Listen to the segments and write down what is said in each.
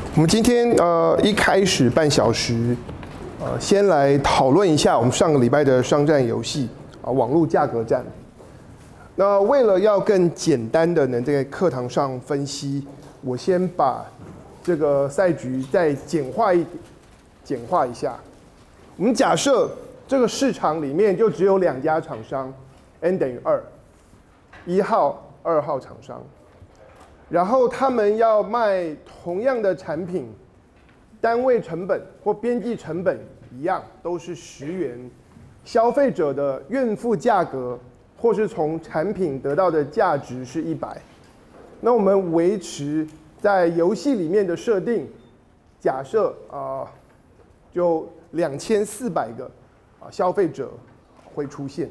我们今天一开始半小时，先来讨论一下我们上个礼拜的商战游戏网络价格战。那为了要更简单的能在课堂上分析，我先把这个赛局再简化一下。我们假设这个市场里面就只有2家厂商 ，n 等于2，1号、2号厂商。然后他们要卖同样的产品，单位成本或边际成本一样，都是10元。消费者的愿付价格或是从产品得到的价值是100。那我们维持在游戏里面的设定，假设就2400个消费者会出现。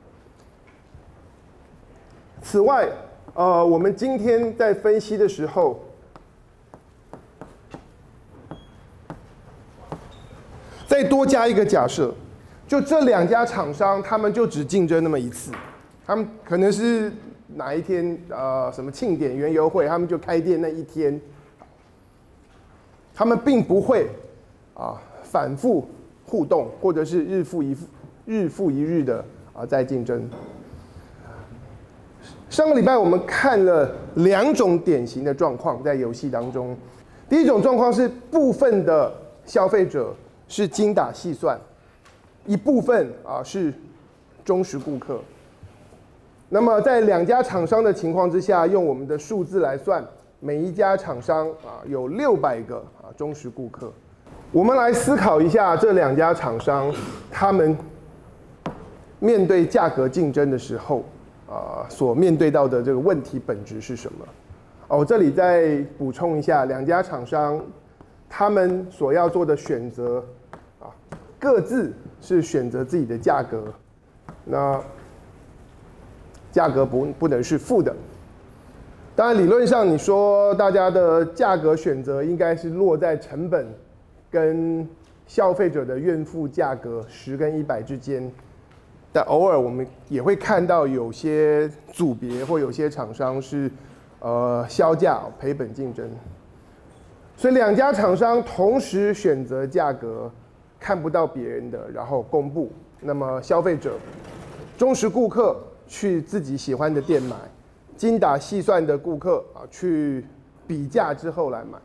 此外，我们今天在分析的时候，再多加一个假设，就这2家厂商，他们就只竞争那么一次，他们可能是哪一天什么庆典、园游会，他们就开店那一天，他们并不会反复互动，或者是日复一日的在竞争。上个礼拜我们看了2种典型的状况在游戏当中。第一种状况是部分的消费者是精打细算，一部分是忠实顾客。那么在2家厂商的情况之下，用我们的数字来算，每一家厂商有600个忠实顾客。我们来思考一下这2家厂商，他们面对价格竞争的时候，所面对到的这个问题本质是什么？我这里再补充一下，2家厂商他们所要做的选择，各自是选择自己的价格，那价格不能是负的。当然，理论上你说大家的价格选择应该是落在成本跟消费者的愿付价格10跟100之间。但偶尔我们也会看到有些组别或有些厂商是销价赔本竞争，所以2家厂商同时选择价格，看不到别人的，然后公布。那么消费者、忠实顾客去自己喜欢的店买，精打细算的顾客去比价之后来买。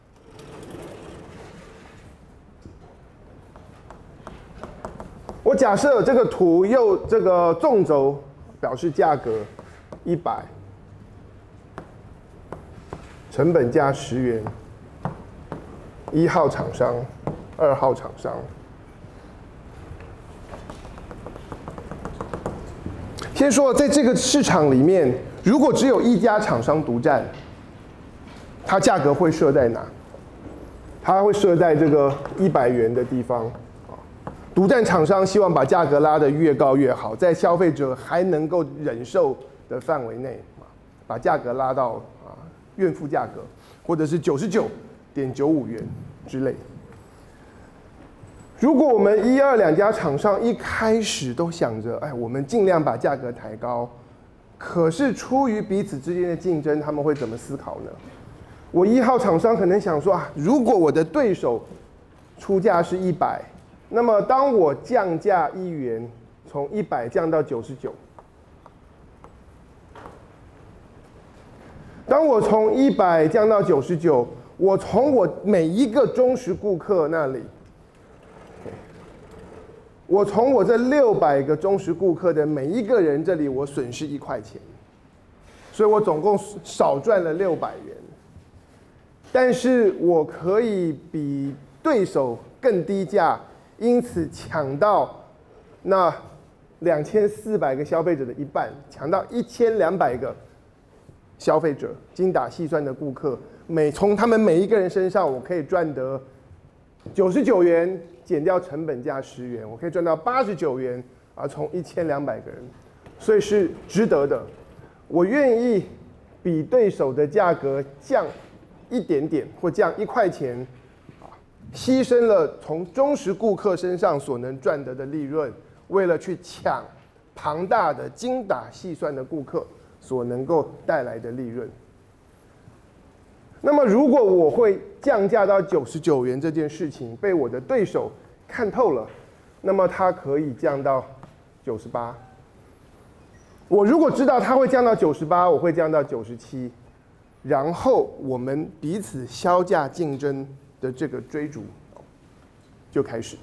我假设这个图这个纵轴表示价格100，成本价10元，1号厂商、2号厂商。先说，在这个市场里面，如果只有1家厂商独占，它价格会设在哪？它会设在这个100元的地方。独占厂商希望把价格拉得越高越好，在消费者还能够忍受的范围内，把价格拉到愿付价格，或者是99.95元之类。如果我们1、2家厂商一开始都想着，我们尽量把价格抬高，可是出于彼此之间的竞争，他们会怎么思考呢？我1号厂商可能想说如果我的对手出价是100。那么，当我降价1元，从100降到99，当我从100降到99，我从我每一个忠实顾客那里，我从我这600个忠实顾客的每一个人这里，我损失1块钱，所以我总共少赚了600元。但是我可以比对手更低价。因此抢到那2400个消费者的一半，抢到1200个消费者精打细算的顾客，从他们每一个人身上，我可以赚得99元，减掉成本价10元，我可以赚到89元从1200个人，所以是值得的。我愿意比对手的价格降一点点，或降1块钱。牺牲了从忠实顾客身上所能赚得的利润，为了去抢庞大的精打细算的顾客所能够带来的利润。 那么如果我会降价到99元这件事情被我的对手看透了，那么它可以降到98。我如果知道它会降到98，我会降到97，然后我们彼此削价竞争的这个追逐就开始。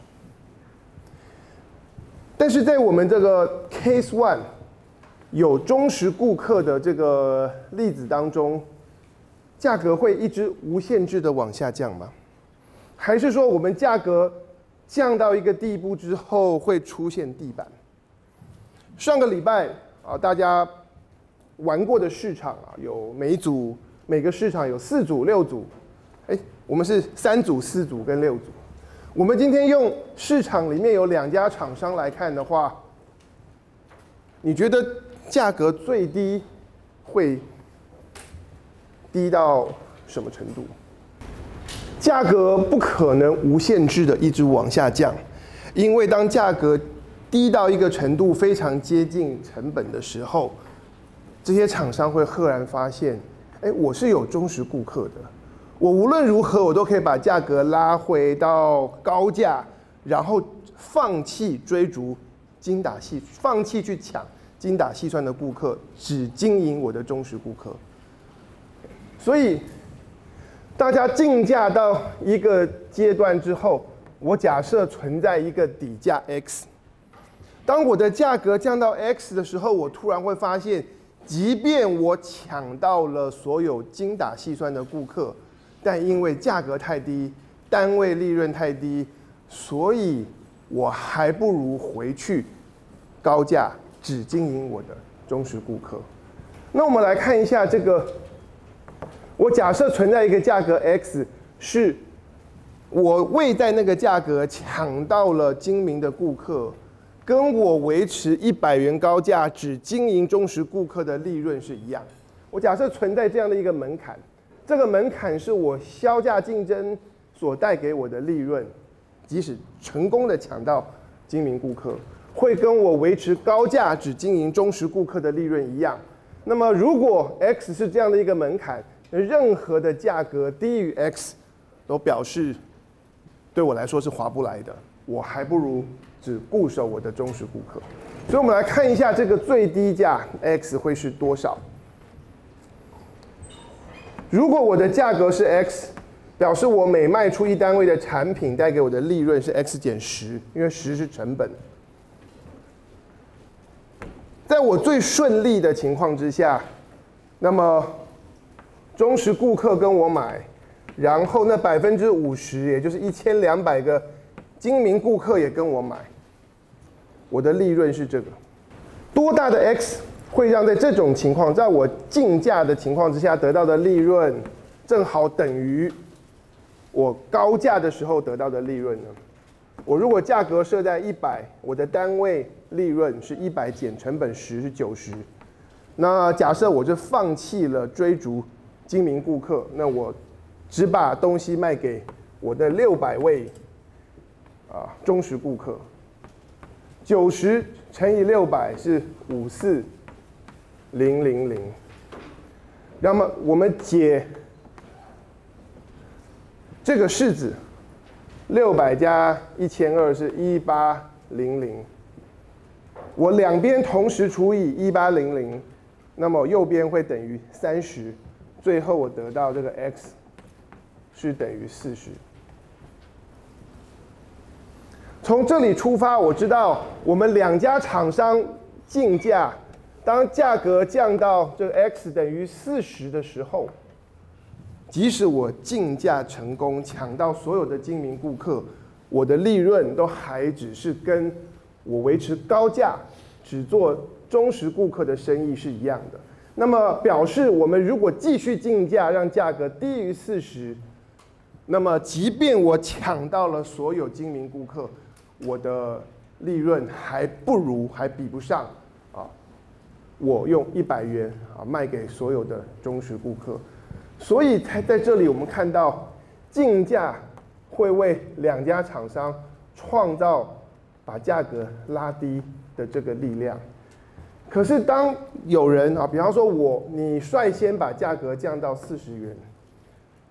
但是在我们这个 case one 有忠实顾客的这个例子当中，价格会一直无限制的往下降吗？还是说我们价格降到一个地步之后会出现地板？上个礼拜啊，大家玩过的市场啊，有每个市场有4组、6组，我们是3组、4组跟6组。我们今天用市场里面有2家厂商来看的话，你觉得价格最低会低到什么程度？价格不可能无限制的一直往下降，因为当价格低到一个程度非常接近成本的时候，这些厂商会赫然发现，我是有忠实顾客的，我无论如何我都可以把价格拉回到高价，然后放弃追逐放弃去抢精打细算的顾客，只经营我的忠实顾客。所以大家竞价到一个阶段之后，我假设存在一个底价 X。当我的价格降到 X 的时候，我突然会发现，即便我抢到了所有精打细算的顾客，但因为价格太低，单位利润太低，所以我还不如回去高价只经营我的忠实顾客。那我们来看一下这个，我假设存在一个价格 X， 是我未在那个价格抢到了精明的顾客，跟我维持100元高价只经营忠实顾客的利润是一样。我假设存在这样的一个门槛，这个门槛是我削价竞争所带给我的利润，即使成功的抢到精明顾客，会跟我维持高价只经营忠实顾客的利润一样。那么如果 X 是这样的一个门槛，任何的价格低于 X 都表示对我来说是划不来的，我还不如只固守我的忠实顾客。所以我们来看一下这个最低价 X 会是多少。如果我的价格是 X， 表示我每卖出1单位的产品带给我的利润是 X 减10，因为10是成本。在我最顺利的情况之下，那么忠实顾客跟我买，然后那50%，也就是1200个精明顾客也跟我买，我的利润是这个。多大的 X 会让在这种情况，在我竞价的情况之下得到的利润，正好等于我高价的时候得到的利润呢？我如果价格设在100，我的单位利润是100减成本10是90。那假设我就放弃了追逐精明顾客，那我只把东西卖给我的600位忠实顾客，90乘以600是54000。那么我们解这个式子，600加1200是1800。我两边同时除以1800，那么右边会等于30，最后我得到这个 X 是等于40。从这里出发，我知道我们2家厂商竞价，当价格降到这个 X 等于40的时候，即使我竞价成功抢到所有的精明顾客，我的利润都还只是跟我维持高价只做忠实顾客的生意是一样的。那么表示我们如果继续竞价让价格低于40，那么即便我抢到了所有精明顾客，我的利润还比不上我用100元卖给所有的忠实顾客。所以在这里我们看到竞价会为2家厂商创造把价格拉低的这个力量。可是当有人比方说你率先把价格降到40元，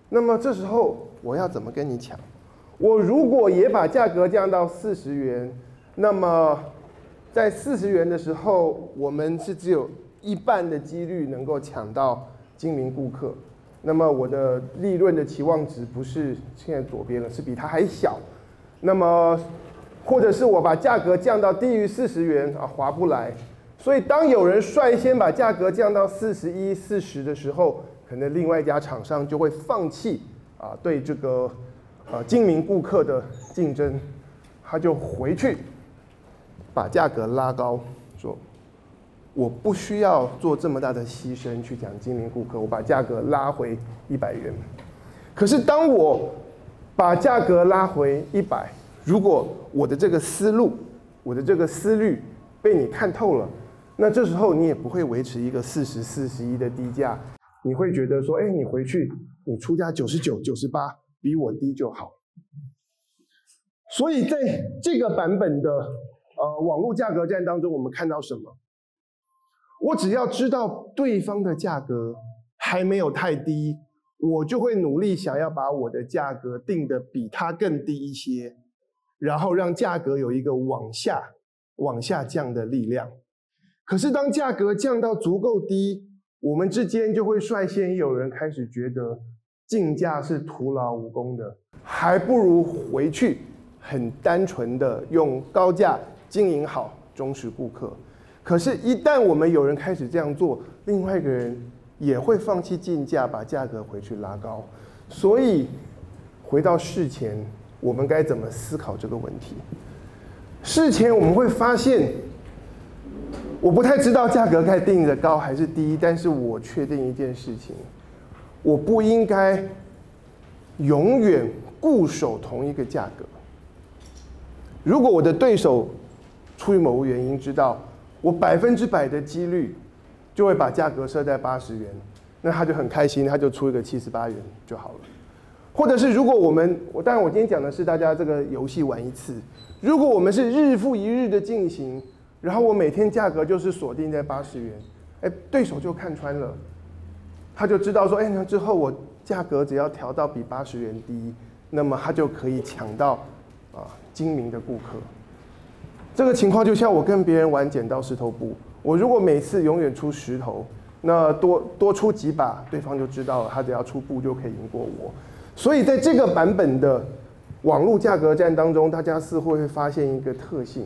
那么这时候我要怎么跟你抢？我如果也把价格降到40元，那么在40元的时候，我们是只有一半的几率能够抢到精明顾客。那么我的利润的期望值不是现在左边了，是比它还小。那么或者是我把价格降到低于40元啊，划不来。所以当有人率先把价格降到41、40的时候，可能另外一家厂商就会放弃对这个精明顾客的竞争，他就回去把价格拉高，说我不需要做这么大的牺牲去讲精明顾客，我把价格拉回100元。可是当我把价格拉回100，如果我的这个思路，我的这个思虑被你看透了，那这时候你也不会维持一个40、41的低价，你会觉得说，你回去你出价99、98，比我低就好。所以在这个版本的网络价格战当中，我们看到什么？我只要知道对方的价格还没有太低，我就会努力想要把我的价格定得比他更低一些，然后让价格有一个往下降的力量。可是当价格降到足够低，我们之间就会率先有人开始觉得竞价是徒劳无功的，还不如回去很单纯的用高价经营好忠实顾客。可是，一旦我们有人开始这样做，另外一个人也会放弃竞价，把价格回去拉高。所以，回到事前，我们该怎么思考这个问题？事前我们会发现，我不太知道价格该定的高还是低，但是我确定一件事情，我不应该永远固守同一个价格。如果我的对手出于某个原因知道我100%的几率就会把价格设在80元，那他就很开心，他就出一个78元就好了。或者是如果当然我今天讲的是大家这个游戏玩一次，如果我们是日复一日的进行，然后我每天价格就是锁定在80元，对手就看穿了，他就知道说，那之后我价格只要调到比80元低，那么他就可以抢到精明的顾客。这个情况就像我跟别人玩剪刀石头布，我如果每次永远出石头，那多出几把，对方就知道了，他只要出布就可以赢过我。所以在这个版本的网络价格战当中，大家似乎会发现一个特性。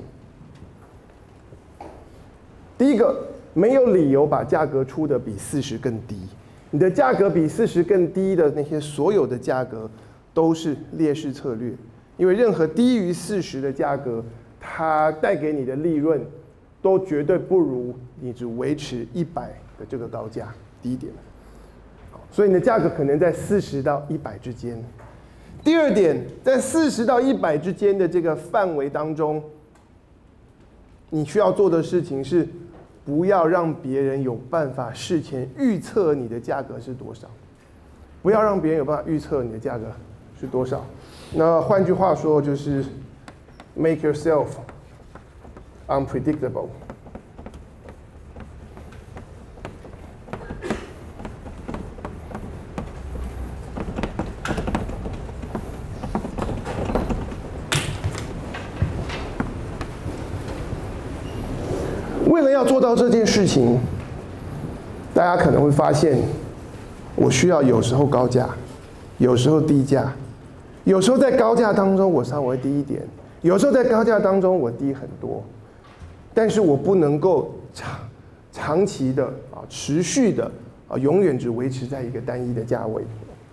第一个，没有理由把价格出的比40更低。你的价格比40更低的那些所有的价格都是劣势策略，因为任何低于40的价格，它带给你的利润都绝对不如你只维持100的这个高价低一点。所以你的价格可能在40到100之间。第二点，在40到100之间的这个范围当中，你需要做的事情是不要让别人有办法事前预测你的价格是多少，不要让别人有办法预测你的价格是多少。那换句话说就是 make yourself unpredictable。为了要做到这件事情，大家可能会发现，我需要有时候高价，有时候低价，有时候在高价当中我稍微低一点，有时候在高价当中我低很多，但是我不能够长期的持续的永远只维持在一个单一的价位。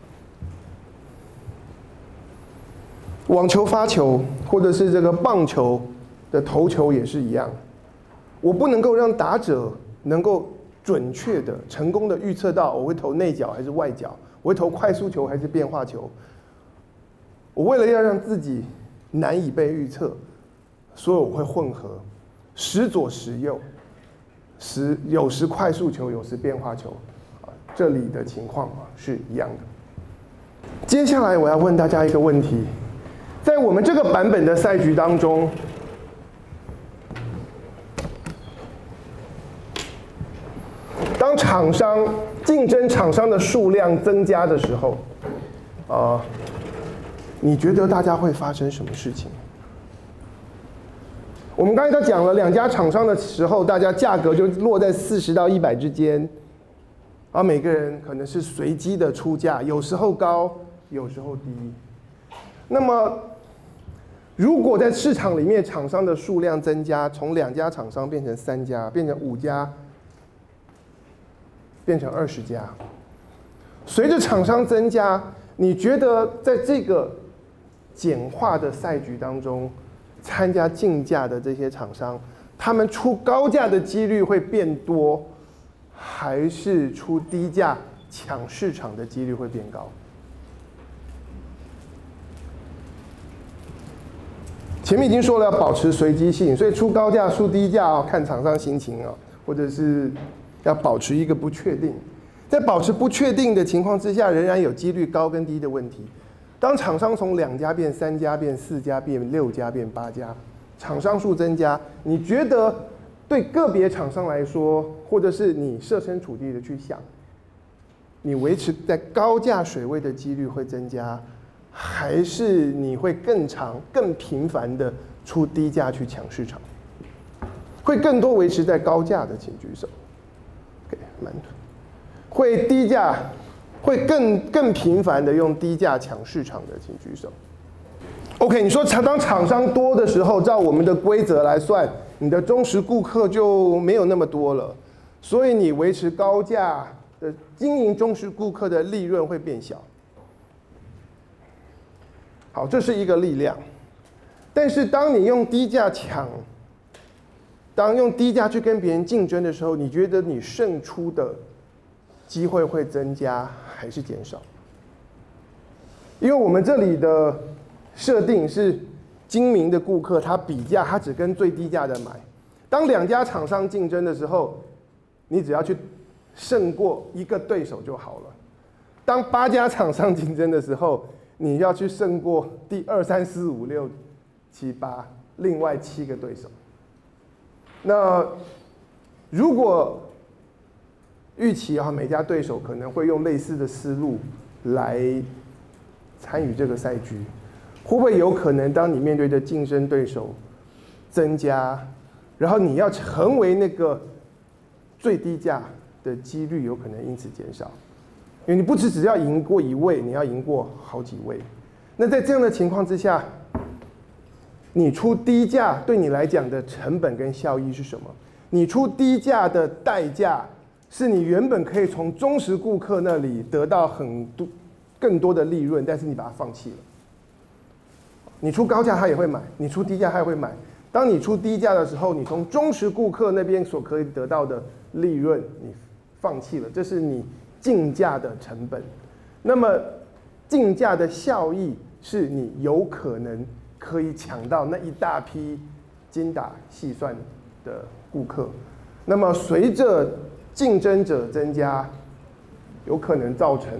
网球发球或者是这个棒球的投球也是一样。我不能够让打者能够准确的、成功的预测到我会投内角还是外角，我会投快速球还是变化球。我为了要让自己难以被预测，所以我会混合，时左时右，有时快速球，有时变化球。这里的情况是一样的。接下来我要问大家一个问题，在我们这个版本的赛局当中，当竞争厂商的数量增加的时候， 你觉得大家会发生什么事情？我们刚才都讲了，两家厂商的时候，大家价格就落在40到100之间，而每个人可能是随机的出价，有时候高，有时候低。那么，如果在市场里面厂商的数量增加，从2家厂商变成3家，变成5家，变成20家，随着厂商增加，你觉得在这个简化的赛局当中，参加竞价的这些厂商，他们出高价的几率会变多，还是出低价抢市场的几率会变高？前面已经说了要保持随机性，所以出高价、出低价看厂商心情或者是要保持一个不确定。在保持不确定的情况之下，仍然有几率高跟低的问题。当厂商从2家变3家变4家变6家变8家，厂商数增加，你觉得对个别厂商来说，或者是你设身处地的去想，你维持在高价水位的几率会增加，还是你会更长、更频繁的出低价去抢市场？会更多维持在高价的，请举手。会低价。会更频繁的用低价抢市场的，请举手。OK， 你说当厂商多的时候，照我们的规则来算，你的忠实顾客就没有那么多了，所以你维持高价的经营忠实顾客的利润会变小。好，这是一个力量。但是当你用低价用低价去跟别人竞争的时候，你觉得你胜出的机会会增加还是减少？因为我们这里的设定是精明的顾客，他比价，他只跟最低价的买。当2家厂商竞争的时候，你只要去胜过一个对手就好了。当8家厂商竞争的时候，你要去胜过第2、3、4、5、6、7、8另外7个对手。那如果预期每家对手可能会用类似的思路来参与这个赛局，会不会有可能当你面对的竞争对手增加，然后你要成为那个最低价的几率有可能因此减少？因为你不只要赢过1位，你要赢过好几位。那在这样的情况之下，你出低价对你来讲的成本跟效益是什么？你出低价的代价是你原本可以从忠实顾客那里得到更多的利润，但是你把它放弃了。你出高价他也会买，你出低价他也会买。当你出低价的时候，你从忠实顾客那边所可以得到的利润，你放弃了，这是你竞价的成本。那么竞价的效益是你有可能可以抢到那一大批精打细算的顾客。那么随着竞争者增加，有可能造成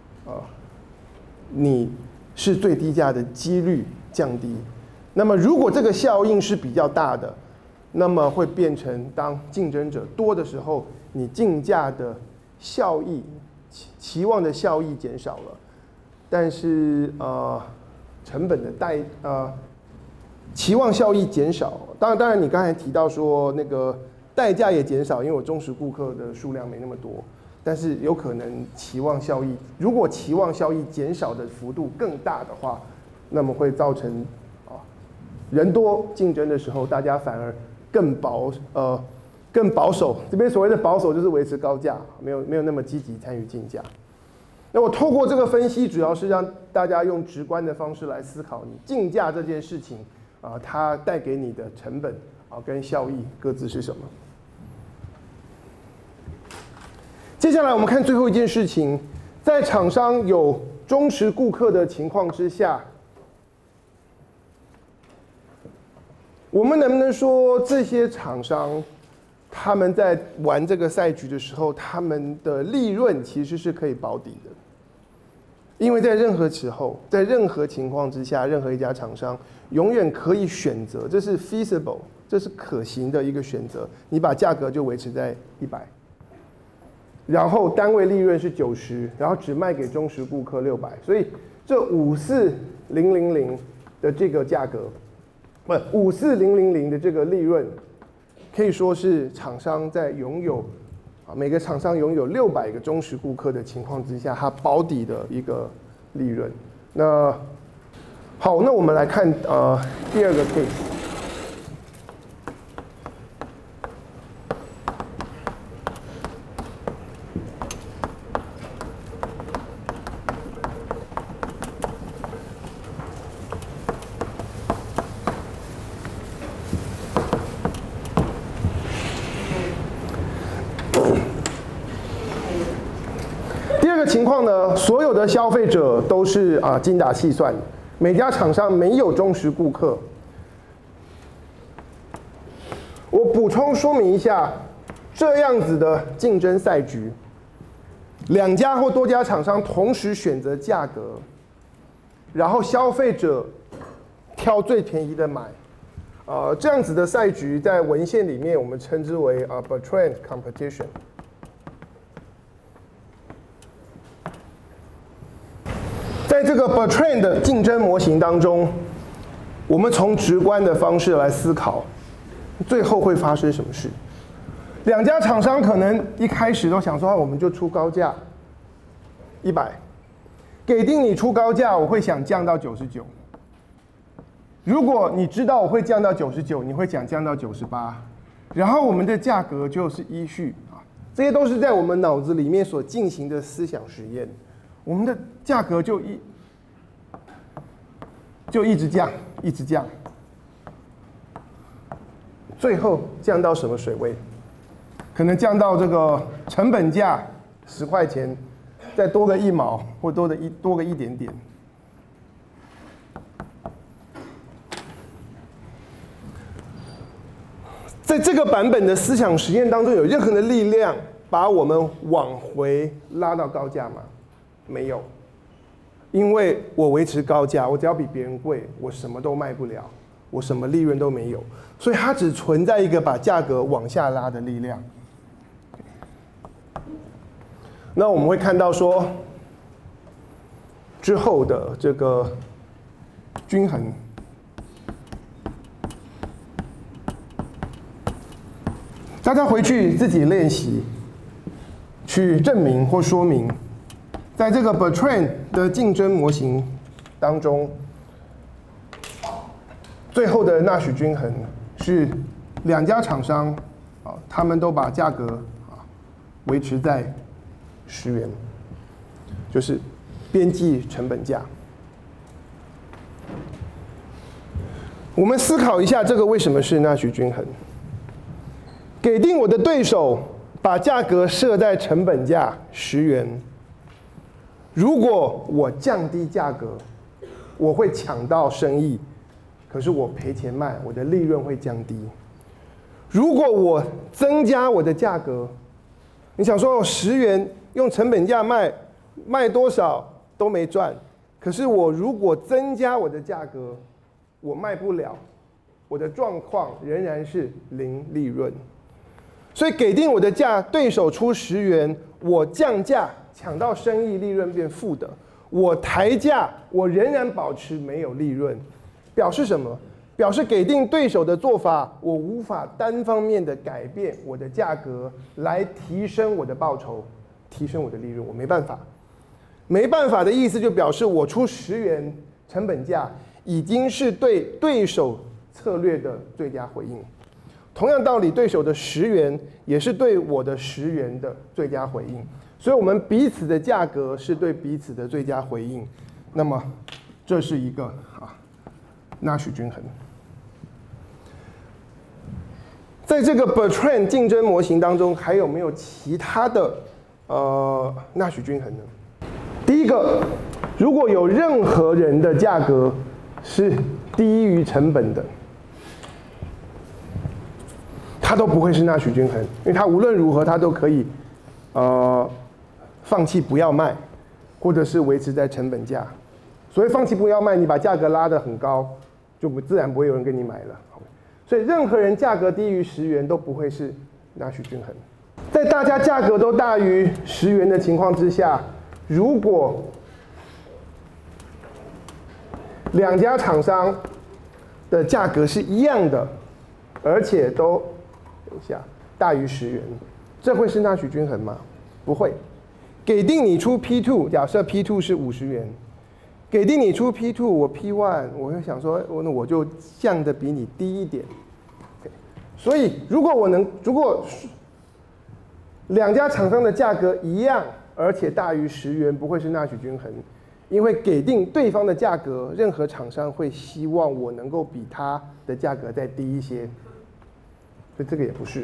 你是最低价的几率降低。那么如果这个效应是比较大的，那么会变成当竞争者多的时候，你竞价的效益期望的效益减少了，但是成本的期望效益减少。当然你刚才提到说那个代价也减少，因为我忠实顾客的数量没那么多，但是有可能如果期望效益减少的幅度更大的话，那么会造成人多竞争的时候，大家反而更保守。这边所谓的保守就是维持高价，没有那么积极参与竞价。那我透过这个分析，主要是让大家用直观的方式来思考你竞价这件事情它带给你的成本跟效益各自是什么。接下来我们看最后一件事情，在厂商有忠实顾客的情况之下，我们能不能说这些厂商他们在玩这个赛局的时候，他们的利润其实是可以保底的？因为在任何时候，在任何情况之下，任何一家厂商永远可以选择，这是 feasible， 这是可行的一个选择。你把价格就维持在100，然后单位利润是90，然后只卖给忠实顾客600。所以这54000的这个价格，不，54000的这个利润，可以说是厂商在拥有每个厂商拥有600个忠实顾客的情况之下，它保底的一个利润。那好，那我们来看第二个 case。情况呢，所有的消费者都是精打细算，每家厂商没有忠实顾客。我补充说明一下，这样子的竞争赛局，2家或多家厂商同时选择价格，然后消费者挑最便宜的买，这样子的赛局在文献里面我们称之为Bertrand competition。在这个 Bertrand 的竞争模型当中，我们从直观的方式来思考，最后会发生什么事？2家厂商可能一开始都想说，我们就出高价100，给定你出高价，我会想降到99。如果你知道我会降到99，你会想降到98，然后我们的价格就是依序这些都是在我们脑子里面所进行的思想实验。我们的价格就一直降，一直降，最后降到什么水位？可能降到这个成本价10块钱，再多个1毛，或多个一点点。在这个版本的思想实验当中，有任何的力量把我们往回拉到高价吗？没有，因为我维持高价，我只要比别人贵，我什么都卖不了，我什么利润都没有，所以它只存在一个把价格往下拉的力量。那我们会看到说，之后的这个均衡，大家回去自己练习，去证明或说明。在这个 Bertrand 的竞争模型当中，最后的纳许均衡是2家厂商他们都把价格维持在10元，就是边际成本价。我们思考一下，这个为什么是纳许均衡？给定我的对手把价格设在成本价10元。如果我降低价格，我会抢到生意，可是我赔钱卖，我的利润会降低。如果我增加我的价格，你想说10元用成本价卖多少都没赚，可是我如果增加我的价格，我卖不了，我的状况仍然是0利润。所以给定我的价，对手出10元，我降价抢到生意，利润变负的。我抬价，我仍然保持没有利润，表示什么？表示给定对手的做法，我无法单方面的改变我的价格来提升我的报酬，提升我的利润，我没办法。没办法的意思就表示我出10元成本价，已经是对对手策略的最佳回应。同样道理，对手的10元也是对我的10元的最佳回应，所以我们彼此的价格是对彼此的最佳回应。那么，这是一个纳许均衡。在这个 Bertrand 竞争模型当中，还有没有其他的纳许均衡呢？第一个，如果有任何人的价格是低于成本的，它都不会是纳许均衡，因为它无论如何它都可以放弃不要卖，或者是维持在成本价。所谓放弃不要卖，你把价格拉得很高，就自然不会有人跟你买了。所以任何人价格低于10元都不会是纳许均衡。在大家价格都大于10元的情况之下，如果两家厂商的价格是一样的，而且都等一下大于10元，这会是纳许均衡吗？不会。给定你出 P2， 假设 P2 是50元，给定你出 P2， 我 P1， 我会想说，那我就降的比你低一点。所以如果两家厂商的价格一样，而且大于10元，不会是纳许均衡，因为给定对方的价格，任何厂商会希望我能够比他的价格再低一些，所以这个也不是。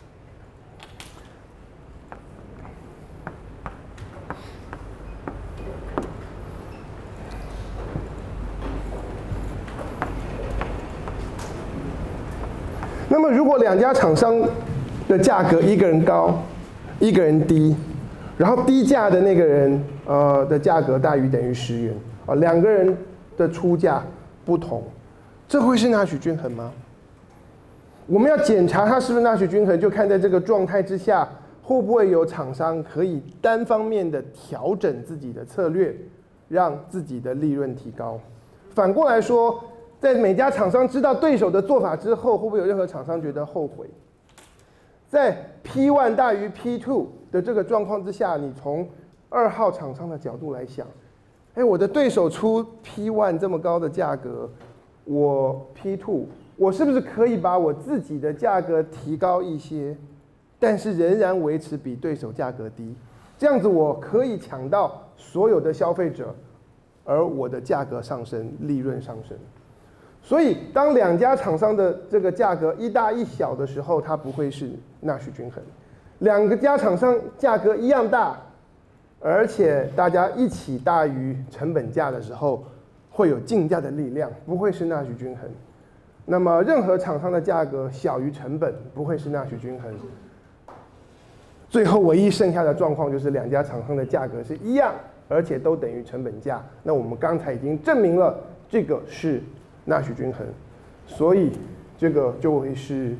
那么，如果两家厂商的价格一个人高，一个人低，然后低价的那个人的价格大于等于10元啊，两个人的出价不同，这会是纳许均衡吗？我们要检查它是不是纳许均衡，就看在这个状态之下，会不会有厂商可以单方面的调整自己的策略，让自己的利润提高。反过来说，在每家厂商知道对手的做法之后，会不会有任何厂商觉得后悔？在 P1 大于 P2 的这个状况之下，你从2号厂商的角度来想，我的对手出 P1 这么高的价格，我 P2， 我是不是可以把我自己的价格提高一些，但是仍然维持比对手价格低？这样子我可以抢到所有的消费者，而我的价格上升，利润上升。所以，当两家厂商的这个价格一大一小的时候，它不会是纳许均衡。两个家厂商价格一样大，而且大家一起大于成本价的时候，会有竞价的力量，不会是纳许均衡。那么，任何厂商的价格小于成本，不会是纳许均衡。最后，唯一剩下的状况就是两家厂商的价格是一样，而且都等于成本价。那我们刚才已经证明了，这个是纳许均衡，所以这个就会是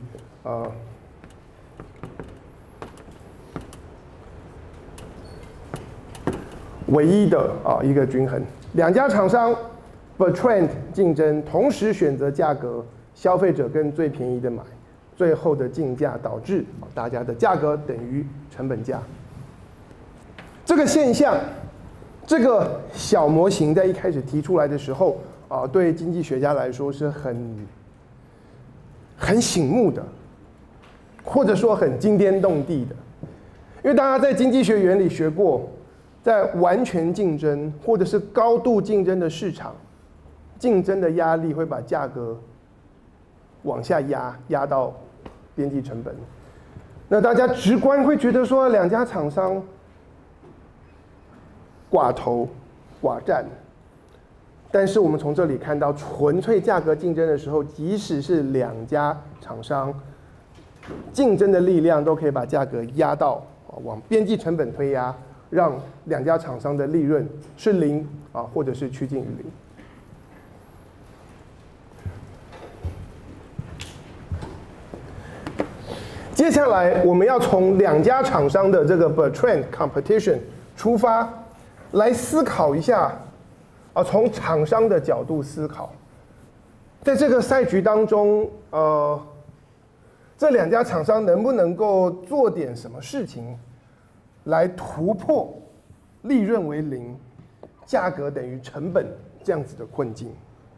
唯一的一个均衡。两家厂商 Bertrand 竞争，同时选择价格，消费者跟最便宜的买，最后的竞价导致大家的价格等于成本价。这个现象，这个小模型在一开始提出来的时候，对经济学家来说是很醒目的，或者说很惊天动地的。因为大家在经济学原理学过，在完全竞争或者是高度竞争的市场，竞争的压力会把价格往下压到边际成本。那大家直观会觉得说，两家厂商寡头寡占。但是我们从这里看到，纯粹价格竞争的时候，即使是两家厂商竞争的力量，都可以把价格压到往边际成本推压，让两家厂商的利润是0或者是趋近于0。接下来我们要从两家厂商的这个 Bertrand competition 出发，来思考一下。从厂商的角度思考，在这个赛局当中，这两家厂商能不能够做点什么事情，来突破利润为0，价格等于成本这样子的困境？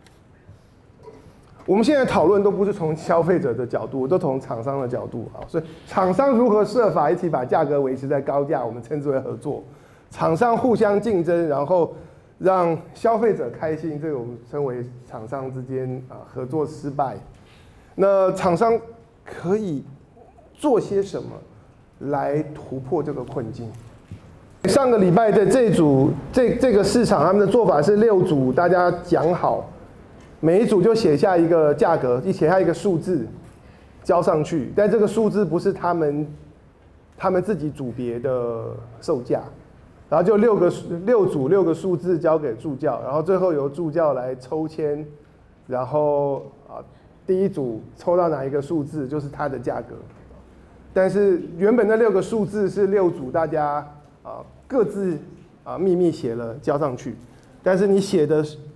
我们现在讨论都不是从消费者的角度，都从厂商的角度所以厂商如何设法一起把价格维持在高价，我们称之为合作；厂商互相竞争，然后让消费者开心，这个我们称为厂商之间合作失败。那厂商可以做些什么来突破这个困境？上个礼拜的这个市场，他们的做法是6组，大家讲好，每一组就写下一个价格，写下一个数字，交上去。但这个数字不是他们自己组别的售价。然后就6组6个数字交给助教，然后最后由助教来抽签，然后第一组抽到哪一个数字就是它的价格。但是原本那6个数字是6组大家各自秘密写了交上去，但是你写的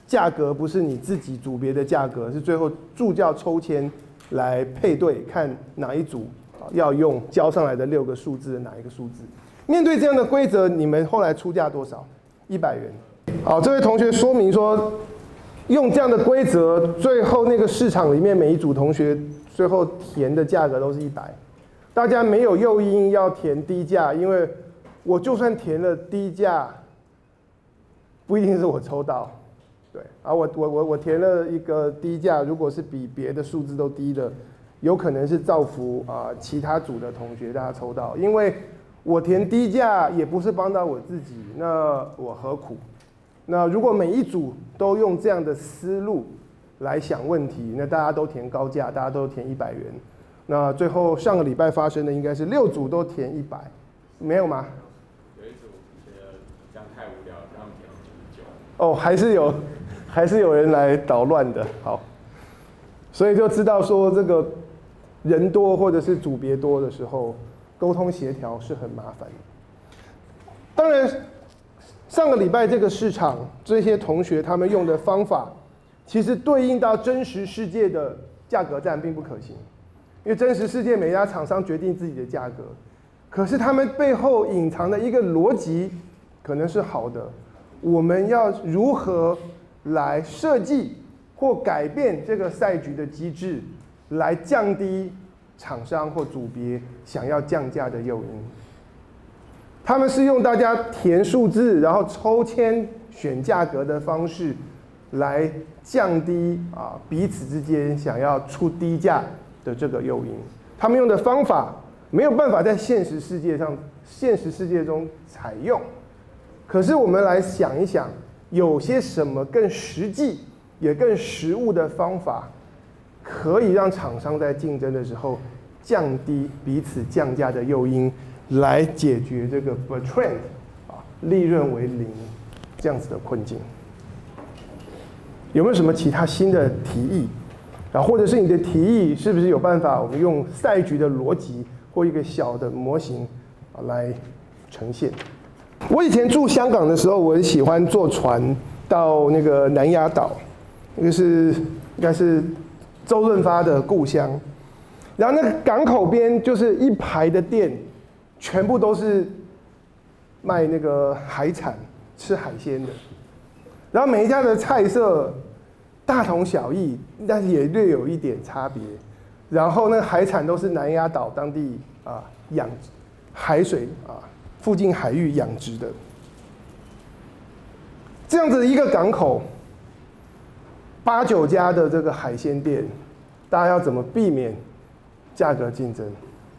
价格不是你自己组别的价格，是最后助教抽签来配对，看哪一组要用交上来的6个数字的哪一个数字。面对这样的规则，你们后来出价多少？100元。好，这位同学说明说，用这样的规则，最后那个市场里面每一组同学最后填的价格都是100，大家没有诱因要填低价，因为我就算填了低价，不一定是我抽到。对，我填了一个低价，如果是比别的数字都低的，有可能是造福其他组的同学大家抽到，因为我填低价也不是帮到我自己，那我何苦？那如果每一组都用这样的思路来想问题，那大家都填高价，大家都填100元，那最后上个礼拜发生的应该是6组都填100，没有吗？ 有一组觉得这样太无聊，他们填99。 哦，还是有人来捣乱的。好，所以就知道说这个人多或者是组别多的时候，沟通协调是很麻烦的。当然，上个礼拜这个市场，这些同学他们用的方法，其实对应到真实世界的价格战并不可行，因为真实世界每家厂商决定自己的价格，可是他们背后隐藏的一个逻辑可能是好的。我们要如何来设计或改变这个赛局的机制，来降低厂商或组别想要降价的诱因？他们是用大家填数字，然后抽签选价格的方式，来降低彼此之间想要出低价的这个诱因。他们用的方法没有办法在现实世界中采用。可是我们来想一想，有些什么更实际也更实务的方法，可以让厂商在竞争的时候降低彼此降价的诱因，来解决这个 Bertrand 利润为0这样子的困境。有没有什么其他新的提议？或者是你的提议是不是有办法我们用赛局的逻辑或一个小的模型来呈现？我以前住香港的时候，我很喜欢坐船到那个南丫岛，那个应该是周润发的故乡。然后那个港口边就是一排的店，全部都是卖那个海产、吃海鲜的。然后每一家的菜色大同小异，但是也略有一点差别。然后那个海产都是南丫岛当地养海水附近海域养殖的。这样子的一个港口，8、9家的这个海鲜店，大家要怎么避免价格竞争？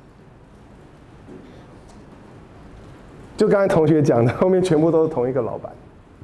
就刚才同学讲的，后面全部都是同一个老板。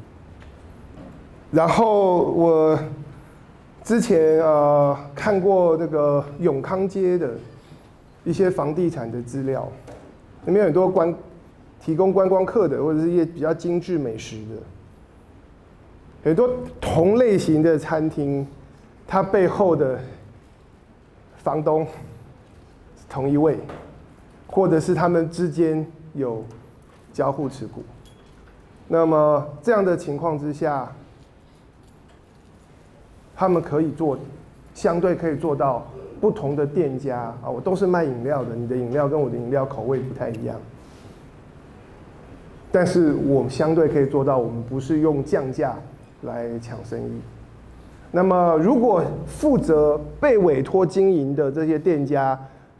然后我之前看过那个永康街的一些房地产的资料，里面有很多提供观光客的，或者是一些比较精致美食的，很多同类型的餐厅，它背后的房东是同一位，或者是他们之间有交互持股。那么这样的情况之下，他们相对可以做到不同的店家我都是卖饮料的，你的饮料跟我的饮料口味不太一样，但是我相对可以做到，我们不是用降价来抢生意。那么如果负责被委托经营的这些店家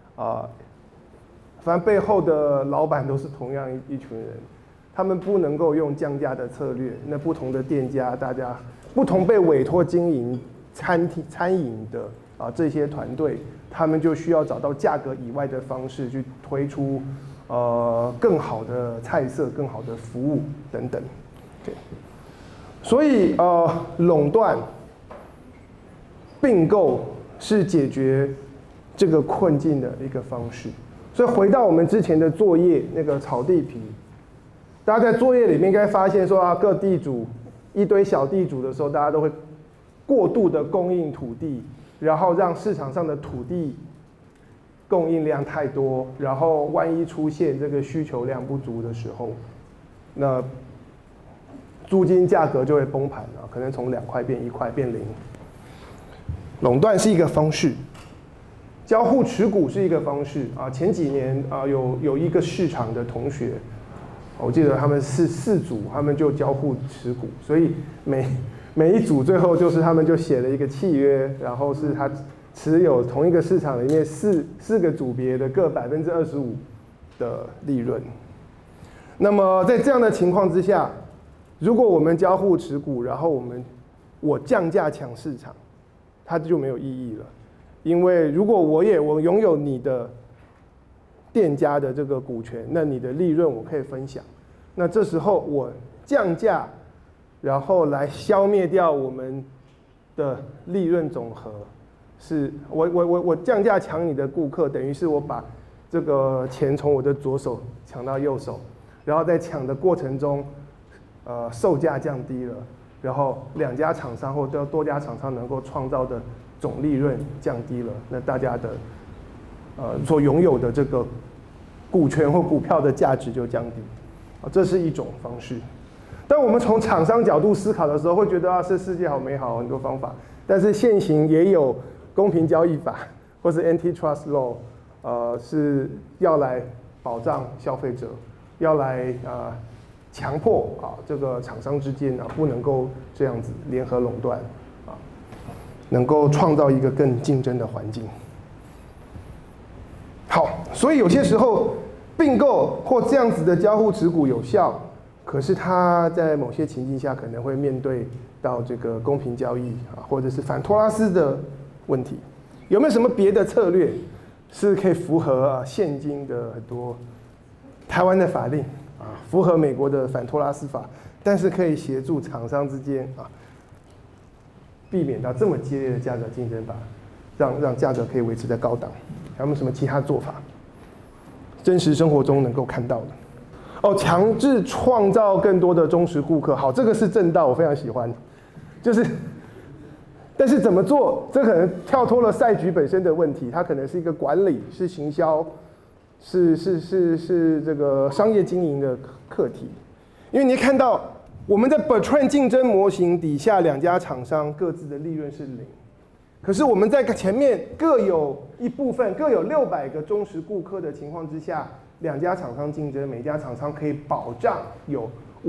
反正背后的老板都是同样一群人，他们不能够用降价的策略，那不同的店家，大家不同被委托经营餐饮的这些团队，他们就需要找到价格以外的方式去推出更好的菜色、更好的服务等等。所以垄断、并购是解决这个困境的一个方式。所以回到我们之前的作业，那个炒地皮，大家在作业里面应该发现说各地主一堆小地主的时候，大家都会过度的供应土地，然后让市场上的土地供应量太多，然后万一出现这个需求量不足的时候，那租金价格就会崩盘啊，可能从2块变1块变0。垄断是一个方式，交互持股是一个方式啊。前几年啊，有一个市场的同学，我记得他们是4组，他们就交互持股，所以每一组最后就是他们就写了一个契约，然后是他持有同一个市场里面四个组别的各25%的利润。那么在这样的情况之下，如果我们交互持股，然后我降价抢市场，它就没有意义了。因为如果我拥有你的店家的这个股权，那你的利润我可以分享。那这时候我降价，然后来消灭掉我们的利润总和，是我降价抢你的顾客，等于是我把这个钱从我的左手抢到右手，然后在抢的过程中，售价降低了，然后2家厂商或多家厂商能够创造的总利润降低了，那大家的所拥有的这个股权或股票的价值就降低，这是一种方式。当我们从厂商角度思考的时候，会觉得啊，这世界好美好，很多方法。但是现行也有公平交易法或是 Antitrust Law， 是要来保障消费者，要来强迫这个厂商之间不能够这样子联合垄断能够创造一个更竞争的环境。好，所以有些时候并购或这样子的交互持股有效，可是它在某些情境下可能会面对到这个公平交易或者是反托拉斯的问题。有没有什么别的策略是可以符合现今的很多台湾的法令符合美国的反托拉斯法，但是可以协助厂商之间避免到这么激烈的价格竞争法，让价格可以维持在高档？还有没有什么其他做法？真实生活中能够看到的？强制创造更多的忠实顾客。好，这个是正道，我非常喜欢。但是怎么做？这可能跳脱了赛局本身的问题，它可能是一个管理、是行销、是这个商业经营的课题。因为你看到我们在 Bertrand 竞争模型底下，2家厂商各自的利润是0，可是我们在前面各有一部分，各有600个忠实顾客的情况之下，2家厂商竞争，每家厂商可以保障有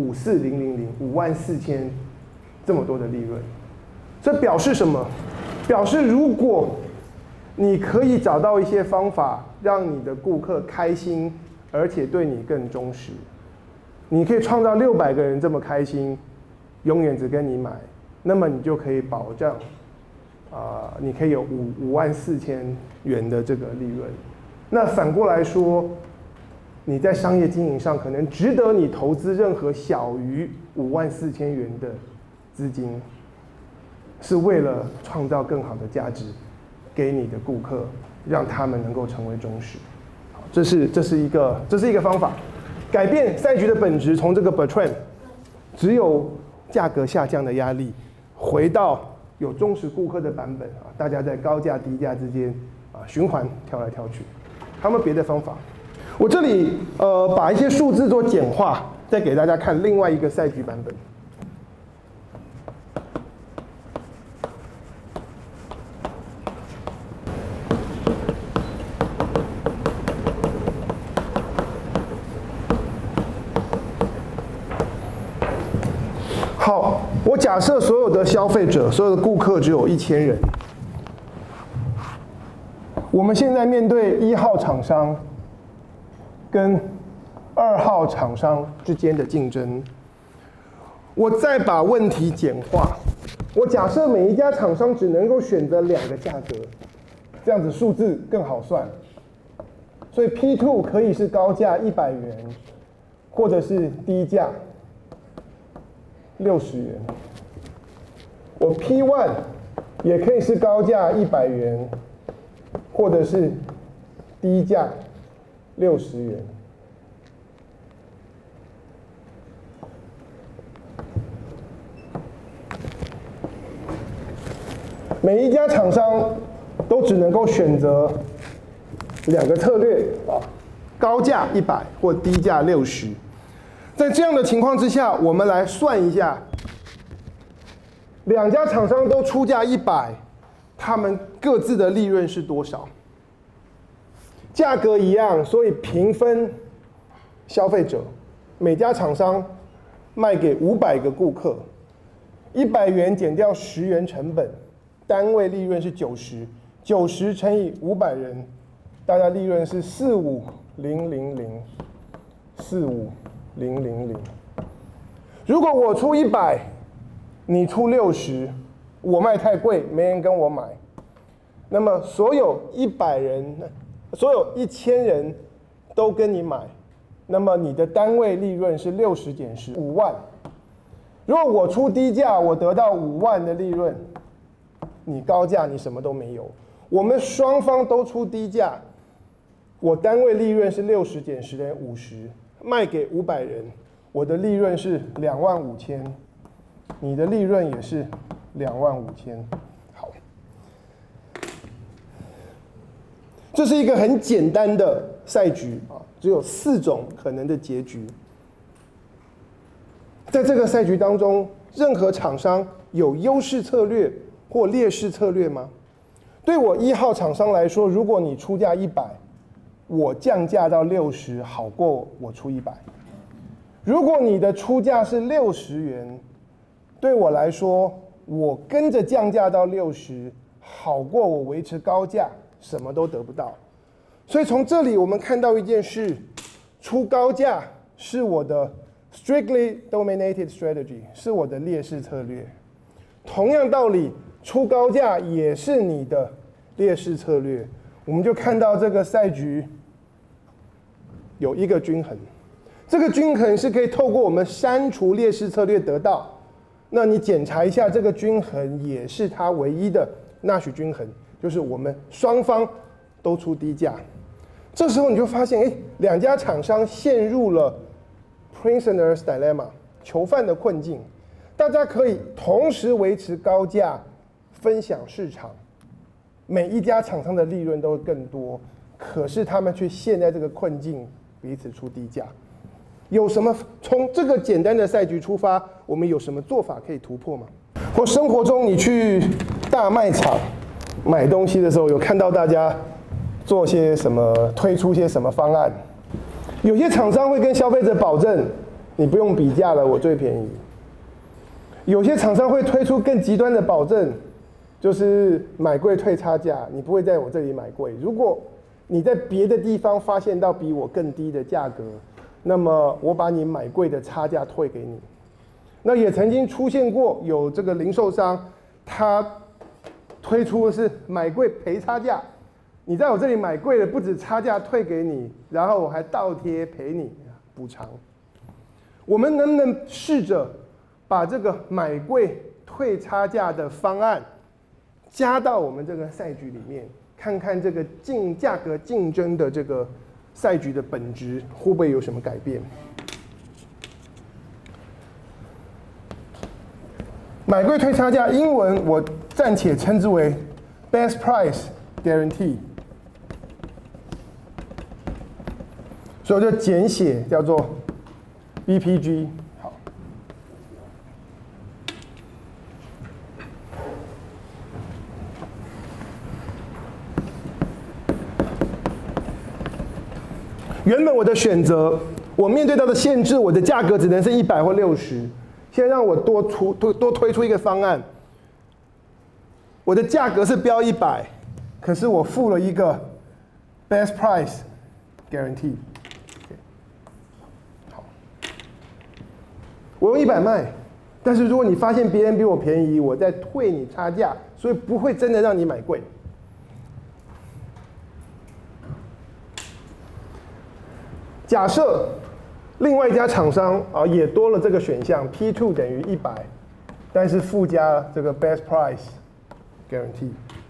54000这么多的利润。这表示什么？表示如果你可以找到一些方法让你的顾客开心，而且对你更忠实，你可以创造600个人这么开心，永远只跟你买，那么你就可以保障你可以有54000元的这个利润。那反过来说，你在商业经营上可能值得你投资任何小于54000元的资金，是为了创造更好的价值给你的顾客，让他们能够成为忠实。这是一个方法，改变赛局的本质，从这个 Bertrand 只有价格下降的压力，回到有忠实顾客的版本大家在高价低价之间循环跳来跳去。还有没有别的方法？我这里把一些数字做简化，再给大家看另外一个赛局版本。好，我假设所有的消费者、所有的顾客只有1000人。我们现在面对1号厂商跟2号厂商之间的竞争，我再把问题简化。我假设每一家厂商只能够选择2个价格，这样子数字更好算。所以 P2 可以是高价100元，或者是低价60元。我 P1 也可以是高价100元，或者是低价60元。每一家厂商都只能够选择2个策略高价100或低价60。 在这样的情况之下，我们来算一下，两家厂商都出价100，他们各自的利润是多少？价格一样，所以平分消费者，每家厂商卖给500个顾客，100元减掉10元成本，单位利润是90，90乘以500人，大家利润是45000，45000。如果我出100，你出60，我卖太贵，没人跟我买，那么所有100人，所有1000人都跟你买，那么你的单位利润是60减10，5万。如果我出低价，我得到5万的利润，你高价你什么都没有。我们双方都出低价，我单位利润是60减10等于50，卖给500人，我的利润是25000，你的利润也是25000。好，这是一个很简单的赛局啊，只有4种可能的结局。在这个赛局当中，任何厂商有优势策略或劣势策略吗？对我1号厂商来说，如果你出价100，我降价到60，好过我出100。如果你的出价是60元，对我来说，我跟着降价到60，好过我维持高价，什么都得不到。所以从这里我们看到一件事：出高价是我的 strictly dominated strategy， 是我的劣势策略。同样道理，出高价也是你的劣势策略。我们就看到这个赛局有一个均衡，这个均衡是可以透过我们删除劣势策略得到。那你检查一下，这个均衡也是它唯一的纳许均衡，就是我们双方都出低价。这时候你就发现，两家厂商陷入了 prisoner's dilemma， 囚犯的困境。大家可以同时维持高价，分享市场，每一家厂商的利润都会更多，可是他们却陷在这个困境，彼此出低价。有什么从这个简单的赛局出发，我们有什么做法可以突破吗？或生活中你去大卖场买东西的时候，有看到大家做些什么，推出些什么方案？有些厂商会跟消费者保证，你不用比价了，我最便宜。有些厂商会推出更极端的保证，就是买贵退差价，你不会在我这里买贵。如果你在别的地方发现到比我更低的价格，那么我把你买贵的差价退给你。那也曾经出现过有这个零售商，他推出的是买贵赔差价，你在我这里买贵了，不止差价退给你，然后我还倒贴赔你补偿。我们能不能试着把这个买贵退差价的方案加到我们这个赛局里面，看看这个价格竞争的这个赛局的本质会不会有什么改变？买贵退差价，英文我暂且称之为 Best Price Guarantee， 所以我就简写叫做 BPG。好，原本我的选择，我面对到的限制，我的价格只能是100或60。现在让我多推出一个方案，我的价格是标100，可是我附了一个 Best Price Guarantee。好，我用100卖，但是如果你发现别人比我便宜，我再退你差价，所以不会真的让你买贵。假设另外一家厂商也多了这个选项 ，P2 等于100，但是附加这个 Best Price Guarantee。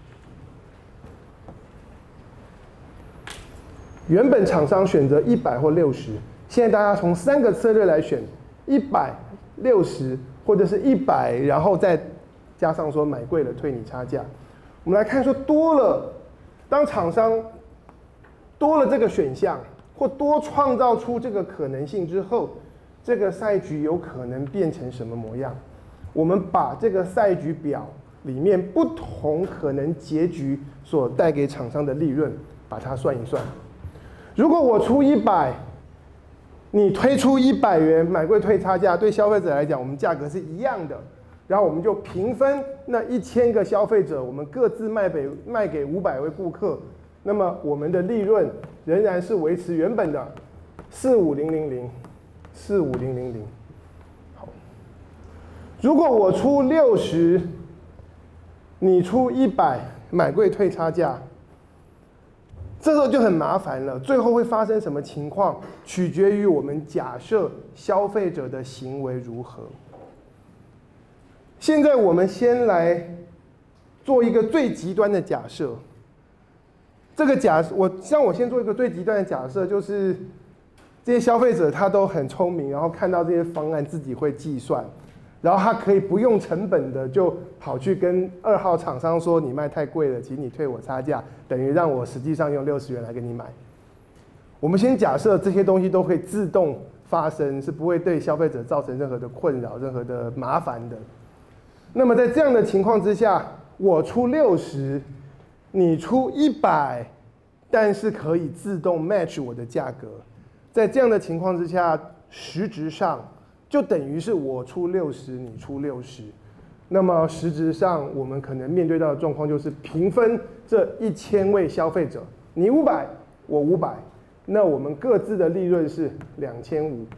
原本厂商选择100或60，现在大家从3个策略来选，100、60或者是100，然后再加上说买贵了退你差价。我们来看说多了，当厂商多了这个选项，或多创造出这个可能性之后， 这个赛局有可能变成什么模样？我们把这个赛局表里面不同可能结局所带给厂商的利润，把它算一算。如果我出100，你推出100元买贵退差价，对消费者来讲，我们价格是一样的，然后我们就平分那1000个消费者，我们各自卖给500位顾客，那么我们的利润仍然是维持原本的45000，好。如果我出60，你出100，买贵退差价，这时候就很麻烦了。最后会发生什么情况，取决于我们假设消费者的行为如何。现在我们先来做一个最极端的假设。这个我先做一个最极端的假设，就是这些消费者他都很聪明，然后看到这些方案自己会计算，然后他可以不用成本的就跑去跟2号厂商说你卖太贵了，请你退我差价，等于让我实际上用60元来给你买。我们先假设这些东西都会自动发生，是不会对消费者造成任何的困扰、任何的麻烦的。那么在这样的情况之下，我出60，你出100，但是可以自动 match 我的价格。在这样的情况之下，实质上就等于是我出60，你出60。那么实质上我们可能面对到的状况就是平分这1000位消费者，你500，我500，那我们各自的利润是2500，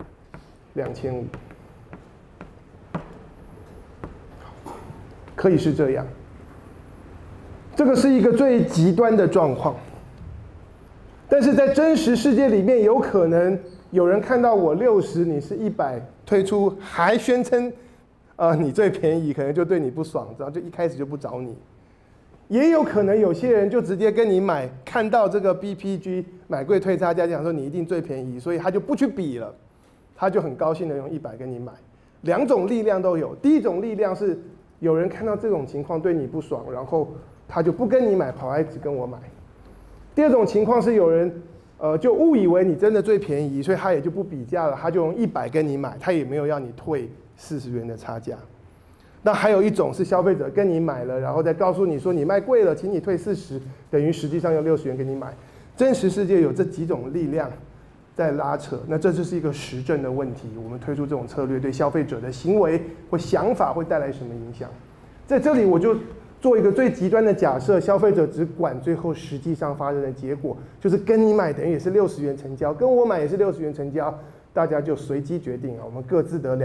可以是这样。这个是一个最极端的状况，但是在真实世界里面，有可能有人看到我60，你是100推出，还宣称，你最便宜，可能就对你不爽，然后就一开始就不找你。也有可能有些人就直接跟你买，看到这个 BPG 买贵退差价，讲说你一定最便宜，所以他就不去比了，他就很高兴的用100跟你买。2种力量都有，第一种力量是有人看到这种情况对你不爽，然后他就不跟你买，跑来只跟我买。第2种情况是有人就误以为你真的最便宜，所以他也就不比价了，他就用100跟你买，他也没有要你退40元的差价。那还有一种是消费者跟你买了，然后再告诉你说你卖贵了，请你退40，等于实际上用60元给你买。真实世界有这几种力量在拉扯，那这就是一个实证的问题。我们推出这种策略，对消费者的行为或想法会带来什么影响？在这里我就做一个最极端的假设，消费者只管最后实际上发生的结果，就是跟你买等于也是60元成交，跟我买也是60元成交，大家就随机决定啊，我们各自得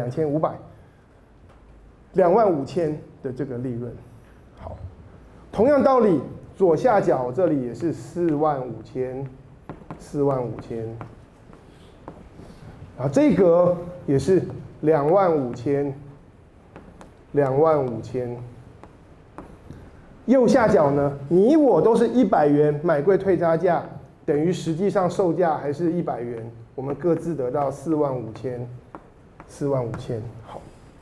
2500、25000的这个利润。好，同样道理，左下角这里也是45000，然后这个也是25000。右下角呢，你我都是100元买贵退差价，等于实际上售价还是100元，我们各自得到45000。好，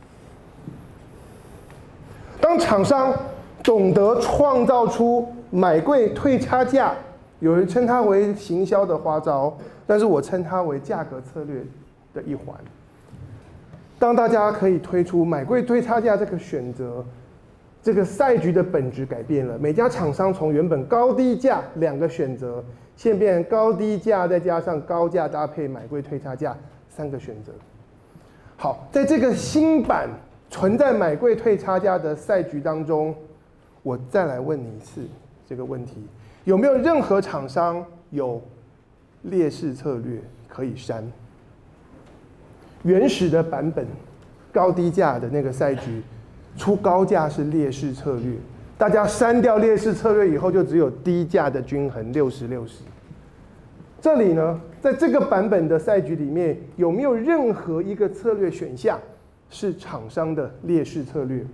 当厂商懂得创造出买贵退差价，有人称它为行销的花招，但是我称它为价格策略的一环。当大家可以推出买贵退差价这个选择，这个赛局的本质改变了。每家厂商从原本高低价2个选择，现在变成高低价再加上高价搭配买贵退差价3个选择。好，在这个新版存在买贵退差价的赛局当中，我再来问你一次这个问题：有没有任何厂商有劣势策略可以删？原始的版本高低价的那个赛局，出高价是劣势策略，大家删掉劣势策略以后，就只有低价的均衡60-60。这里呢，在这个版本的赛局里面，有没有任何一个策略选项是厂商的劣势策略？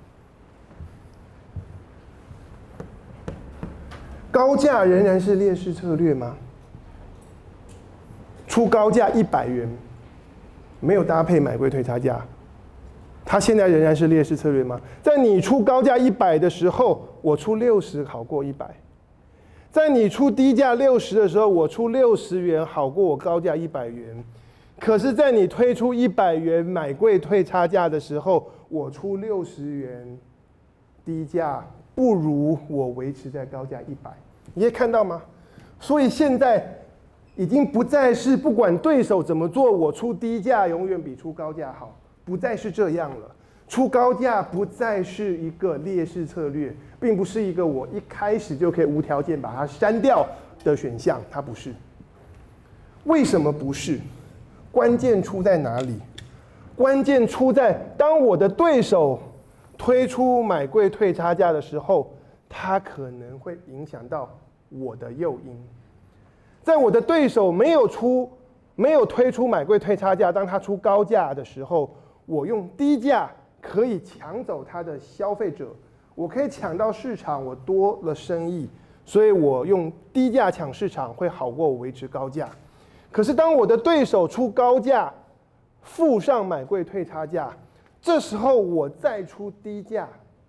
高价仍然是劣势策略吗？出高价100元，没有搭配买贵退差价，它现在仍然是劣势策略吗？在你出高价100的时候，我出60好过100；在你出低价60的时候，我出60元好过我高价100元。 可是，在你推出100元买贵退差价的时候，我出60元低价，不如我维持在高价100。你可以看到吗？所以现在已经不再是不管对手怎么做，我出低价永远比出高价好，不再是这样了。出高价不再是一个劣势策略，并不是一个我一开始就可以无条件把它删掉的选项，它不是。为什么不是？关键出在哪里？关键出在当我的对手推出买贵退差价的时候，它可能会影响到我的诱因。在我的对手没有推出买贵退差价，当他出高价的时候，我用低价可以抢走他的消费者，我可以抢到市场，我多了生意，所以我用低价抢市场会好过我维持高价。可是当我的对手出高价，附上买贵退差价，这时候我再出低价，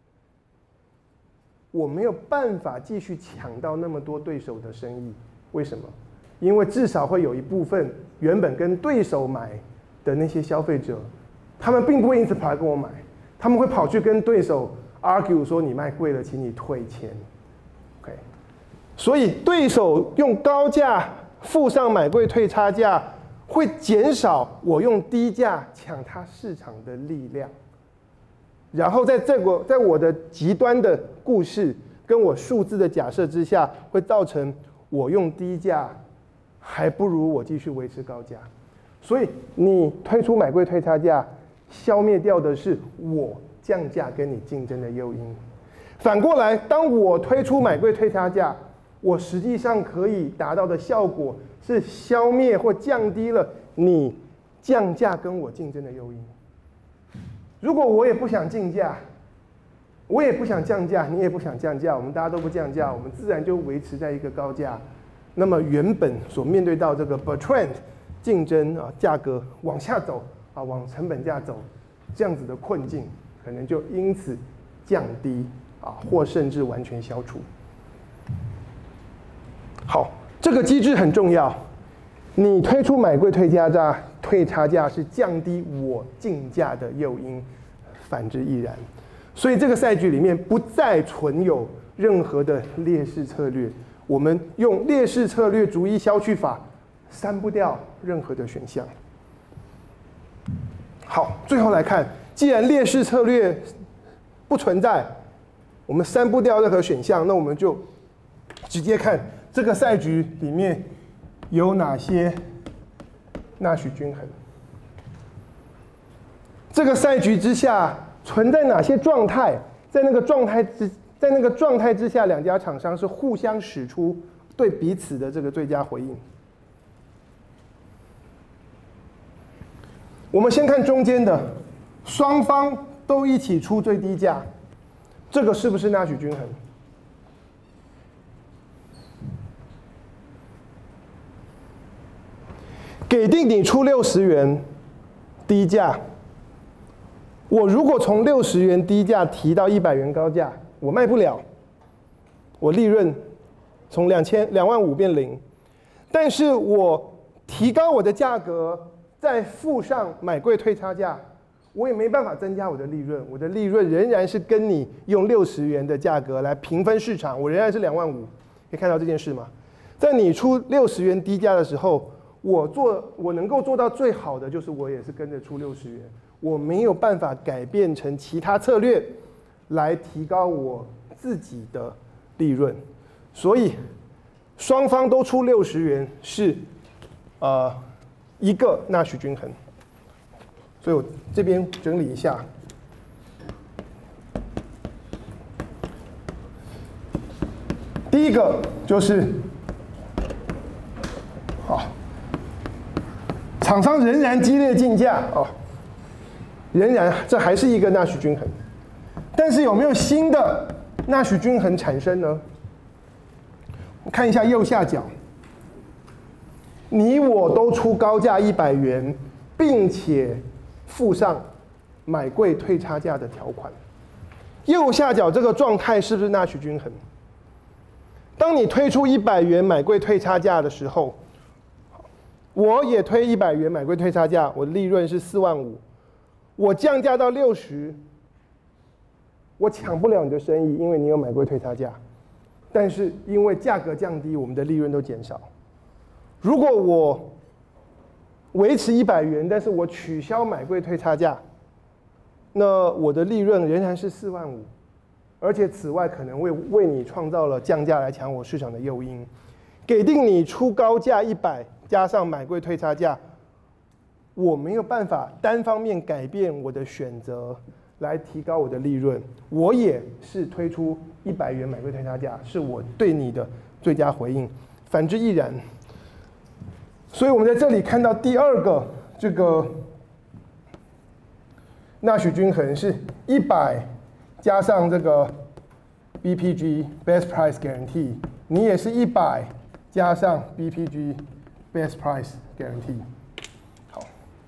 我没有办法继续抢到那么多对手的生意。为什么？因为至少会有一部分原本跟对手买的那些消费者，他们并不会因此跑来跟我买，他们会跑去跟对手 argue 说你卖贵了，请你退钱。OK， 所以对手用高价附上买贵退差价，会减少我用低价抢他市场的力量。然后在我的极端的故事跟我数字的假设之下，会造成我用低价还不如我继续维持高价。所以你推出买贵退差价，消灭掉的是我降价跟你竞争的诱因。反过来，当我推出买贵退差价，我实际上可以达到的效果是消灭或降低了你降价跟我竞争的诱因。如果我也不想竞价，我也不想降价，你也不想降价，我们大家都不降价，我们自然就维持在一个高价。那么原本所面对到这个 Bertrand 竞争啊，价格往下走啊，往成本价走，这样子的困境，可能就因此降低啊，或甚至完全消除。好，这个机制很重要。你推出买贵退差价是降低我竞价的诱因，反之亦然。所以这个赛局里面不再存有任何的劣势策略，我们用劣势策略逐一消去法，删不掉任何的选项。好，最后来看，既然劣势策略不存在，我们删不掉任何选项，那我们就直接看这个赛局里面有哪些纳许均衡。这个赛局之下存在哪些状态？在那个状态之下，两家厂商是互相使出对彼此的这个最佳回应。我们先看中间的，双方都一起出最低价，这个是不是纳许均衡？给定你出60元低价，我如果从60元低价提到100元高价，我卖不了，我利润从25000变0，但是我提高我的价格，再附上买贵退差价，我也没办法增加我的利润，我的利润仍然是跟你用60元的价格来平分市场，我仍然是25000，可以看到这件事吗？在你出60元低价的时候，我能够做到最好的就是我也是跟着出60元，我没有办法改变成其他策略来提高我自己的利润，所以双方都出60元是一个纳许均衡。所以我这边整理一下，第一个就是厂商仍然激烈竞价仍然这还是一个纳许均衡，但是有没有新的纳许均衡产生呢？我看一下右下角，你我都出高价100元，并且附上买贵退差价的条款。右下角这个状态是不是纳许均衡？当你推出100元买贵退差价的时候， 我也推100元买贵退差价，我的利润是4万5，我降价到60，我抢不了你的生意，因为你有买贵退差价。但是因为价格降低，我们的利润都减少。如果我维持100元，但是我取消买贵退差价，那我的利润仍然是4万5，而且此外可能为你创造了降价来抢我市场的诱因，给定你出高价100，加上买贵退差价，我没有办法单方面改变我的选择来提高我的利润，我也是推出100元买贵退差价，是我对你的最佳回应，反之亦然。所以我们在这里看到第二个这个纳许均衡是100加上这个 BPG Best Price Guarantee， 你也是100加上 BPG Best Price Guarantee。好，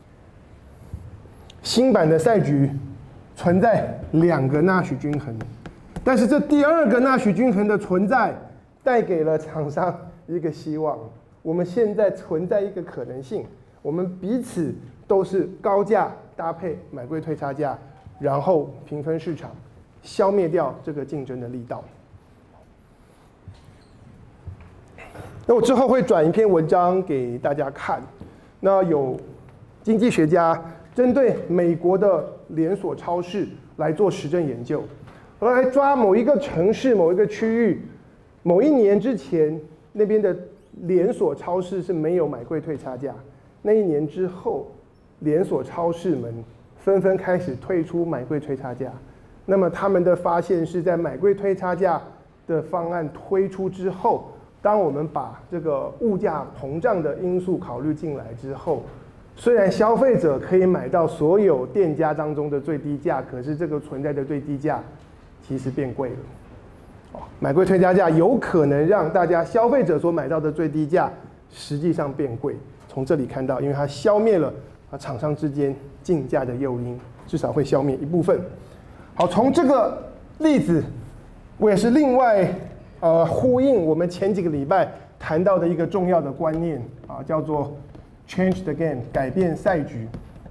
新版的赛局存在2个纳许均衡，但是这第二个纳许均衡的存在带给了厂商一个希望。我们现在存在一个可能性，我们彼此都是高价搭配买贵退差价，然后平分市场，消灭掉这个竞争的力道。那我之后会转一篇文章给大家看，那有经济学家针对美国的连锁超市来做实证研究，来抓某一个城市、某一个区域、某一年之前那边的连锁超市是没有买贵退差价，那一年之后，连锁超市们纷纷开始推出买贵退差价。那么他们的发现是在买贵退差价的方案推出之后，当我们把这个物价膨胀的因素考虑进来之后，虽然消费者可以买到所有店家当中的最低价，可是这个存在的最低价其实变贵了。买贵退差价有可能让大家消费者所买到的最低价实际上变贵。从这里看到，因为它消灭了厂商之间竞价的诱因，至少会消灭一部分。好，从这个例子，我也是另外呼应我们前几个礼拜谈到的一个重要的观念啊，叫做 change the game， 改变赛局。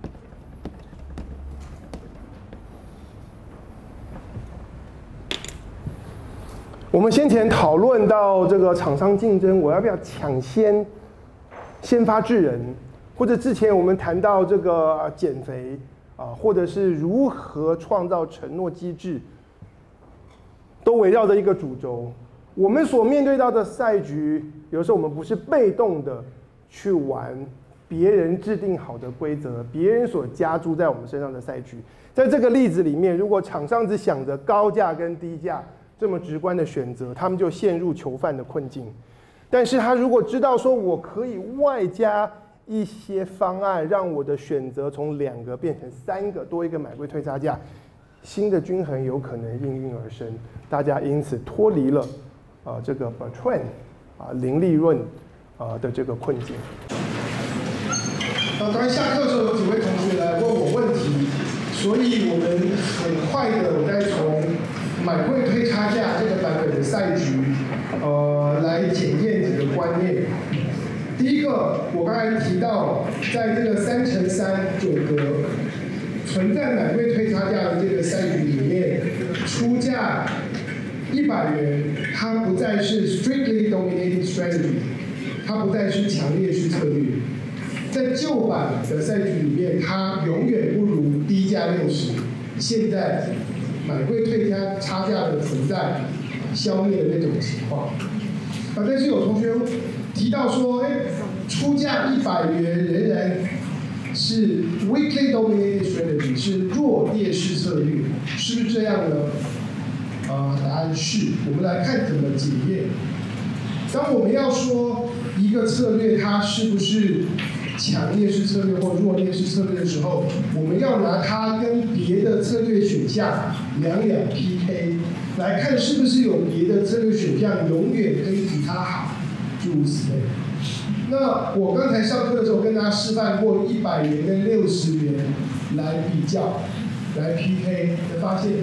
我们先前讨论到这个厂商竞争，我要不要抢先发制人，或者之前我们谈到这个减肥啊，或者是如何创造承诺机制，都围绕着一个主轴。我们所面对到的赛局，有时候我们不是被动的去玩别人制定好的规则，别人所加注在我们身上的赛局。在这个例子里面，如果厂商只想着高价跟低价这么直观的选择，他们就陷入囚犯的困境。但是他如果知道说我可以外加一些方案，让我的选择从2个变成3个，多一个买贵退差价，新的均衡有可能应运而生。大家因此脱离了这个 Bertrand 零利润的这个困境。当然下课的时候有几位同学来问我问题，所以我们很快的我再从买贵退差价这个版本的赛局，来检验几个观念。第一个，我刚才提到，在这个3×3准则存在买贵退差价的这个赛局里面，出价100元，它不再是 strictly dominating strategy， 它不再是强劣势策略。在旧版的赛局里面，它永远不如低价60。现在买贵退差价的存在，消灭了那种情况。但是有同学提到说，出价100元仍然是 weakly dominated strategy， 是弱劣势策略，是不是这样呢？答案是。我们来看怎么检验。当我们要说一个策略它是不是强劣势策略或弱劣势策略的时候，我们要拿它跟别的策略选项两 PK， 来看是不是有别的策略选项永远可以比它好，诸如此类。那我刚才上课的时候跟大家示范过100元跟60元来比较，来 PK， 发现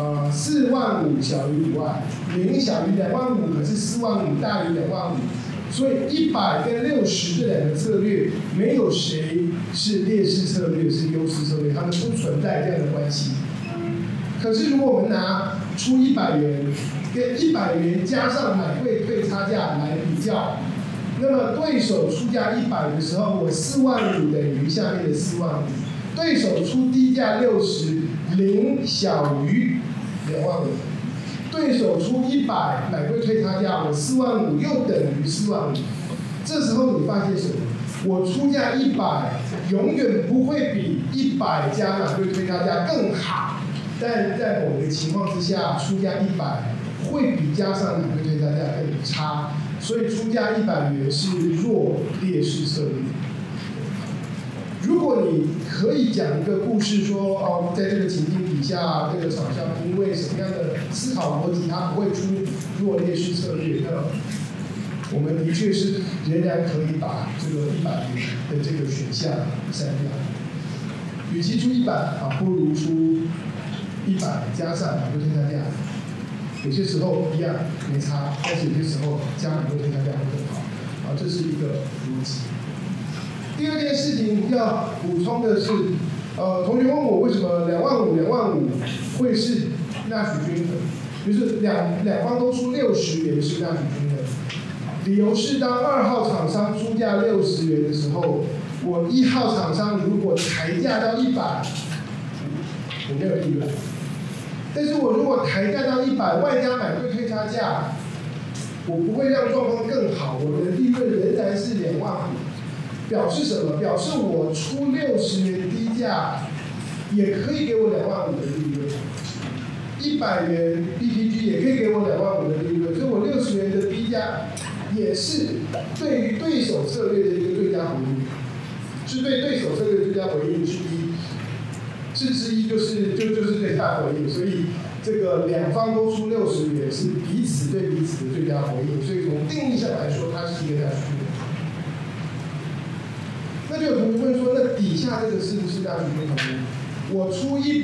4万5小于5万，0小于2万5，可是4万5大于2万5。 所以100跟60这两个策略，没有谁是劣势策略，是优势策略，它们不存在这样的关系。可是如果我们拿出100元跟100元加上买贵退差价来比较，那么对手出价100的时候，我45000等于下面的45000，对手出低价60，零小于25000。对手出100买贵退差价，我45000又等于45000。这时候你发现什么？我出价100，永远不会比100加买贵退差价更好，但在某个情况之下，出价100会比加上买贵退差价更差，所以出价100元是弱劣势策略。如果你可以讲一个故事说，哦，在这个情境底下，这个厂商因为什么样的思考逻辑，它不会出弱劣势策略，那我们的确是仍然可以把这个100元的这个选项删掉。与其出100不如出100加上买贵退差价。有些时候一样没差，但是有些时候加买贵退差价会更好。这是一个逻辑。第二件事情要补充的是，同学问我为什么25000会是纳许均衡，就是两方都出60元是纳许均衡。理由是当2号厂商出价60元的时候，我1号厂商如果抬价到100，我没有利润。但是我如果抬价到100，外加买贵退差价，我不会让状况更好，我的利润仍然是25000。表示什么？表示我出60元低价，也可以给我25000的利润。100元 BPG 也可以给我25000的利润，所以我60元的低价也是对于对手策略的一个最佳回应，是对对手策略的最佳回应之一。之一就是最大回应，所以这个两方都出60元是彼此对彼此的最佳回应，所以从定义上来说，它是一个纳许均衡。那就有同学问说，那底下这个是不是纳许均衡呢？我出100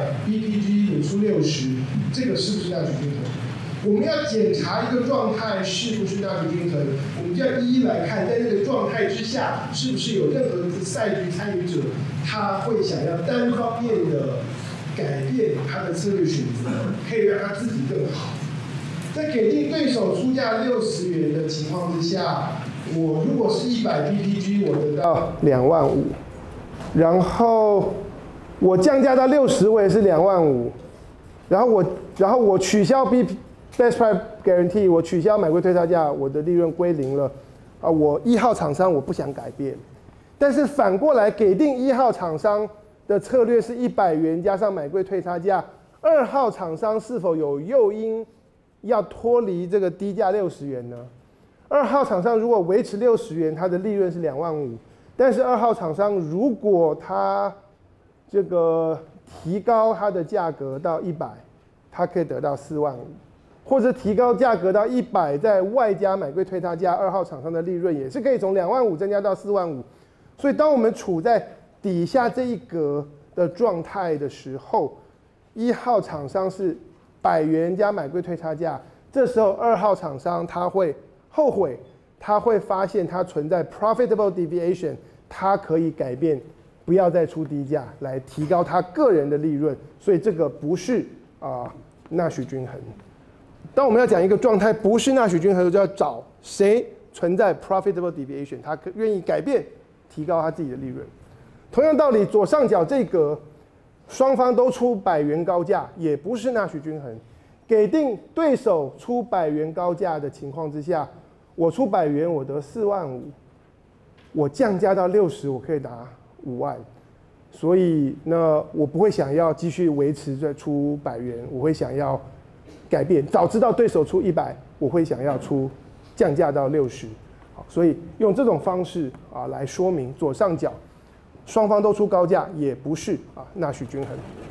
BPG， 你出60，这个是不是纳许均衡？我们要检查一个状态是不是纳许均衡，我们就要一一来看，在这个状态之下，是不是有任何的赛局参与者，他会想要单方面的改变他的策略选择，可以让他自己更好。在给定对手出价60元的情况之下，我如果是100 BPG， 我得到25000，然后我降价到60，我也是25000，然后我取消 Best Price Guarantee， 我取消买贵退差价，我的利润归零了。我1号厂商我不想改变，但是反过来给定1号厂商的策略是100元加上买贵退差价，2号厂商是否有诱因要脱离这个低价60元呢？2号厂商如果维持60元，它的利润是25000，但是2号厂商如果他这个提高它的价格到100，它可以得到45000。或者提高价格到100，再外加买贵退差价，2号厂商的利润也是可以从25000增加到45000。所以当我们处在底下这一格的状态的时候，1号厂商是100元加买贵退差价，这时候2号厂商他会后悔，他会发现它存在 profitable deviation， 他可以改变，不要再出低价来提高他个人的利润。所以这个不是纳许均衡。当我们要讲一个状态不是纳许均衡，就要找谁存在 profitable deviation， 他愿意改变、提高他自己的利润。同样道理，左上角这格，双方都出100元高价，也不是纳许均衡。给定对手出100元高价的情况之下，我出100元，我得45000，我降价到60，我可以拿50000。所以呢，我不会想要继续维持再出100元，我会想要改变。早知道对手出100，我会想要降价到60。好，所以用这种方式来说明左上角双方都出高价，也不是纳许均衡。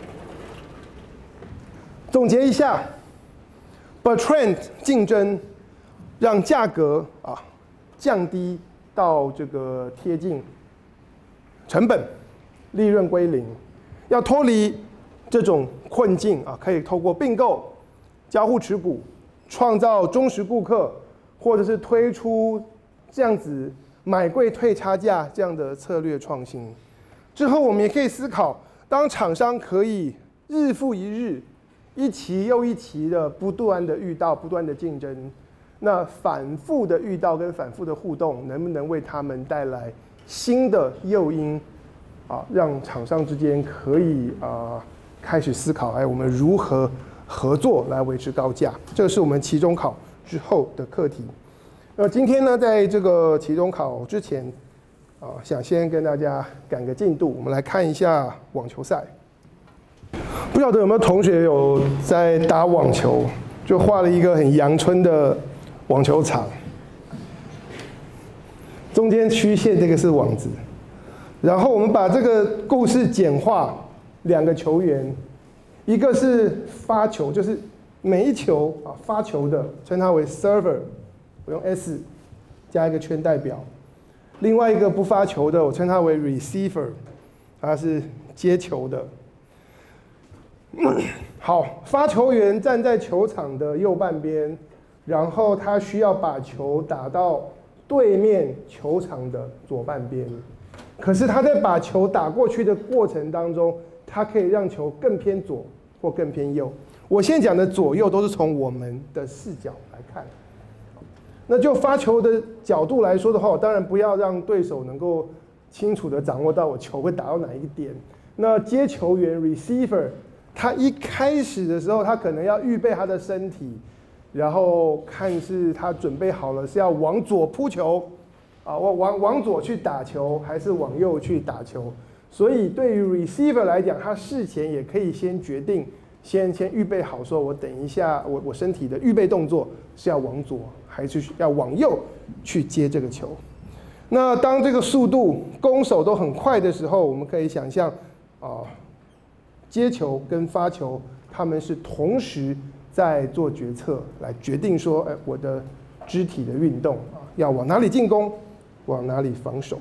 总结一下 ，Bertrand 竞争让价格降低到这个贴近成本，利润归零。要脱离这种困境可以透过并购、交互持股、创造忠实顾客，或者是推出这样子买贵退差价这样的策略创新。之后我们也可以思考，当厂商可以日复一日、一期又一期的不断的遇到、不断的竞争，那反复的遇到跟反复的互动，能不能为他们带来新的诱因让厂商之间可以开始思考，我们如何合作来维持高价？这个是我们期中考之后的课题。那今天呢，在这个期中考之前，想先跟大家赶个进度，我们来看一下网球赛。不晓得有没有同学有在打网球，就画了一个很阳春的网球场，中间曲线这个是网子，然后我们把这个故事简化，两个球员，一个是发球，就是每一球发球的，称它为 server， 我用 S 加一个圈代表。另外一个不发球的，我称它为 receiver， 它是接球的。好，发球员站在球场的右半边，然后他需要把球打到对面球场的左半边。可是他在把球打过去的过程当中，他可以让球更偏左或更偏右。我现在讲的左右都是从我们的视角来看。那就发球的角度来说的话，我当然不要让对手能够清楚地掌握到我球会打到哪一个点。那接球员 receiver， 他一开始的时候，他可能要预备他的身体，然后看是他准备好了是要往左扑球，往左去打球，还是往右去打球。所以对于 receiver 来讲，他事前也可以先决定，先预备好，说我等一下我身体的预备动作是要往左，还是要往右去接这个球。那当这个速度攻守都很快的时候，我们可以想象接球跟发球他们是同时在做决策，来决定说我的肢体的运动要往哪里进攻，往哪里防守。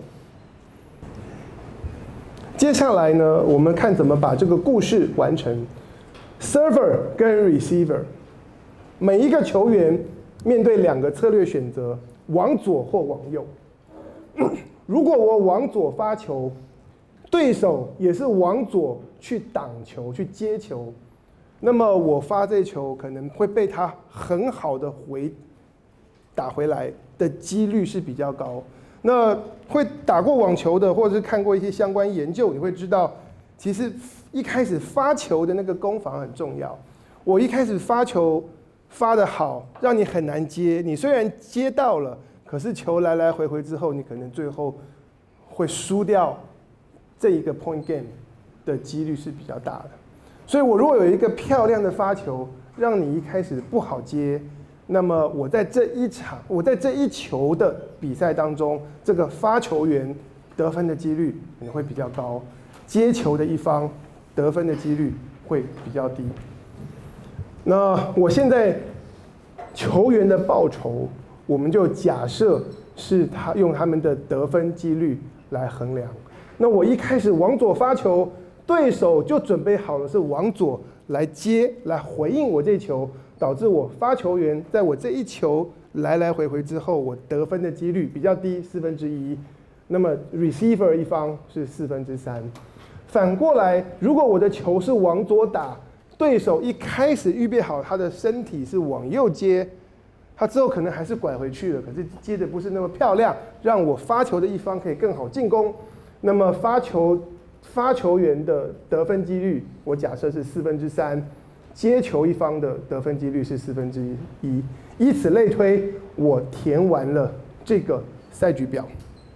接下来呢，我们看怎么把这个故事完成。Server 跟 Receiver， 每一个球员面对两个策略选择，往左或往右。如果我往左发球，对手也是往左去挡球、去接球，那么我发这球可能会被他很好的打回来的几率是比较高。那会打过网球的，或者是看过一些相关研究，你会知道，其实一开始发球的那个攻防很重要。我一开始发球发得好，让你很难接。你虽然接到了，可是球来来回回之后，你可能最后会输掉这一个 point game 的几率是比较大的。所以我如果有一个漂亮的发球，让你一开始不好接，那么我在这一球的比赛当中，这个发球员得分的几率可能会比较高，接球的一方得分的几率会比较低。那我现在球员的报酬，我们就假设是用他们的得分几率来衡量。那我一开始往左发球，对手就准备好了是往左来接，来回应我这球，导致我发球员在我这一球来来回回之后，我得分的几率比较低1/4。那么 receiver 一方是3/4。反过来，如果我的球是往左打，对手一开始预备好他的身体是往右接，他之后可能还是拐回去了，可是接的不是那么漂亮，让我发球的一方可以更好进攻。那么发球员的得分几率，我假设是3/4，接球一方的得分几率是1/4，以此类推，我填完了这个赛局表。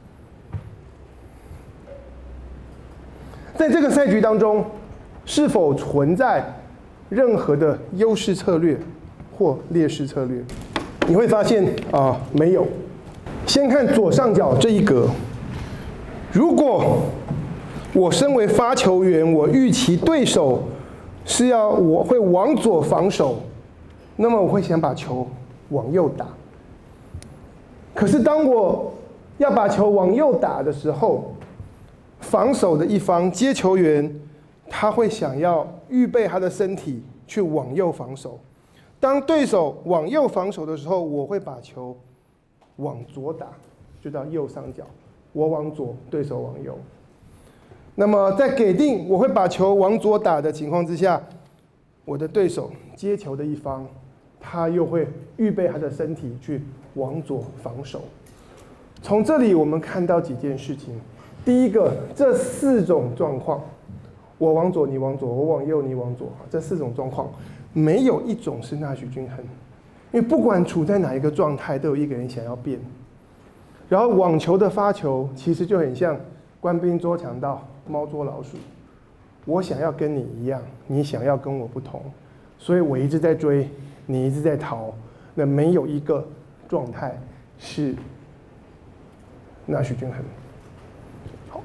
在这个赛局当中，是否存在任何的优势策略或劣势策略？你会发现没有。先看左上角这一格，如果我身为发球员，我预期对手我会往左防守，那么我会想把球往右打。可是当我要把球往右打的时候，防守的一方接球员，他会想要预备他的身体去往右防守。当对手往右防守的时候，我会把球往左打。 就到右上角，我往左，对手往右。那么在给定我会把球往左打的情况之下，我的对手接球的一方，他又会预备他的身体去往左防守。从这里我们看到几件事情。第一个，这4种状况，我往左你往左，我往右你往左，这4种状况没有一种是纳许均衡，因为不管处在哪一个状态，都有一个人想要变。然后网球的发球其实就很像官兵捉强盗，猫捉老鼠。我想要跟你一样，你想要跟我不同，所以我一直在追，你一直在逃。那没有一个状态是纳许均衡。好，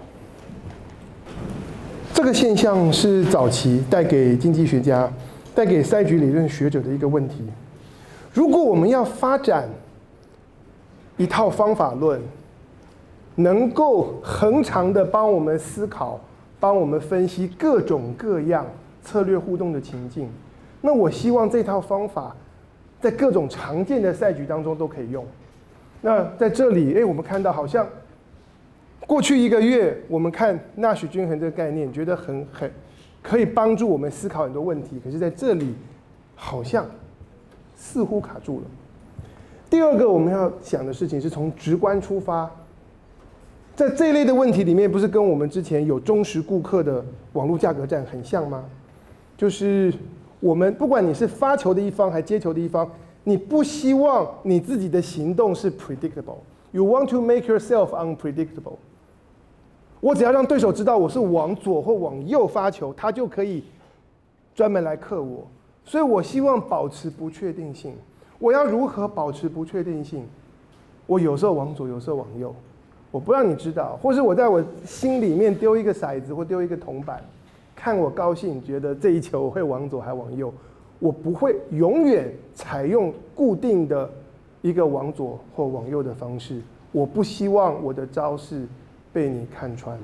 这个现象是早期带给经济学家、带给赛局理论学者的一个问题。如果我们要发展一套方法论，能够恒常的帮我们思考、帮我们分析各种各样策略互动的情境，那我希望这套方法在各种常见的赛局当中都可以用。那在这里，我们看到好像过去1个月，我们看纳许均衡这个概念，觉得很可以帮助我们思考很多问题，可是在这里好像似乎卡住了。第二个我们要想的事情是从直观出发，在这一类的问题里面，不是跟我们之前有忠实顾客的网络价格战很像吗？就是我们不管你是发球的一方还接球的一方，你不希望你自己的行动是 predictable， you want to make yourself unpredictable。我只要让对手知道我是往左或往右发球，他就可以专门来克我，所以我希望保持不确定性。我要如何保持不确定性？我有时候往左，有时候往右，我不让你知道，或是我在我心里面丢一个骰子或丢一个铜板，看我高兴，觉得这一球我会往左还往右，我不会永远采用固定的一个往左或往右的方式。我不希望我的招式被你看穿。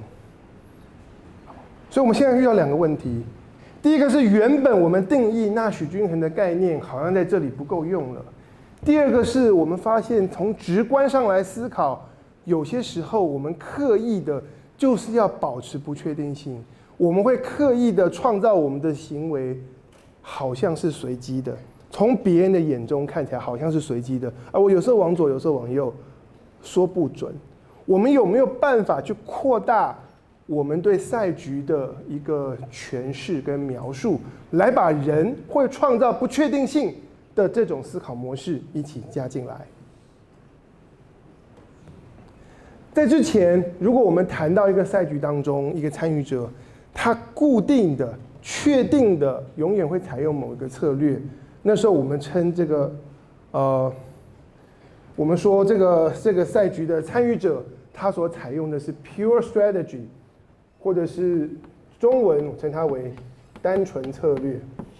所以我们现在遇到2个问题。第一个是原本我们定义纳许均衡的概念好像在这里不够用了。第二个是我们发现从直观上来思考，有些时候我们刻意的就是要保持不确定性，我们会刻意的创造我们的行为好像是随机的，从别人的眼中看起来好像是随机的，我有时候往左，有时候往右，说不准。我们有没有办法去扩大我们对赛局的一个诠释跟描述，来把人会创造不确定性的这种思考模式一起加进来？在之前，如果我们谈到一个赛局当中一个参与者，他固定的、确定的永远会采用某一个策略，那时候我们称这个我们说这个赛局的参与者，他所采用的是 pure strategy， 或者是中文我称它为单纯策略。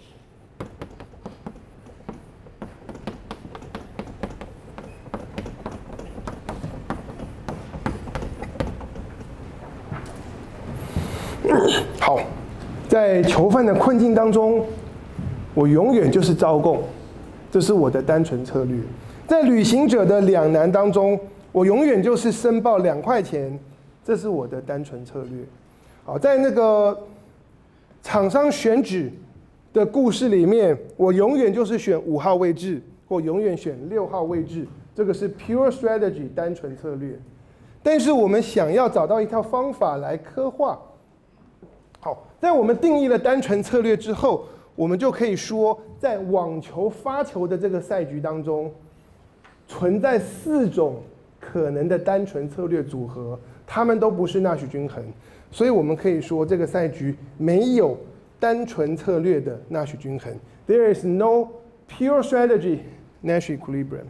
好，在囚犯的困境当中，我永远就是招供，这是我的单纯策略。在旅行者的两难当中，我永远就是申报2块钱，这是我的单纯策略。好，在那个厂商选址的故事里面，我永远就是选5号位置，或永远选6号位置，这个是 pure strategy 单纯策略。但是我们想要找到一套方法来刻画。好，在我们定义了单纯策略之后，我们就可以说，在网球发球的这个赛局当中，存在4种可能的单纯策略组合，它们都不是纳许均衡，所以我们可以说这个赛局没有单纯策略的纳许均衡。There is no pure strategy Nash equilibrium。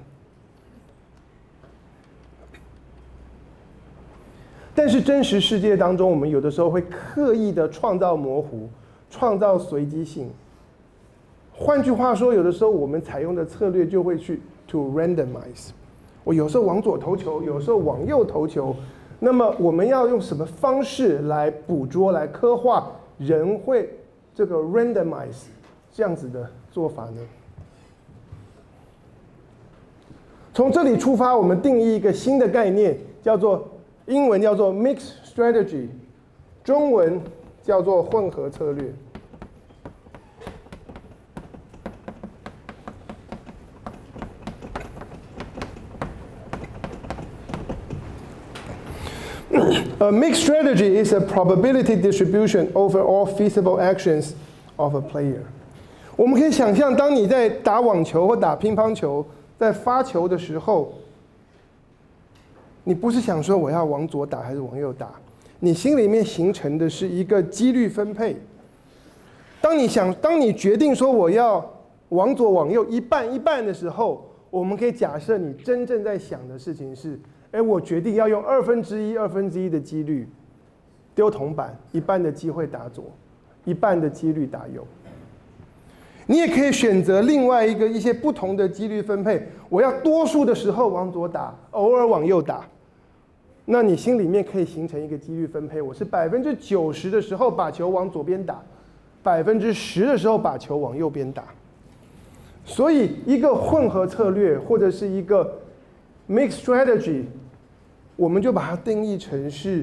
但是真实世界当中，我们有的时候会刻意的创造模糊，创造随机性。换句话说，有的时候我们采用的策略就会去 to randomize。我有时候往左投球，有时候往右投球。那么我们要用什么方式来捕捉、来刻画人会这个 randomize 这样子的做法呢？从这里出发，我们定义一个新的概念， 叫做英文叫做 mixed strategy， 中文叫做混合策略。A mixed strategy is a probability distribution over all feasible actions of a player。我们可以想象，当你在打网球或打乒乓球，在发球的时候，你不是想说我要往左打还是往右打，你心里面形成的是一个几率分配。当你决定说我要往左往右一半一半的时候，我们可以假设你真正在想的事情是，我决定要用1/2的几率丢铜板，一半的机会打左，一半的几率打右。你也可以选择另外一些不同的几率分配，我要多数的时候往左打，偶尔往右打。那你心里面可以形成一个几率分配，我是90%的时候把球往左边打，10%的时候把球往右边打。所以一个混合策略或者是一个 mixed strategy， 我们就把它定义成是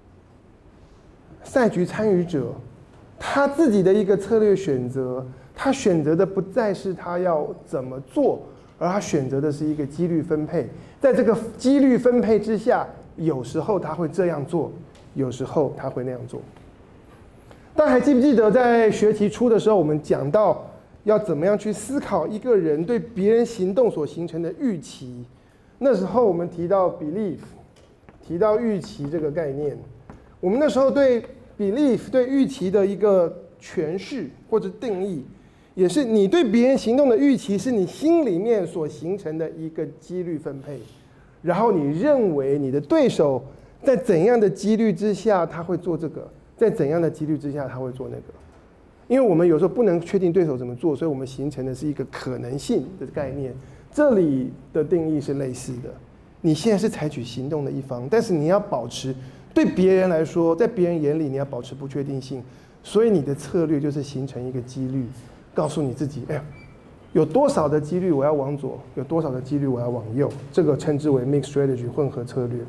赛局参与者他自己的一个策略选择。他选择的不再是他要怎么做，而他选择的是一个几率分配。在这个几率分配之下，有时候他会这样做，有时候他会那样做。大家还记不记得在学期初的时候，我们讲到要怎么样去思考一个人对别人行动所形成的预期？那时候我们提到 belief， 提到预期这个概念。我们那时候对 belief 对预期的一个诠释或者定义，也是你对别人行动的预期是你心里面所形成的一个几率分配，然后你认为你的对手在怎样的几率之下他会做这个，在怎样的几率之下他会做那个。因为我们有时候不能确定对手怎么做，所以我们形成的是一个可能性的概念。这里的定义是类似的，你现在是采取行动的一方，但是你要保持对别人来说，在别人眼里你要保持不确定性，所以你的策略就是形成一个几率，告诉你自己，有多少的几率我要往左，有多少的几率我要往右，这个称之为 mixed strategy 混合策略。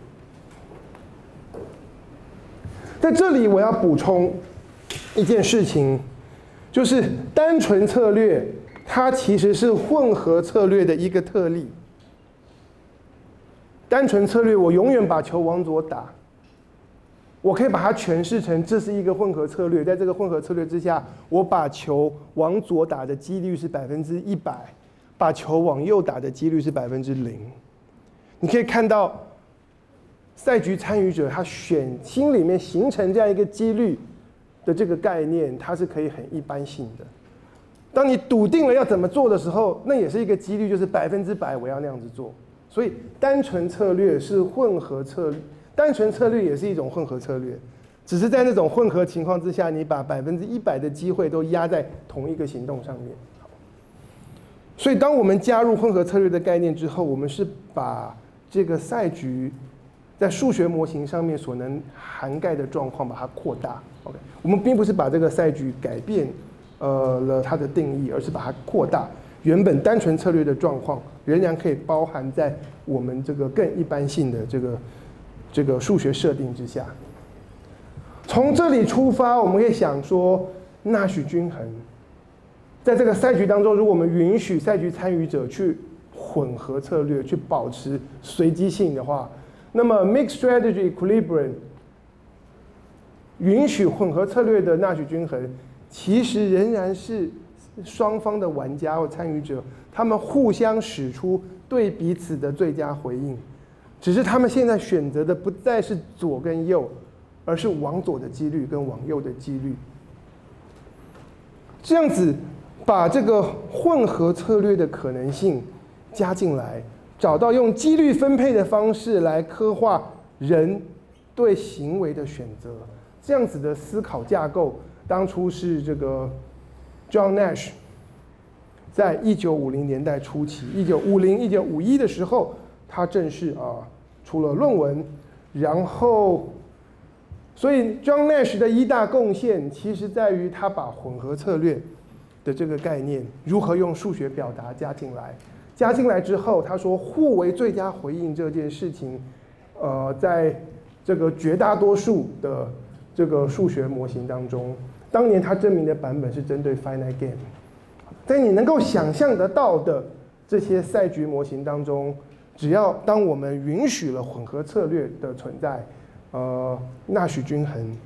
在这里我要补充一件事情，就是单纯策略它其实是混合策略的一个特例。单纯策略我永远把球往左打，我可以把它诠释成这是一个混合策略，在这个混合策略之下，我把球往左打的几率是100%，把球往右打的几率是0%。你可以看到赛局参与者他心里面形成这样一个几率的这个概念，它是可以很一般性的。当你笃定了要怎么做的时候，那也是一个几率，就是100%我要那样子做。所以单纯策略是混合策略。单纯策略也是一种混合策略，只是在那种混合情况之下，你把100%的机会都压在同一个行动上面。所以，当我们加入混合策略的概念之后，我们是把这个赛局在数学模型上面所能涵盖的状况把它扩大。OK， 我们并不是把这个赛局改变了它的定义，而是把它扩大。原本单纯策略的状况仍然可以包含在我们这个更一般性的这个数学设定之下。从这里出发，我们可以想说，纳许均衡在这个赛局当中，如果我们允许赛局参与者去混合策略，去保持随机性的话，那么 mixed strategy equilibrium 允许混合策略的纳许均衡，其实仍然是双方的玩家或参与者，他们互相使出对彼此的最佳回应，只是他们现在选择的不再是左跟右，而是往左的几率跟往右的几率。这样子把这个混合策略的可能性加进来，找到用几率分配的方式来刻画人对行为的选择，这样子的思考架构，当初是这个 John Nash 在1950年代初期，1950、1951的时候，他正式出了论文，然后，所以 John Nash 的一大贡献，其实在于他把混合策略的这个概念如何用数学表达加进来。加进来之后，他说互为最佳回应这件事情， 在这个绝大多数的这个数学模型当中，当年他证明的版本是针对 finite game。在你能够想象得到的这些赛局模型当中，只要当我们允许了混合策略的存在，纳许均衡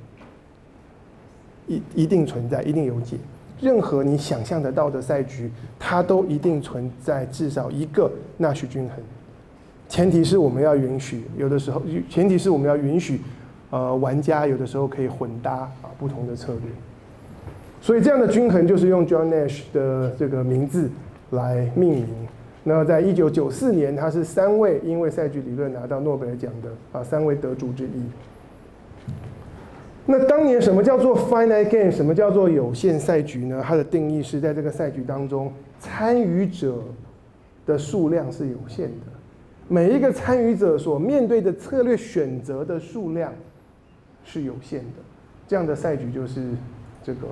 一定存在，一定有解。任何你想象得到的赛局，它都一定存在至少一个纳许均衡。前提是我们要允许，有的时候前提是我们要允许，玩家有的时候可以混搭不同的策略。所以这样的均衡就是用 John Nash 的这个名字来命名。那在1994年，他是3位因为赛局理论拿到诺贝尔奖的3位得主之一。那当年什么叫做 finite game？ 什么叫做有限赛局呢？它的定义是在这个赛局当中，参与者的数量是有限的，每一个参与者所面对的策略选择的数量是有限的。这样的赛局就是这个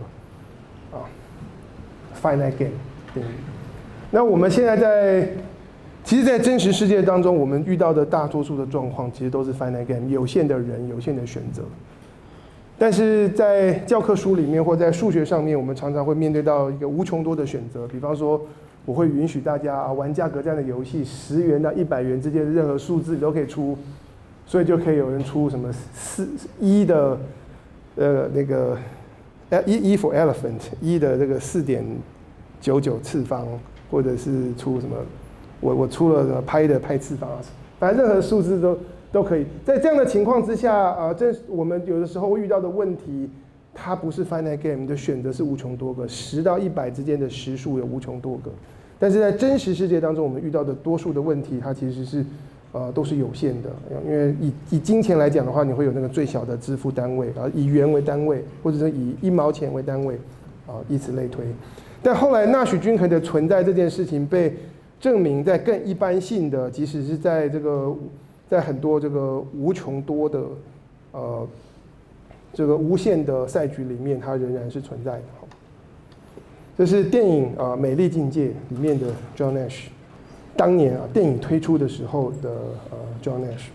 finite game 定义。那我们现在其实，在真实世界当中，我们遇到的大多数的状况，其实都是 finite game， 有限的人，有限的选择。但是在教科书里面或在数学上面，我们常常会面对到一个无穷多的选择。比方说，我会允许大家玩价格战的游戏，10元到100元之间的任何数字你都可以出，所以就可以有人出什么1的那个E for elephant 1的这个4.99次方。或者是出什么，我出了什么派次方，反正任何数字都可以。在这样的情况之下，我们有的时候会遇到的问题，它不是 finite game 的选择是无穷多个，10到100之间的实数有无穷多个。但是在真实世界当中，我们遇到的多数的问题，它其实是都是有限的。因为以金钱来讲的话，你会有那个最小的支付单位，以元为单位，或者是以1毛钱为单位，以此类推。但后来纳许均衡的存在这件事情被证明，在更一般性的，即使是在很多这个无穷多的这个无限的赛局里面，它仍然是存在的。这是电影《美丽境界》里面的 John Nash， 当年电影推出的时候的John Nash。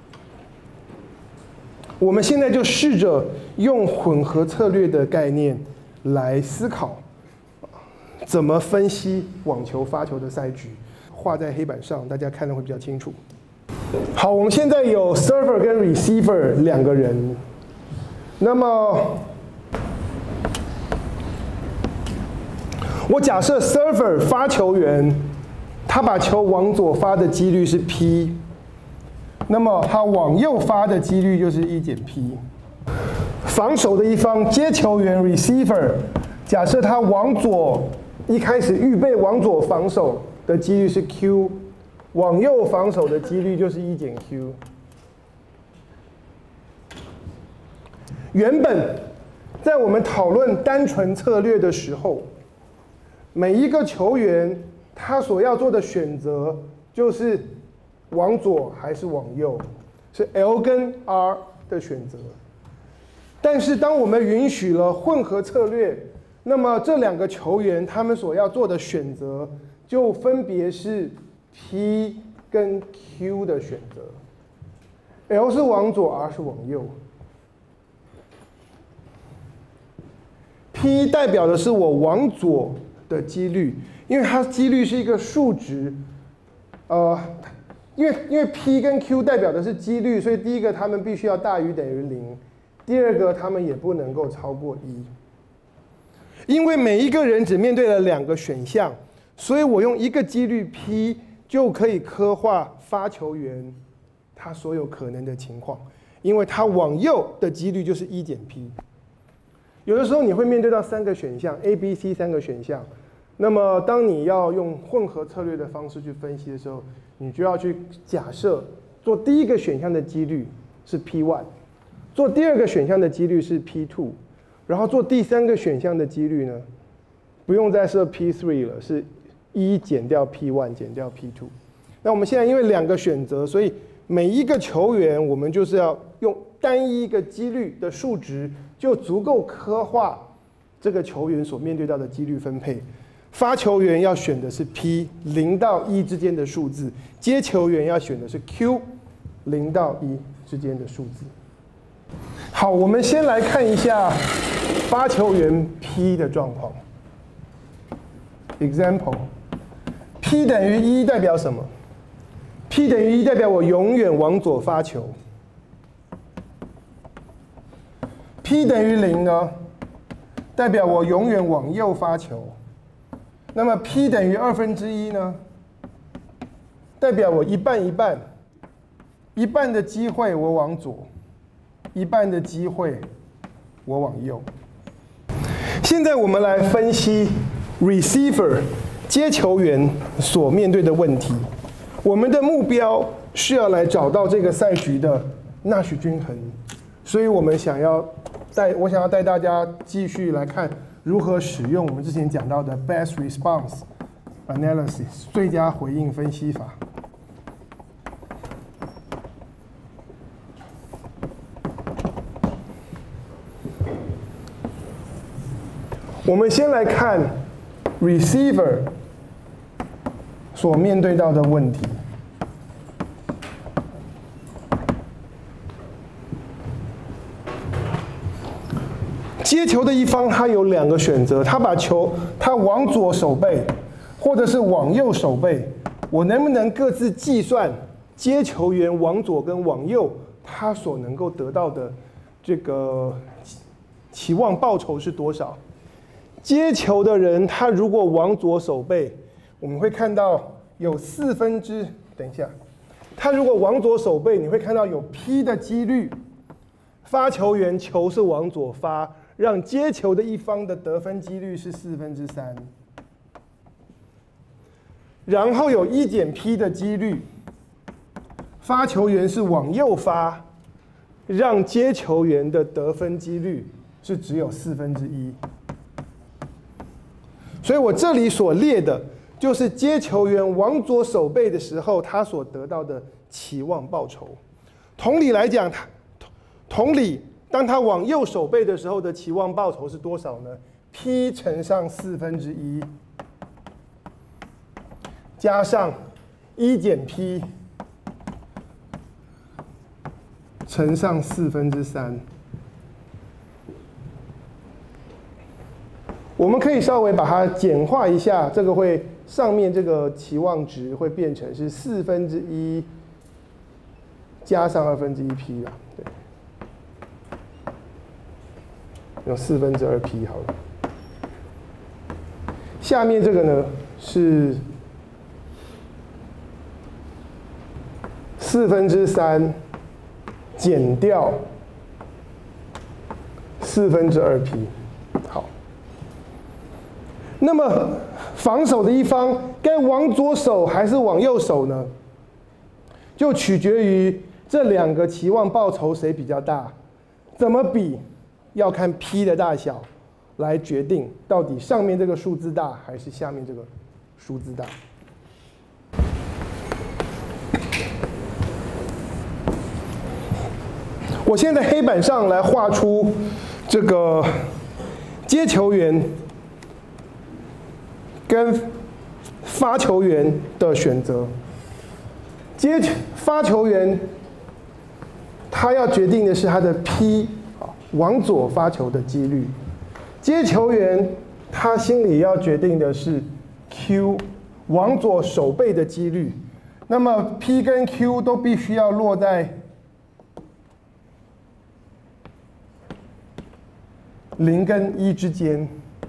我们现在就试着用混合策略的概念来思考。怎么分析网球发球的赛局？画在黑板上，大家看得会比较清楚。好，我们现在有 server 跟 receiver 2个人。那么，我假设 server 发球员，他把球往左发的几率是 p， 那么他往右发的几率就是1减 p。防守的一方接球员 receiver， 假设他往左。一开始预备往左防守的几率是 Q， 往右防守的几率就是1减 Q。原本在我们讨论单纯策略的时候，每一个球员他所要做的选择就是往左还是往右，是 L 跟 R 的选择。但是当我们允许了混合策略，那么这2个球员他们所要做的选择就分别是 P 跟 Q 的选择 ，L 是往左 ，R 是往右。P 代表的是我往左的几率，因为它几率是一个数值，因为 P 跟 Q 代表的是几率，所以第一个它们必须要大于等于0，第二个它们也不能够超过1。因为每一个人只面对了2个选项，所以我用一个几率 P 就可以刻画发球员他所有可能的情况，因为他往右的几率就是1减 P。有的时候你会面对到3个选项 A、B、C 3个选项，那么当你要用混合策略的方式去分析的时候，你就要去假设做第一个选项的几率是 P1， 做第二个选项的几率是 P2。然后做第3个选项的几率呢，不用再设 P3 了，是1减掉 P1 减掉 P2。那我们现在因为2个选择，所以每一个球员我们就是要用单一个几率的数值，就足够刻画这个球员所面对到的几率分配。发球员要选的是 P 0到1之间的数字，接球员要选的是 Q 0到1之间的数字。好，我们先来看一下发球员 P 的状况。Example， P 等于1代表什么 ？P 等于1代表我永远往左发球。P 等于0呢，代表我永远往右发球。那么 P 等于1/2呢，代表我一半一半，一半的机会我往左，一半的机会我往右。现在我们来分析 receiver 接球员所面对的问题。我们的目标是要来找到这个赛局的纳许均衡，所以我想要带大家继续来看如何使用我们之前讲到的 best response analysis 最佳回应分析法。我们先来看 receiver 所面对到的问题。接球的一方他有2个选择，他把球往左手背，或者是往右手背，我能不能各自计算接球员往左跟往右他所能够得到的这个期望报酬是多少？接球的人他如果往左手背，我们会看到有等一下，他如果往左手背，你会看到有 P 的几率，发球员球是往左发，让接球的一方的得分几率是3/4，然后有1减 P 的几率，发球员是往右发，让接球员的得分几率是只有1/4。所以我这里所列的就是接球员往左手背的时候，他所得到的期望报酬。同理来讲，当他往右手背的时候的期望报酬是多少呢 ？P 乘上1/4，加上1减 P 乘上3/4。我们可以稍微把它简化一下，这个会上面这个期望值会变成是1/4加上P 啦，对，用2/P 好了。下面这个呢是3/4减掉2/P。好。那么防守的一方该往左守还是往右守呢？就取决于这2个期望报酬谁比较大。怎么比？要看 P 的大小来决定，到底上面这个数字大还是下面这个数字大。我现在黑板上来画出这个接球员跟发球员的选择。发球员他要决定的是他的 P 往左发球的几率，接球员他心里要决定的是 Q 往左手背的几率。那么 P 跟 Q 都必须要落在0跟1之间。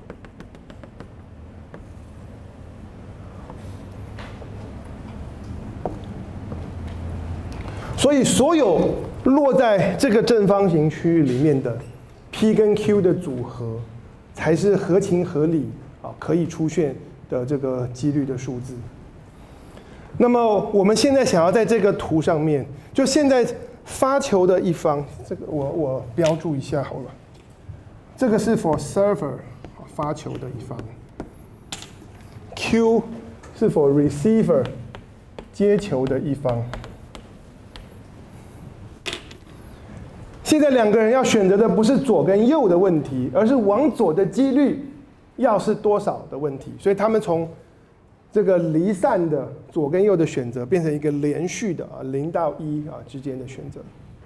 所以所有落在这个正方形区域里面的 P 跟 Q 的组合，才是合情合理可以出现的这个几率的数字。那么我们现在想要在这个图上面，就现在发球的一方，这个我标注一下好了。这个是 for server 发球的一方 ，Q 是 for receiver 接球的一方。现在2个人要选择的不是左跟右的问题，而是往左的几率要是多少的问题。所以他们从这个离散的左跟右的选择变成一个连续的0到1之间的选择。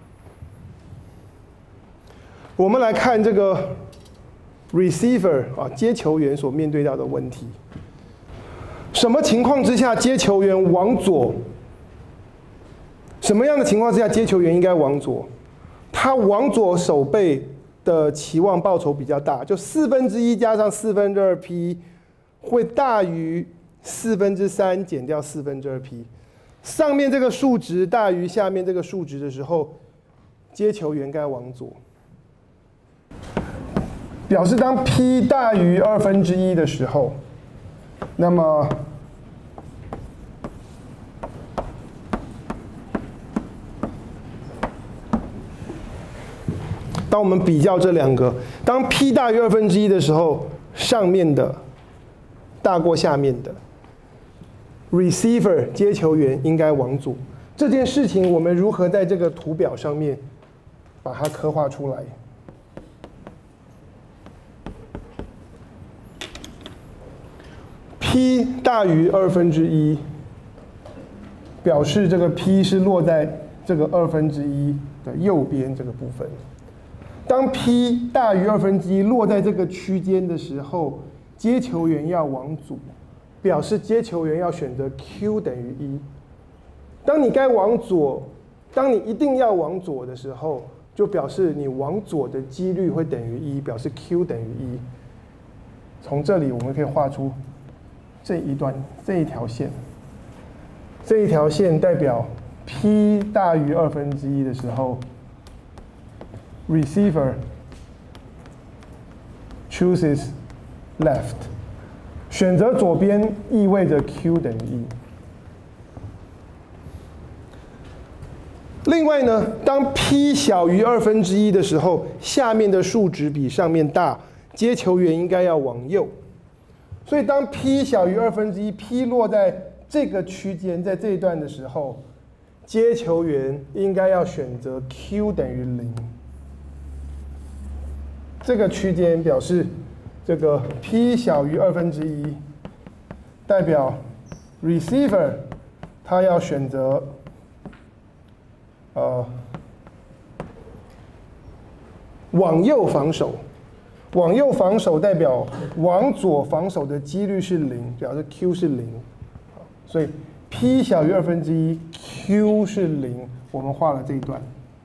我们来看这个 receiver 接球员所面对到的问题。什么情况之下接球员往左？什么样的情况之下接球员应该往左？他往左手背的期望报酬比较大，就1/4加上2/4P 会大于3/4减掉2/4P。上面这个数值大于下面这个数值的时候，接球员该往左。表示当 P 大于1/2的时候，那么当我们比较这两个，当 P 大于1/2的时候，上面的大过下面的 receiver 接球员应该往左。这件事情我们如何在这个图表上面把它刻画出来？P 大于1/2，表示这个 P 是落在这个1/2的右边这个部分。当 P 大于1/2落在这个区间的时候，接球员要往左，表示接球员要选择 Q 等于1。当你该往左，当你一定要往左的时候，就表示你往左的几率会等于1，表示 Q 等于1。从这里我们可以画出这一条线，这一条线代表 P 大于1/2的时候 ，receiver chooses left， 选择左边意味着 Q 等于1。另外呢，当 P 小于1/2的时候，下面的数值比上面大，接球员应该要往右。所以当 P 小于1/2，P 落在这个区间，在这一段的时候，接球员应该要选择 Q 等于0。这个区间表示这个 P 小于1/2，代表 receiver 他要选择往右防守。往右防守代表往左防守的几率是0，表示 Q 是0。所以 P 小于1/2，Q 是0。我们画了这一段。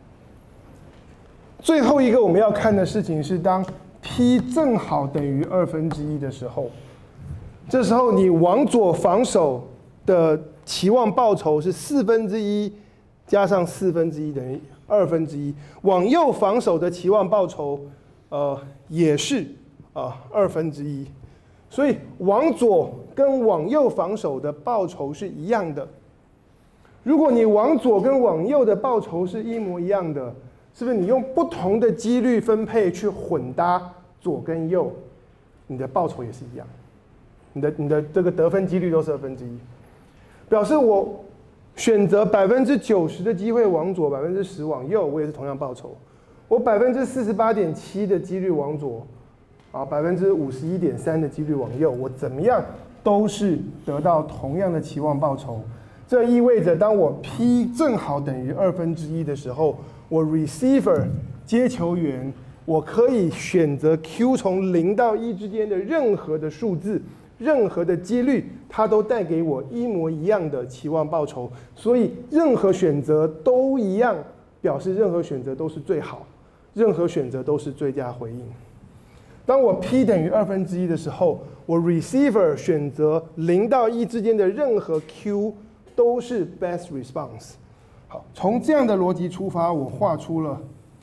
最后一个我们要看的事情是，当 P 正好等于1/2的时候，这时候你往左防守的期望报酬是1/4加上1/4等于1/2。往右防守的期望报酬也是1/2，所以往左跟往右防守的报酬是一样的。如果你往左跟往右的报酬是一模一样的，是不是你用不同的几率分配去混搭左跟右，你的报酬也是一样，你的这个得分几率都是1/2，表示我选择90%的机会往左，10%往右，我也是同样报酬。我48.7%的几率往左，51.3%的几率往右，我怎么样都是得到同样的期望报酬。这意味着，当我 P 正好等于1/2的时候，我 receiver 接球员，我可以选择 Q 从0到1之间的任何的数字，任何的几率，它都带给我一模一样的期望报酬。所以任何选择都一样，表示任何选择都是最好。任何选择都是最佳回应。当我 P 等于1/2的时候，我 receiver 选择0到1之间的任何 Q 都是 best response。好，从这样的逻辑出发，我画出了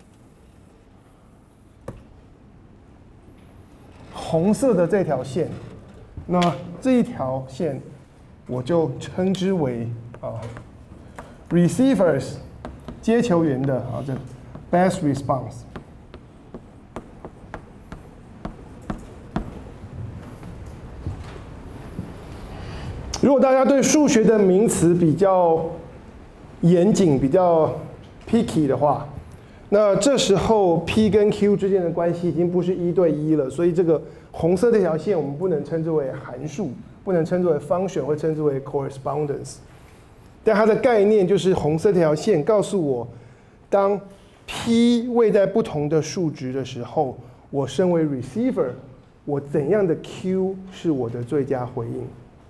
红色的这条线。那这一条线我就称之为receivers 接球员的这best response。如果大家对数学的名词比较严谨、比较 picky 的话，那这时候 P 跟 Q 之间的关系已经不是1对1了，所以这个红色这条线我们不能称之为函数， 不能称之为 function， 会称之为 correspondence。但它的概念就是红色这条线告诉我，当 p 位在不同的数值的时候，我身为 receiver， 我怎样的 q 是我的最佳回应。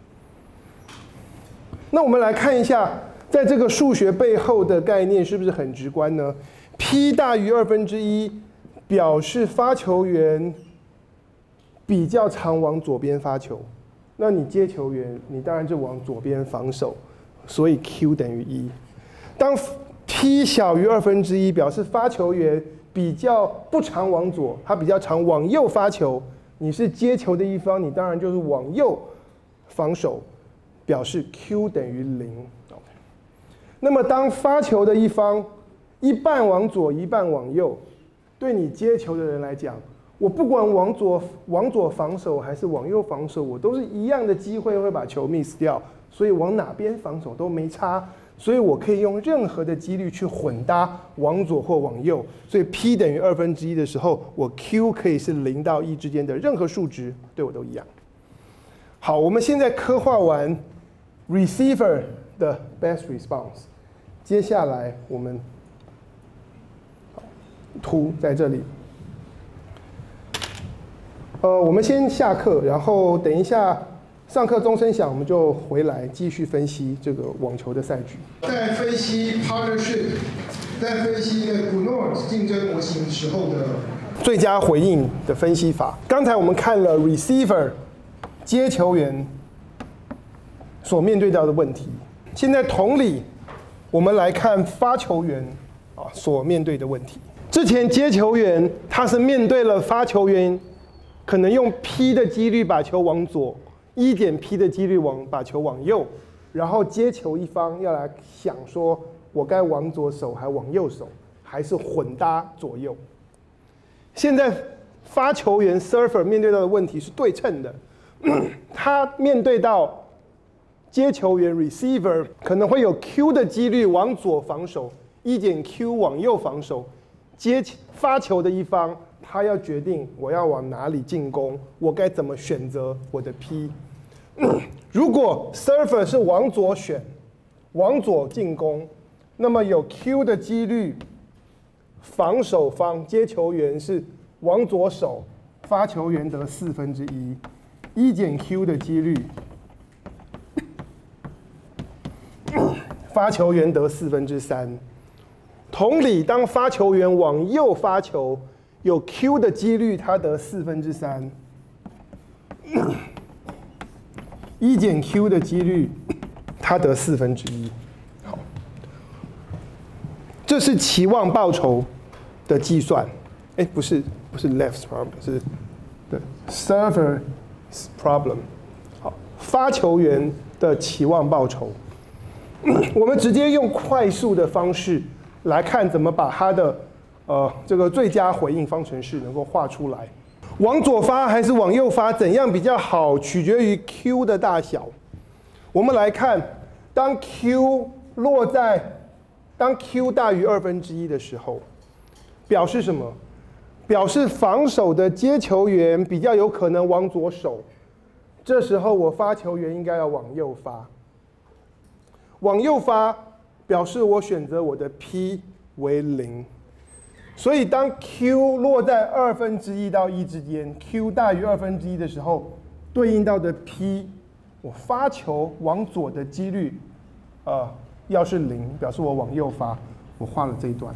那我们来看一下，在这个数学背后的概念是不是很直观呢 ？p 大于1/2表示发球员比较常往左边发球，那你接球员，你当然就往左边防守，所以 q 等于1。当 p 小于1/2表示发球员比较不常往左，他比较常往右发球，你是接球的一方，你当然就是往右防守。表示 q 等于0。那么当发球的一方一半往左一半往右，对你接球的人来讲，我不管往左防守还是往右防守，我都是一样的机会会把球 miss 掉，所以往哪边防守都没差，所以我可以用任何的几率去混搭往左或往右，所以 p 等于1/2的时候，我 q 可以是0到1之间的任何数值，对我都一样。好，我们现在刻画完 receiver 的 best response， 接下来我们图在这里。我们先下课，然后等一下上课钟声响，我们就回来继续分析这个网球的赛局。在分析 partnership， 在分析 Gounod 竞争模型时候的最佳回应的分析法。刚才我们看了 receiver 接球员所面对到的问题，现在同理，我们来看发球员所面对的问题。之前接球员他是面对了发球员可能用 p 的几率把球往左，1.p 的几率把球往右，然后接球一方要来想说我该往左手还往右手，还是混搭左右。现在发球员 server 面对到的问题是对称的，他面对到接球员 receiver 可能会有 q 的几率往左防守，1.q 往右防守。发球的一方，他要决定我要往哪里进攻，我该怎么选择我的 p。如果 server 是往左选，往左进攻，那么有 q 的几率，防守方接球员是往左手，发球员得1/4，1减q 的几率。发球员得3/4。同理，当发球员往右发球，有 q 的几率，他得3/4。1减q 的几率，他得1/4。好，这是期望报酬的计算。不是 Left's problem， 是对 Server's problem。好，发球员的期望报酬。我们直接用快速的方式来看怎么把它的这个最佳回应方程式能够画出来。往左发还是往右发，怎样比较好，取决于 q 的大小。我们来看，当 q 大于1/2的时候，表示什么？表示防守的接球员比较有可能往左守，这时候我发球员应该要往右发。往右发表示我选择我的 p 为0，所以当 q 落在1/2到1之间 ，q 大于1/2的时候，对应到的 p， 我发球往左的几率，要是0，表示我往右发。我画了这一段。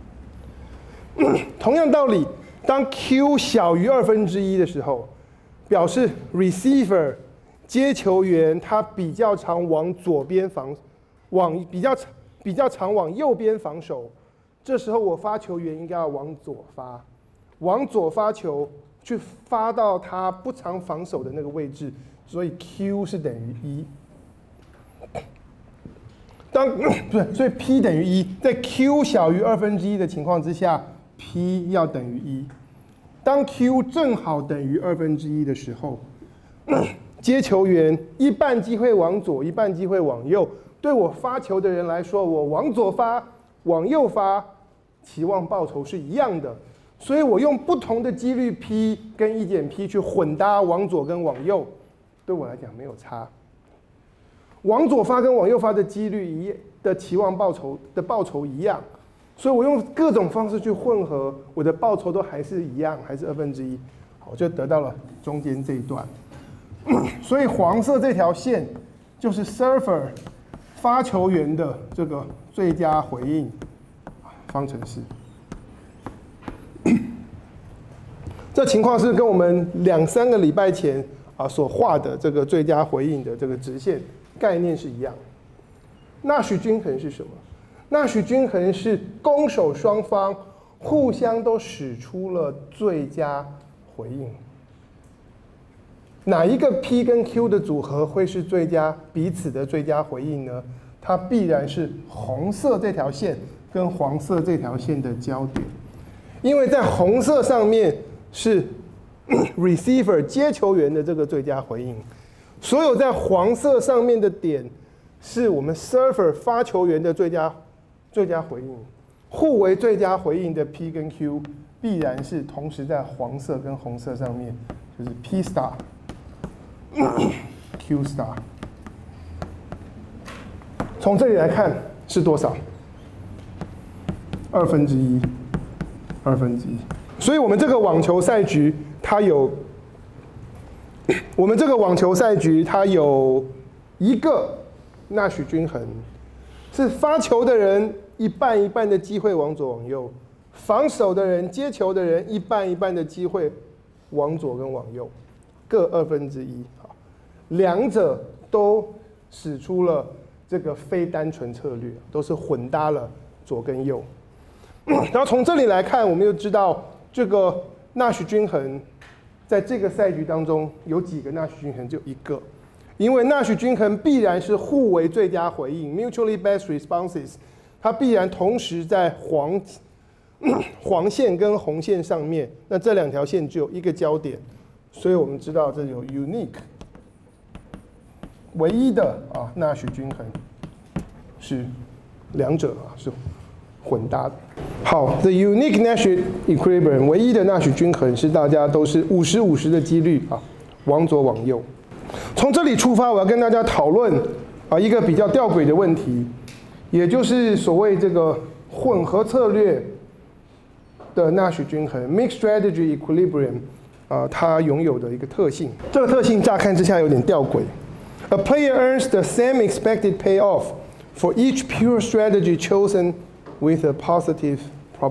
同样道理，当 q 小于1/2的时候，表示 receiver 接球员他比较常往左边比较常往右边防守，这时候我发球员应该要往左发，往左发球去发到他不常防守的那个位置，所以 q 是等于1。所以 p 等于1，在 q 小于1/2的情况之下 ，p 要等于1。当 q 正好等于1/2的时候，接球员一半机会往左，一半机会往右。对我发球的人来说，我往左发、往右发，期望报酬是一样的。所以我用不同的几率 p 跟1减p去混搭往左跟往右， 对我来讲没有差。往左发跟往右发的几率的期望报酬一样，所以我用各种方式去混合，我的报酬都还是一样，还是1/2，好，我就得到了中间这一段。所以黄色这条线就是 server 发球员的这个最佳回应方程式。这情况是跟我们2-3个礼拜前所画的这个最佳回应的这个直线概念是一样。纳许均衡是什么？纳许均衡是攻守双方互相都使出了最佳回应。哪一个 P 跟 Q 的组合会是彼此的最佳回应呢？它必然是红色这条线跟黄色这条线的交点，因为在红色上面是receiver 接球员的这个最佳回应，所有在黄色上面的点是我们 server 发球员的最佳回应，互为最佳回应的 P 跟 Q 必然是同时在黄色跟红色上面，就是 P star、Q star。从这里来看是多少？1/2，所以我们这个网球赛局它有一个纳许均衡，是发球的人一半一半的机会往左往右，防守的人接球的人一半一半的机会往左跟往右，各1/2。好，两者都使出了这个非单纯策略，都是混搭了左跟右。然后从这里来看，我们就知道这个纳许均衡在这个赛局当中有几个纳许均衡，就一个，因为纳许均衡必然是互为最佳回应 （mutually best responses）， 它必然同时在黄线跟红线上面，那这两条线只有一个交点，所以我们知道这有 unique 唯一的纳许均衡是两者是混搭的。好 ，the unique Nash equilibrium 唯一的纳许均衡是大家都是50-50的几率往左往右。从这里出发，我要跟大家讨论一个比较吊诡的问题，也就是所谓这个混合策略的纳许均衡 （mixed strategy equilibrium） 它拥有的一个特性。这个特性乍看之下有点吊诡。A player earns the same expected payoff for each pure strategy chosen with a positive probability 。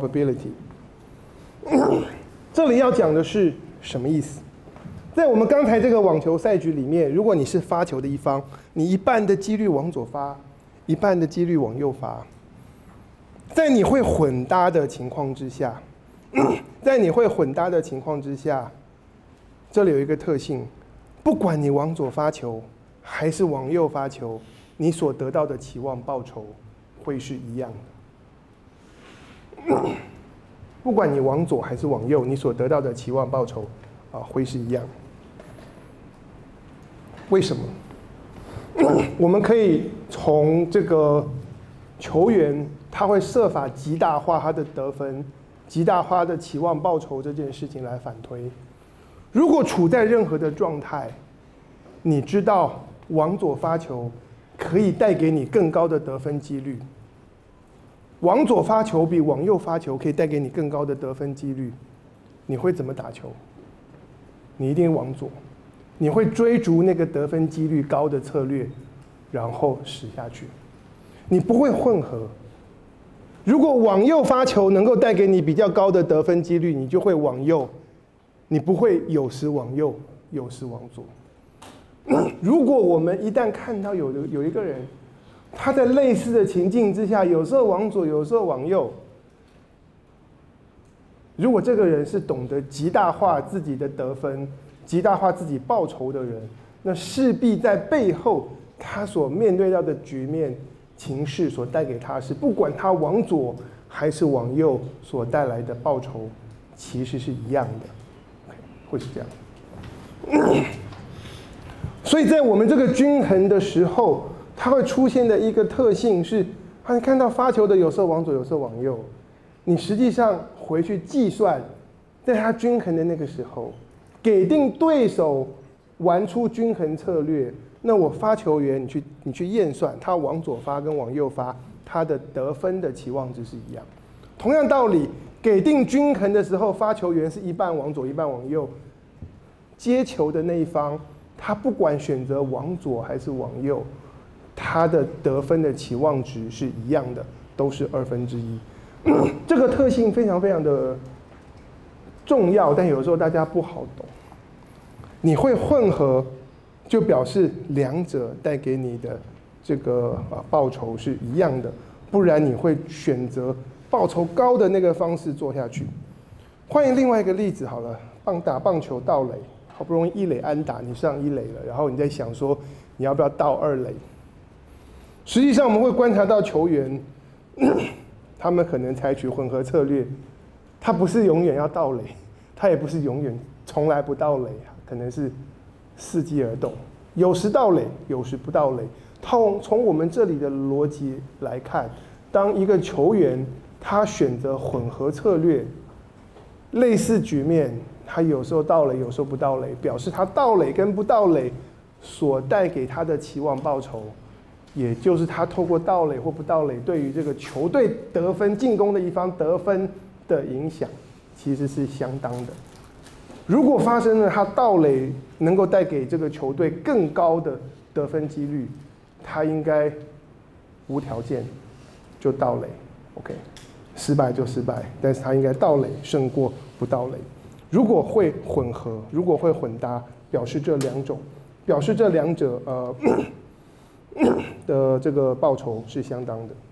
这里要讲的是什么意思？在我们刚才这个网球赛局里面，如果你是发球的一方，你一半的几率往左发，一半的几率往右发。在你会混搭的情况之下，这里有一个特性，不管你往左发球还是往右发球，你所得到的期望报酬会是一样的。不管你往左还是往右，你所得到的期望报酬会是一样的。为什么？我们可以从这个球员他会设法极大化他的得分，极大化他的期望报酬这件事情来反推。如果处在任何的状态，你知道往左发球可以带给你更高的得分几率，往左发球比往右发球可以带给你更高的得分几率，你会怎么打球？你一定往左，你会追逐那个得分几率高的策略，然后使下去。你不会混合。如果往右发球能够带给你比较高的得分几率，你就会往右，你不会有时往右，有时往左。如果我们一旦看到有一个人，他在类似的情境之下，有时候往左，有时候往右，如果这个人是懂得极大化自己的得分、极大化自己报酬的人，那势必在背后他所面对到的局面、情势所带给他是，不管他往左还是往右所带来的报酬，其实是一样的，会是这样。所以在我们这个均衡的时候，它会出现的一个特性是，你看到发球的有时候往左，有时候往右，你实际上回去计算，在它均衡的那个时候，给定对手玩出均衡策略，那我发球员你去验算，他往左发跟往右发，他的得分的期望值是一样。同样道理，给定均衡的时候，发球员是一半往左一半往右，接球的那一方，他不管选择往左还是往右，他的得分的期望值是一样的，都是1/2。这个特性非常非常的重要，但有时候大家不好懂。你会混合，就表示两者带给你的这个报酬是一样的，不然你会选择报酬高的那个方式做下去。换另外一个例子好了，打棒球盗垒，好不容易一垒安打，你上一垒了，然后你在想说你要不要盗2垒？实际上我们会观察到球员，他们可能采取混合策略，他不是永远要盗垒，他也不是永远从来不盗垒，可能是伺机而动，有时盗垒，有时不盗垒。从我们这里的逻辑来看，当一个球员他选择混合策略，类似局面，他有时候盗垒，有时候不盗垒，表示他盗垒跟不盗垒所带给他的期望报酬，也就是他透过盗垒或不盗垒对于这个球队得分、进攻的一方得分的影响，其实是相当的。如果发生了他盗垒能够带给这个球队更高的得分几率，他应该无条件就盗垒 ，OK， 失败就失败，但是他应该盗垒胜过不盗垒。如果会混合，如果会混搭，表示这两者的这个报酬是相当的。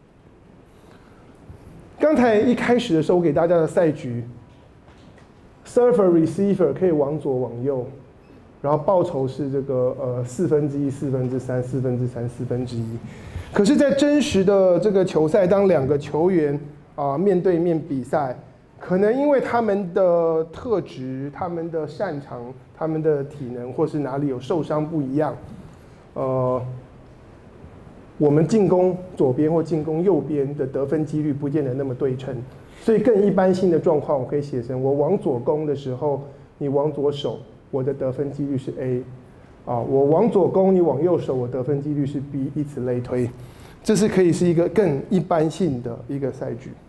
刚才一开始的时候，我给大家的赛局 ，server receiver 可以往左往右，然后报酬是这个1/4、3/4、1/3、1/3。可是，在真实的这个球赛，当两个球员面对面比赛，可能因为他们的特质、他们的擅长、他们的体能，或是哪里有受伤不一样，我们进攻左边或进攻右边的得分几率不见得那么对称，所以更一般性的状况，我可以写成：我往左攻的时候，你往左守，我的得分几率是 A， 我往左攻，你往右守，我得分几率是 B， 以此类推。这是可以是一个更一般性的一个赛局。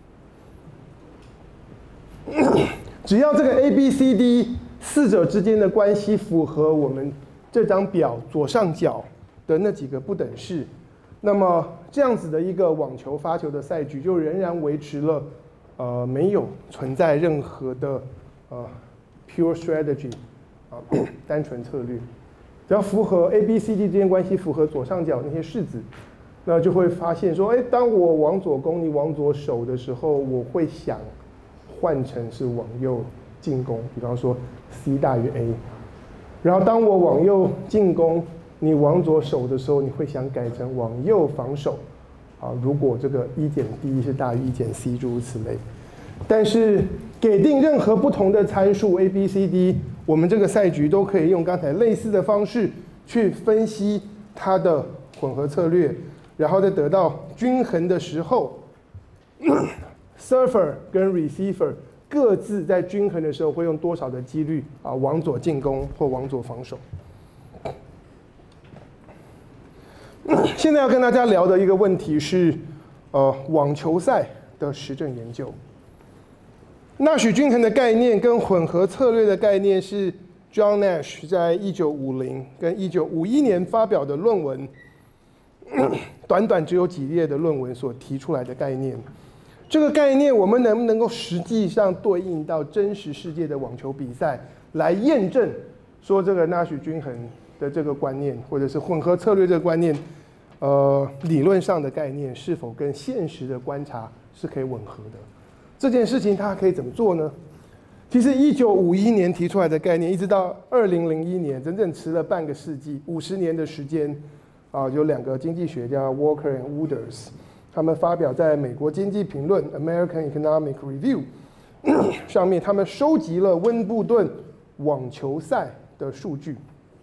只要这个 A、B、C、D 四者之间的关系符合我们这张表左上角的那几个不等式，那么这样子的一个网球发球的赛局就仍然维持了没有存在任何的pure strategy 单纯策略，只要符合 A、B、C、D 之间关系符合左上角那些式子，那就会发现说，当我往左攻，你往左守的时候，我会想换成是往右进攻，比方说 C 大于 A， 然后当我往右进攻，你往左守的时候，你会想改成往右防守，如果这个1减 D 是大于1减 C， 诸如此类。但是给定任何不同的参数 A、B、C、D， 我们这个赛局都可以用刚才类似的方式去分析它的混合策略，然后在得到均衡的时候，server 跟 receiver 各自在均衡的时候会用多少的几率往左进攻或往左防守。现在要跟大家聊的一个问题是，网球赛的实证研究。纳许均衡的概念跟混合策略的概念是 John Nash 在1950跟1951年发表的论文，短短只有几页的论文所提出来的概念。这个概念我们能不能够实际上对应到真实世界的网球比赛，来验证说这个纳许均衡的这个观念，或者是混合策略这个观念，理论上的概念是否跟现实的观察是可以吻合的？这件事情它可以怎么做呢？其实1951年提出来的概念，一直到2001年，整整迟了半个世纪，50年的时间，有2个经济学家 Walker and Wooders， 他们发表在美国经济评论 American Economic Review 上面，他们收集了温布顿网球赛的数据，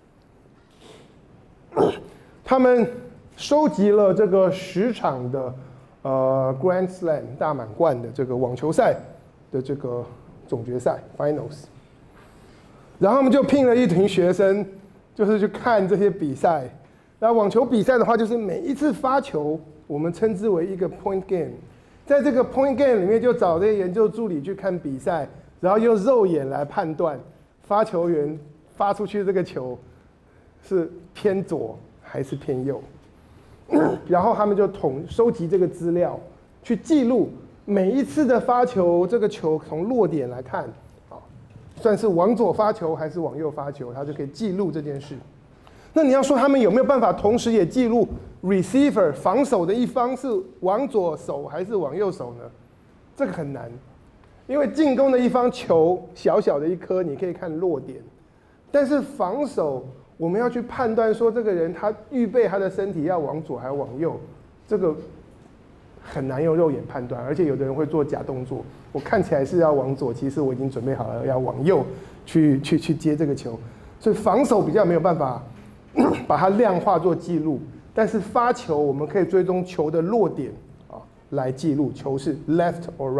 他们收集了这个10场的Grand Slam 大满贯的这个网球赛的这个总决赛 Finals， 然后他们就聘了一群学生就是去看这些比赛。那网球比赛的话，就是每一次发球，我们称之为一个 point game。在这个 point game 里面，就找这些研究助理去看比赛，然后用肉眼来判断发球员发出去这个球是偏左还是偏右。然后他们就收集这个资料，去记录每一次的发球，这个球从落点来看，算是往左发球还是往右发球，他就可以记录这件事。那你要说他们有没有办法同时也记录 receiver 防守的一方是往左守还是往右守呢？这个很难，因为进攻的一方球小小的一颗，你可以看落点，但是防守我们要去判断说这个人他预备他的身体要往左还是往右，这个很难用肉眼判断，而且有的人会做假动作，我看起来是要往左，其实我已经准备好了要往右去接这个球，所以防守比较没有办法把它量化做记录，但是发球我们可以追踪球的落点来记录球是 left or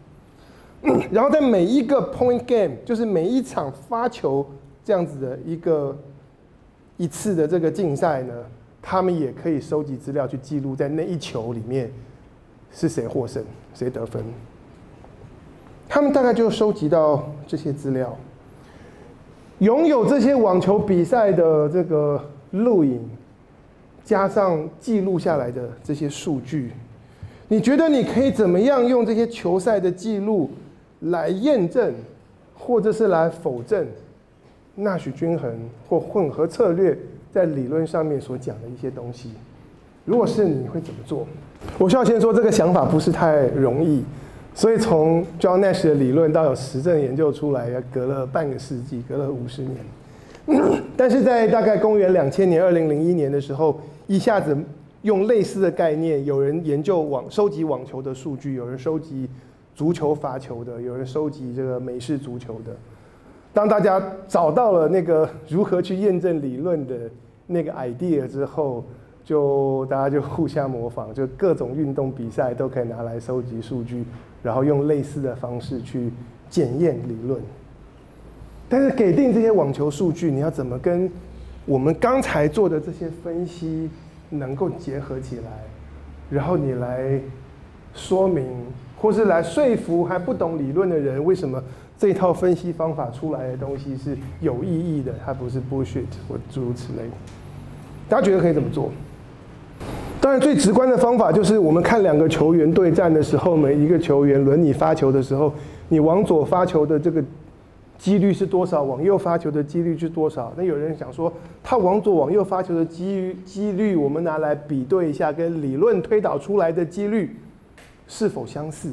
right。然后在每一个 point game， 就是每一场发球这样子的一次的这个竞赛呢，他们也可以收集资料去记录在那一球里面是谁获胜，谁得分。他们大概就收集到这些资料。拥有这些网球比赛的这个录影，加上记录下来的这些数据，你觉得你可以怎么样用这些球赛的记录来验证，或者是来否证纳许均衡或混合策略在理论上面所讲的一些东西？如果是你会怎么做？我需要先说这个想法不是太容易。所以从 John Nash 的理论到有实证研究出来，隔了半个世纪，隔了50年。但是在大概公元2000年、2001年的时候，一下子用类似的概念，有人研究收集网球的数据，有人收集足球罚球的，有人收集这个美式足球的。当大家找到了那个如何去验证理论的那个 idea 之后，大家就互相模仿，就各种运动比赛都可以拿来收集数据，然后用类似的方式去检验理论。但是给定这些网球数据，你要怎么跟我们刚才做的这些分析能够结合起来，然后你来说明或是来说服还不懂理论的人，为什么这套分析方法出来的东西是有意义的，它不是 bullshit 或诸如此类。大家觉得可以怎么做？当然，最直观的方法就是我们看2个球员对战的时候，每一个球员轮你发球的时候，你往左发球的这个几率是多少，往右发球的几率是多少。那有人想说，他往左往右发球的几率，我们拿来比对一下，跟理论推导出来的几率是否相似？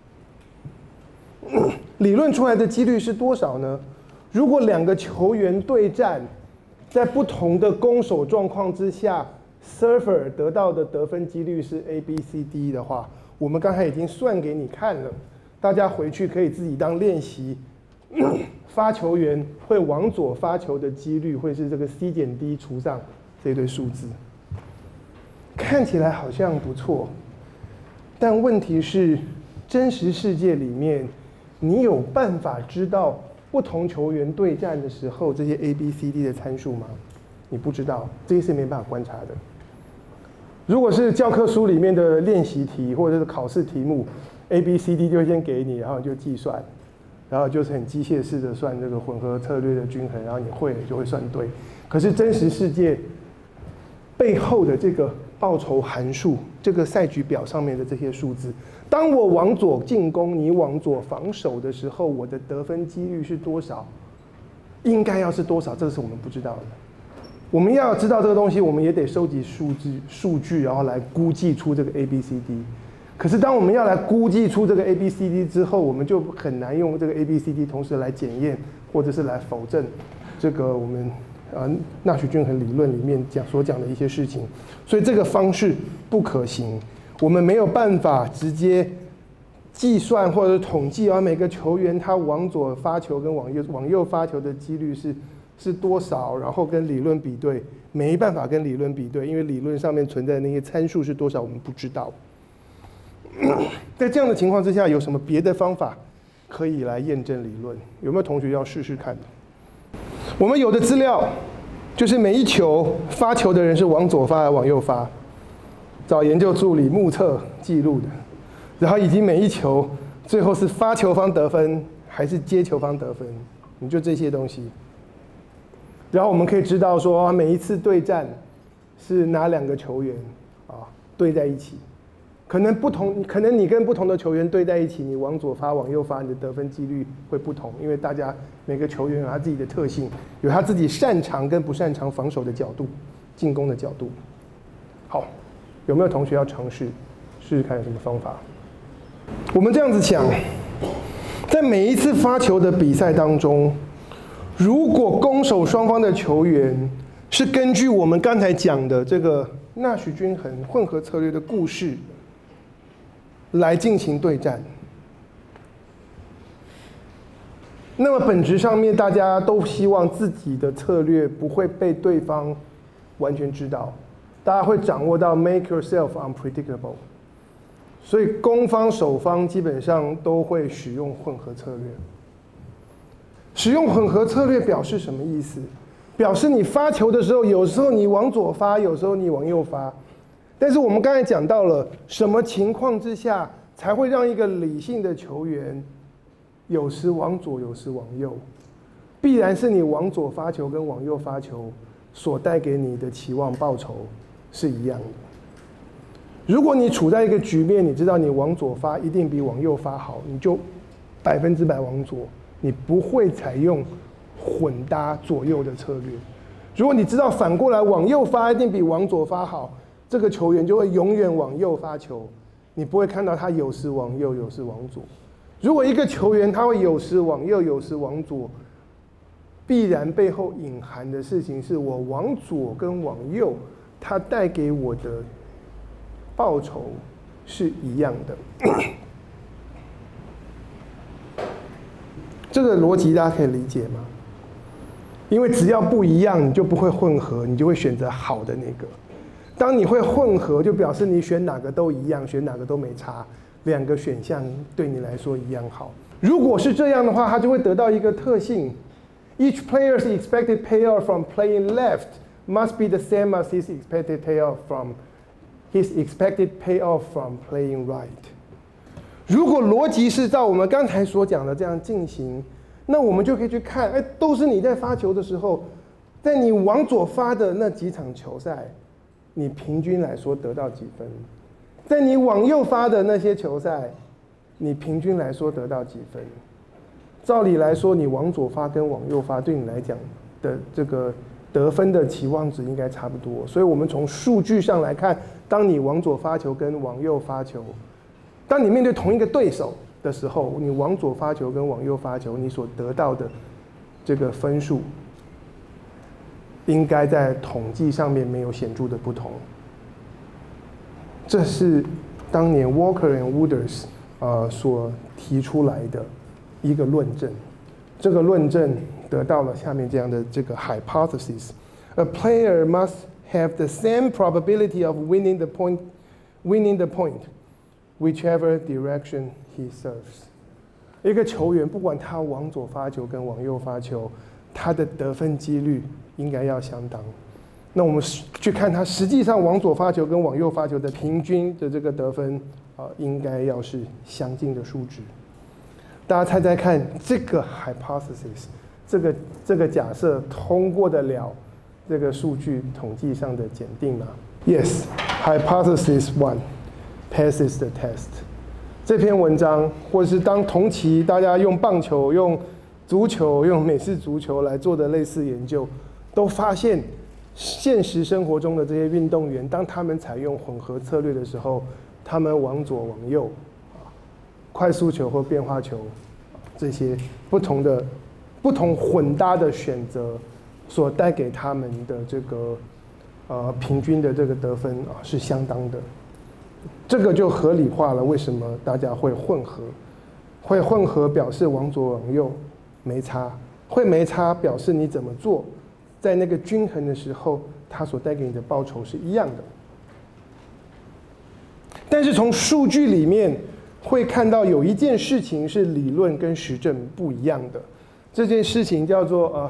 理论出来的几率是多少呢？如果2个球员对战，在不同的攻守状况之下 ，server 得到的得分几率是 A、B、C、D 的话，我们刚才已经算给你看了，大家回去可以自己当练习。发球员会往左发球的几率会是这个 C 减 D 除上这堆数字，看起来好像不错，但问题是，真实世界里面，你有办法知道不同球员对战的时候这些 A、B、C、D 的参数吗？你不知道，这些是没办法观察的。如果是教科书里面的练习题或者是考试题目 ，A、B、C、D 就会先给你，然后你就计算，然后就是很机械式的算这个混合策略的均衡，然后你会了就会算对。可是真实世界背后的这个报酬函数，这个赛局表上面的这些数字，当我往左进攻，你往左防守的时候，我的得分几率是多少？应该要是多少？这是我们不知道的。我们要知道这个东西，我们也得收集数据，然后来估计出这个 A、B、C、D。可是当我们要来估计出这个 A、B、C、D 之后，我们就很难用这个 A、B、C、D 同时来检验，或者是来否证这个我们纳许均衡理论里面所讲的一些事情。所以这个方式不可行，我们没有办法直接计算或者统计每个球员他往左发球跟往右发球的几率是多少，然后跟理论比对，没办法跟理论比对，因为理论上面存在的那些参数是多少，我们不知道。在这样的情况之下，有什么别的方法可以来验证理论？有没有同学要试试看的？我们有的资料就是每一球发球的人是往左发还是往右发，找研究助理目测记录的，然后以及每一球最后是发球方得分还是接球方得分，你就这些东西。然后我们可以知道说每一次对战是哪2个球员对在一起，可能你跟不同的球员对在一起，你往左发往右发，你的得分几率会不同，因为大家每个球员有他自己的特性，有他自己擅长跟不擅长防守的角度，进攻的角度。好，有没有同学要尝试试试看有什么方法？我们这样子想，在每一次发球的比赛当中，如果攻守双方的球员是根据我们刚才讲的这个纳许均衡混合策略的故事来进行对战，那么本质上面大家都希望自己的策略不会被对方完全知道，大家会掌握到 make yourself unpredictable， 所以攻方守方基本上都会使用混合策略。使用混合策略表示什么意思？表示你发球的时候，有时候你往左发，有时候你往右发。但是我们刚才讲到了，什么情况之下才会让一个理性的球员有时往左，有时往右？必然是你往左发球跟往右发球所带给你的期望报酬是一样的。如果你处在一个局面，你知道你往左发一定比往右发好，你就100%往左，你不会采用混搭左右的策略。如果你知道反过来往右发一定比往左发好，这个球员就会永远往右发球，你不会看到他有时往右，有时往左。如果一个球员他会有时往右，有时往左，必然背后隐含的事情是我往左跟往右，它带给我的报酬是一样的。这个逻辑大家可以理解吗？因为只要不一样，你就不会混合，你就会选择好的那个。当你会混合，就表示你选哪个都一样，选哪个都没差，2个选项对你来说一样好。如果是这样的话，它就会得到一个特性 ：Each player's expected payoff from playing left must be the same as his expected payoff from playing right。如果逻辑是照我们刚才所讲的这样进行，那我们就可以去看，都是你在发球的时候，在你往左发的那几场球赛，你平均来说得到几分？在你往右发的那些球赛，你平均来说得到几分？照理来说，你往左发跟往右发对你来讲的这个得分的期望值应该差不多。所以我们从数据上来看，当你往左发球跟往右发球，当你面对同一个对手的时候，你往左发球跟往右发球，你所得到的这个分数，应该在统计上面没有显著的不同。这是当年 Walker and Wooders 所提出来的一个论证。这个论证得到了下面这样的这个 hypothesis: A player must have the same probability of winning the point, whichever direction he serves。一个球员不管他往左发球跟往右发球，他的得分几率应该要相当。那我们去看他实际上往左发球跟往右发球的平均的这个得分应该要是相近的数值。大家猜猜看，这个 hypothesis 这个假设通过得了这个数据统计上的检定吗？ Yes, hypothesis 1 passes the test。这篇文章，或者是当同期大家用棒球、用足球、用美式足球来做的类似研究，都发现现实生活中的这些运动员，当他们采用混合策略的时候，他们往左往右，快速球或变化球，这些不同混搭的选择，所带给他们的这个平均的这个得分是相当的。这个就合理化了为什么大家会混合。会混合表示往左往右没差，会没差表示你怎么做，在那个均衡的时候，它所带给你的报酬是一样的。但是从数据里面会看到有一件事情是理论跟实证不一样的，这件事情叫做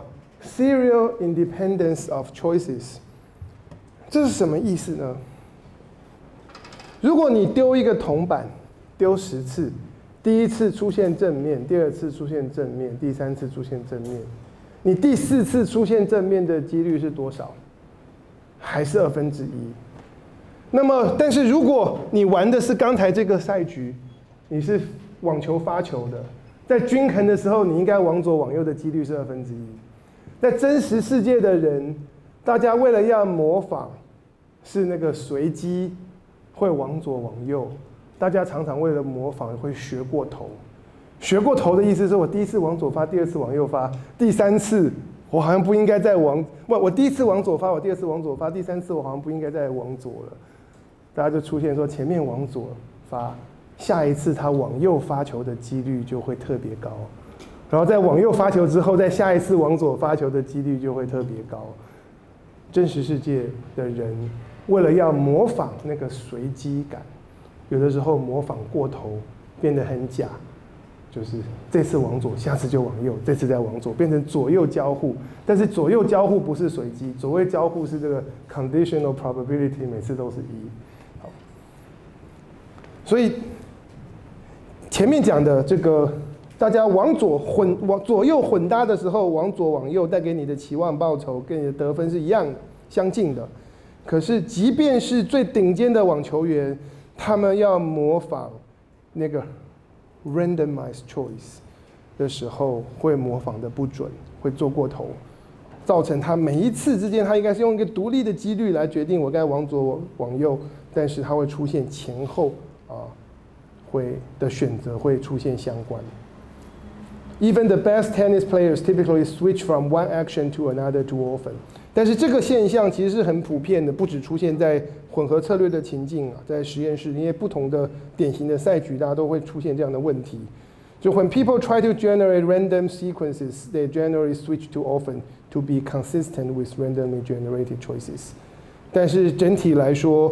serial independence of choices， 这是什么意思呢？如果你丢一个铜板，丢10次，第一次出现正面，第二次出现正面，第三次出现正面，你第4次出现正面的几率是多少？还是1/2。那么，但是如果你玩的是刚才这个赛局，你是网球发球的，在均衡的时候，你应该往左往右的几率是1/2。在真实世界的人，大家为了要模仿，是那个随机会往左往右，大家常常为了模仿会学过头。学过头的意思是我第一次往左发，第二次往右发，第3次我好像不应该再往我第一次往左发，我第二次往左发，第3次我好像不应该再往左了。大家就出现说前面往左发，下一次他往右发球的几率就会特别高，然后在往右发球之后，在下一次往左发球的几率就会特别高。真实世界的人为了要模仿那个随机感，有的时候模仿过头，变得很假，就是这次往左，下次就往右，这次再往左，变成左右交互。但是左右交互不是随机，左右交互是这个 conditional probability， 每次都是1。好，所以前面讲的这个，大家往左右混搭的时候，往左往右带给你的期望报酬跟你的得分是一样的，相近的。可是即便是最顶尖的网球员，他们要模仿那个 randomized choice 的时候，会模仿的不准，会做过头，造成他每一次之间，他应该是用一个独立的几率来决定我该往左往右，但是它会出现前后的选择会出现相关。Even the best tennis players typically switch from one action to another too often。但是这个现象其实是很普遍的，不只出现在混合策略的情境啊，在实验室，因为不同的典型的赛局，大家都会出现这样的问题。就 when people try to generate random sequences, they generally switch too often to be consistent with randomly generated choices。但是整体来说，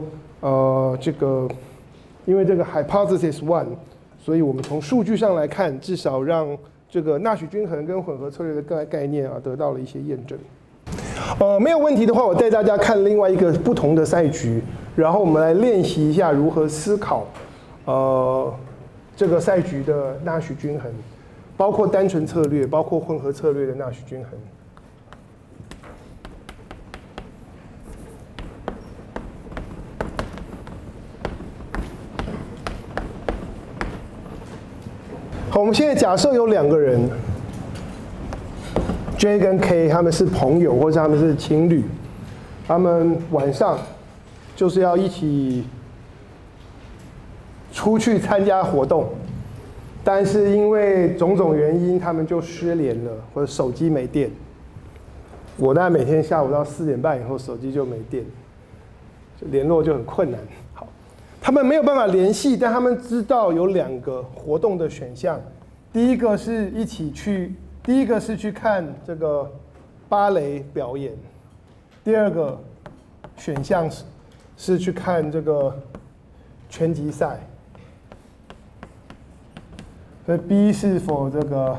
因为这个 hypothesis one， 所以我们从数据上来看，至少让这个纳许均衡跟混合策略的概念得到了一些验证。没有问题的话，我带大家看另外一个不同的赛局，然后我们来练习一下如何思考这个赛局的纳许均衡，包括单纯策略，包括混合策略的纳许均衡。好，我们现在假设有2个人 ，J 跟 K， 他们是朋友或者他们是情侣，他们晚上就是要一起出去参加活动，但是因为种种原因，他们就失联了，或者手机没电。我大概每天下午到4点半以后，手机就没电，就联络就很困难。好，他们没有办法联系，但他们知道有2个活动的选项。第一个是去看这个芭蕾表演，第2个选项是去看这个拳击赛。所以 B 是 for 这个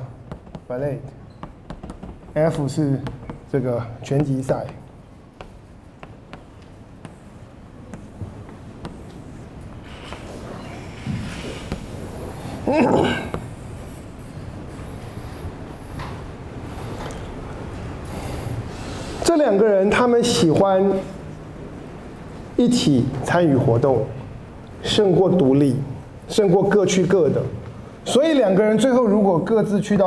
ballet，F 是这个拳击赛。这2个人他们喜欢一起参与活动，胜过独立，胜过各去各的。所以2个人最后如果各自去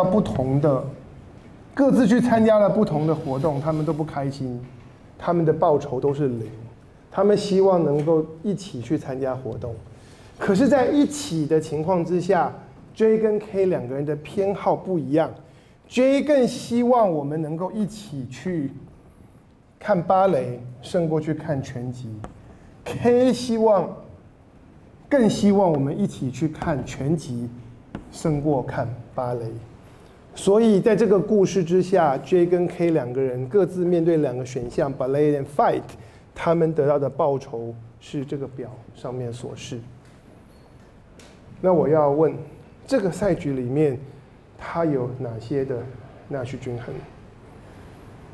参加了不同的活动，他们都不开心，他们的报酬都是0。他们希望能够一起去参加活动，可是在一起的情况之下 ，J 跟 K 2个人的偏好不一样。J 更希望我们能够一起去看芭蕾，胜过去看拳击。K 更希望我们一起去看拳击，胜过看芭蕾。所以在这个故事之下 ，J 跟 K 2个人各自面对2个选项 ，ballet and fight， 他们得到的报酬是这个表上面所示。那我要问，这个赛局里面它有哪些的纳许均衡？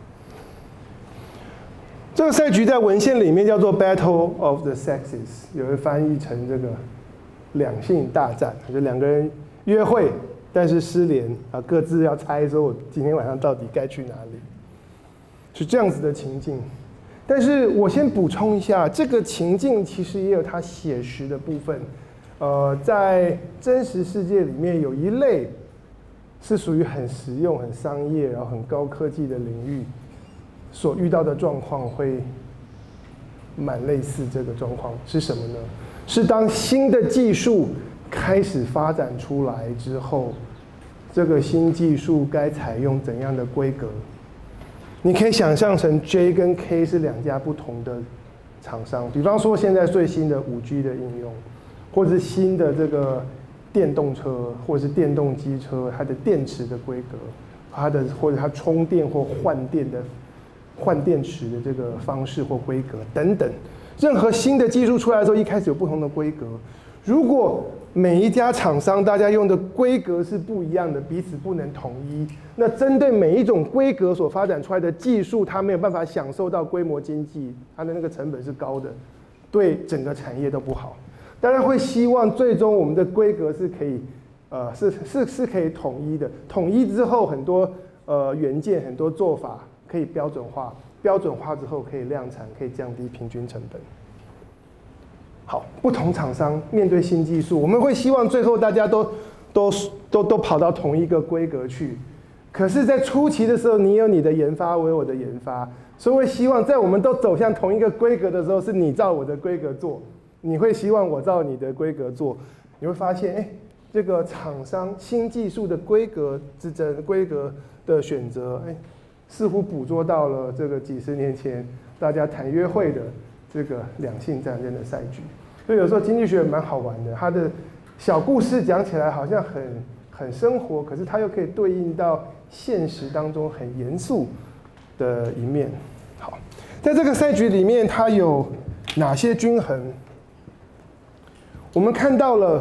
这个赛局在文献里面叫做 Battle of the Sexes， 有人翻译成这个两性大战，就两个人约会，但是失联啊，各自要猜说我今天晚上到底该去哪里，是这样子的情境。但是我先补充一下，这个情境其实也有它写实的部分。在真实世界里面有一类是属于很实用、很商业，然后很高科技的领域，所遇到的状况会蛮类似这个状况，是什么呢？是当新的技术开始发展出来之后，这个新技术该采用怎样的规格？你可以想象成 J 跟 K 是两家不同的厂商，比方说现在最新的5G 的应用，或者是新的这个电动车，或者是电动机车，它的电池的规格，或者它充电或换电池的这个方式或规格等等，任何新的技术出来的时候，一开始有不同的规格。如果每一家厂商大家用的规格是不一样的，彼此不能统一，那针对每一种规格所发展出来的技术，它没有办法享受到规模经济，它的那个成本是高的，对整个产业都不好。当然会希望最终我们的规格是可以，是可以统一的。统一之后，很多元件、很多做法可以标准化，标准化之后可以量产，可以降低平均成本。好，不同厂商面对新技术，我们会希望最后大家都跑到同一个规格去。可是，在初期的时候，你有你的研发，我有我的研发，所以会希望在我们都走向同一个规格的时候，是你照我的规格做，你会希望我照你的规格做。你会发现，这个厂商新技术的规格之争、规格的选择，似乎捕捉到了这个几十年前大家谈约会的这个两性战争的赛局。所以有时候经济学蛮好玩的，它的小故事讲起来好像很生活，可是它又可以对应到现实当中很严肃的一面。好，在这个赛局里面，它有哪些均衡？我们看到了，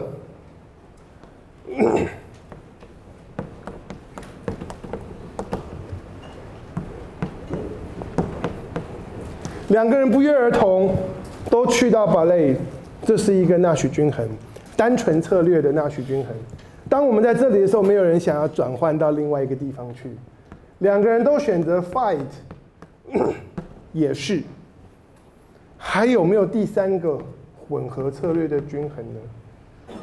两个人不约而同都去到ballet，这是一个纳许均衡，单纯策略的纳许均衡。当我们在这里的时候，没有人想要转换到另外一个地方去，两个人都选择 fight， 也是。还有没有第三个混合策略的均衡呢？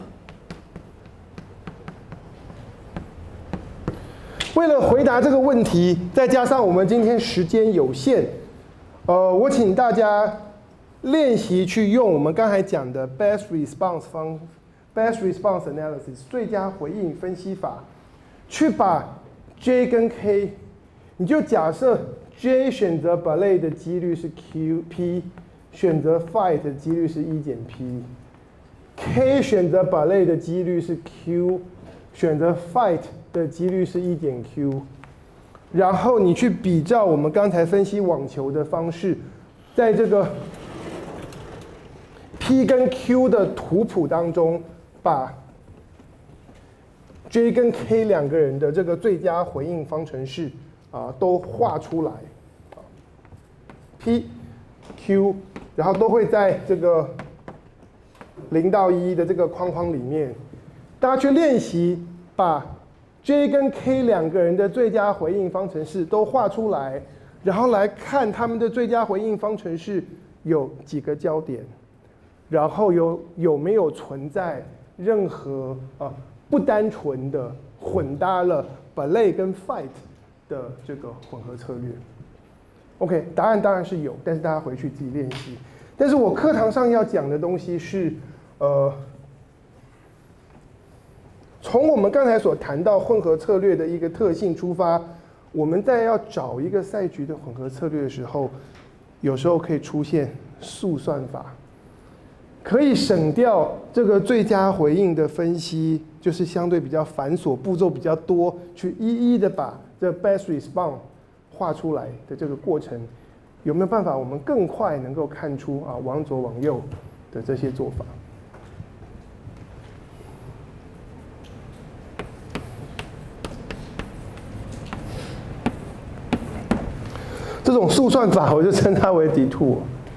为了回答这个问题，再加上我们今天时间有限，我请大家练习去用我们刚才讲的 best response analysis 最佳回应分析法，去把 J 跟 K， 你就假设 J 选择 ballet 的几率是 P， 选择 fight 的几率是1减 P，K 选择 ballet 的几率是 Q， 选择 fight 的几率是1减 Q， 然后你去比照我们刚才分析网球的方式，在这个 P 跟 Q 的图谱当中，把 J 跟 K 两个人的这个最佳回应方程式都画出来，P、Q， 然后都会在这个0到1的这个框框里面，大家去练习把 J 跟 K 两个人的最佳回应方程式都画出来，然后来看他们的最佳回应方程式有几个焦点，然后有没有存在任何不单纯的混搭了 ballet 跟 fight 的这个混合策略。OK， 答案当然是有，但是大家回去自己练习。但是我课堂上要讲的东西是，从我们刚才所谈到混合策略的一个特性出发，我们在要找一个赛局的混合策略的时候，有时候可以出现速算法，可以省掉这个最佳回应的分析，就是相对比较繁琐、步骤比较多，去一一的把这 best response 画出来的这个过程，有没有办法我们更快能够看出往左往右的这些做法？这这种速算法我就称它为 detour。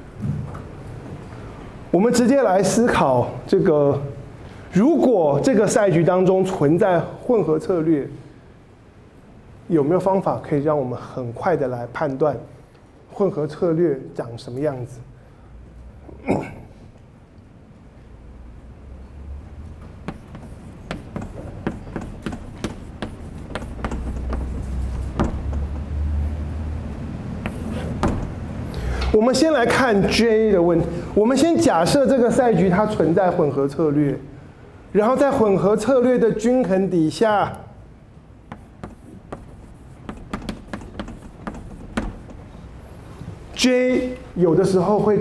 我们直接来思考这个，如果这个赛局当中存在混合策略，有没有方法可以让我们很快的来判断混合策略长什么样子？我们先来看 J 的问题。我们先假设这个赛局它存在混合策略，然后在混合策略的均衡底下，J 有时候会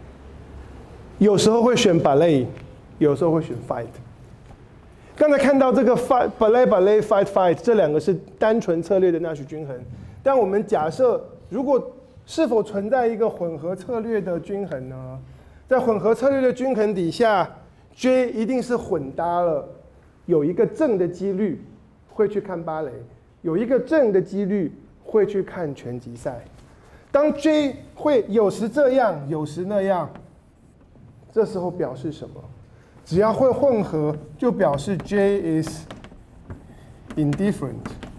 选 ballet， 有时候会选 fight。刚才看到这个 ballet fight 这两个是单纯策略的纳许均衡，但我们假设如果是否存在一个混合策略的均衡呢？在混合策略的均衡底下 ，J 一定是混搭了，有一个正的几率会去看芭蕾，有一个正的几率会去看拳击赛。当 J 会有时这样，有时那样，这时候表示什么？只要会混合，就表示 J is indifferent。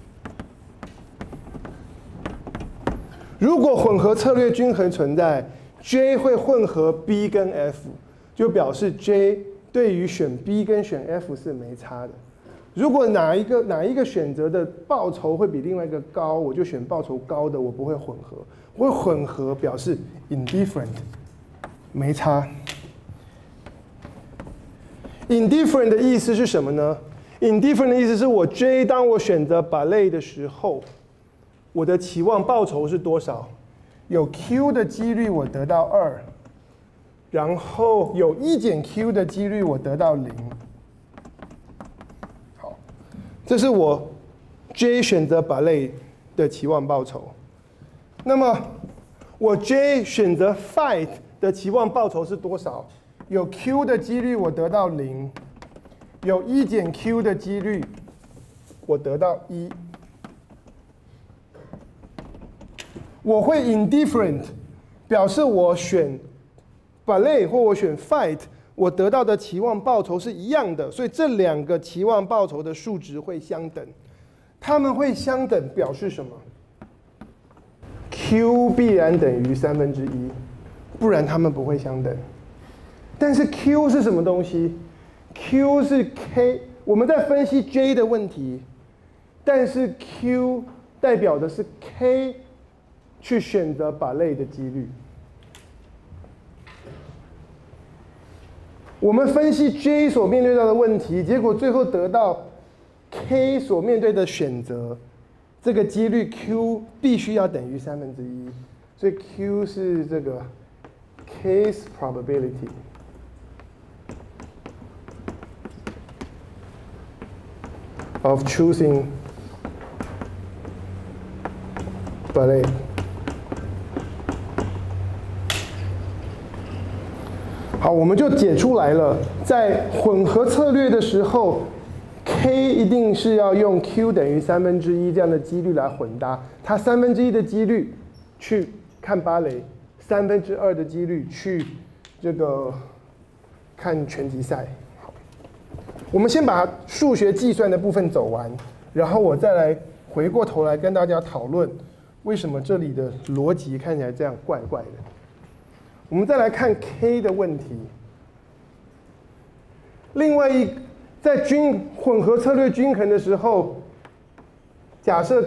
如果混合策略均衡存在 ，J 会混合 B 跟 F， 就表示 J 对于选 B 跟选 F 是没差的。如果哪一个选择的报酬会比另外一个高，我就选报酬高的，我不会混合。会混合表示 indifferent， 没差。indifferent 的意思是什么呢 ？indifferent 的意思是我 J 当我选择 ballet 的时候，我的期望报酬是多少？有 Q 的几率我得到2，然后有1减 Q 的几率我得到0。好，这是我 J 选择 ballet 的期望报酬。那么我 J 选择 fight 的期望报酬是多少？有 Q 的几率我得到0，有1减 Q 的几率我得到1。我会 indifferent， 表示我选 ballet 或我选 fight， 我得到的期望报酬是一样的，所以这两个期望报酬的数值会相等。它们会相等表示什么 ？Q 必然等于1/3，不然它们不会相等。但是 Q 是什么东西 ？Q 是 K， 我们在分析 J 的问题，但是 Q 代表的是 K 去选择ballet的几率。我们分析 J 所面对到的问题，结果最后得到 K 所面对的选择，这个几率 Q 必须要等于1/3，所以 Q 是这个 case probability。of choosing ballet。好，我们就解出来了。在混合策略的时候 ，K 一定是要用 Q 等于1/3这样的几率来混搭，它1/3的几率去看芭蕾，2/3的几率去这个看拳击赛。我们先把数学计算的部分走完，然后我再来回过头来跟大家讨论为什么这里的逻辑看起来这样怪怪的。我们再来看 K 的问题。另外在混合策略均衡的时候，假设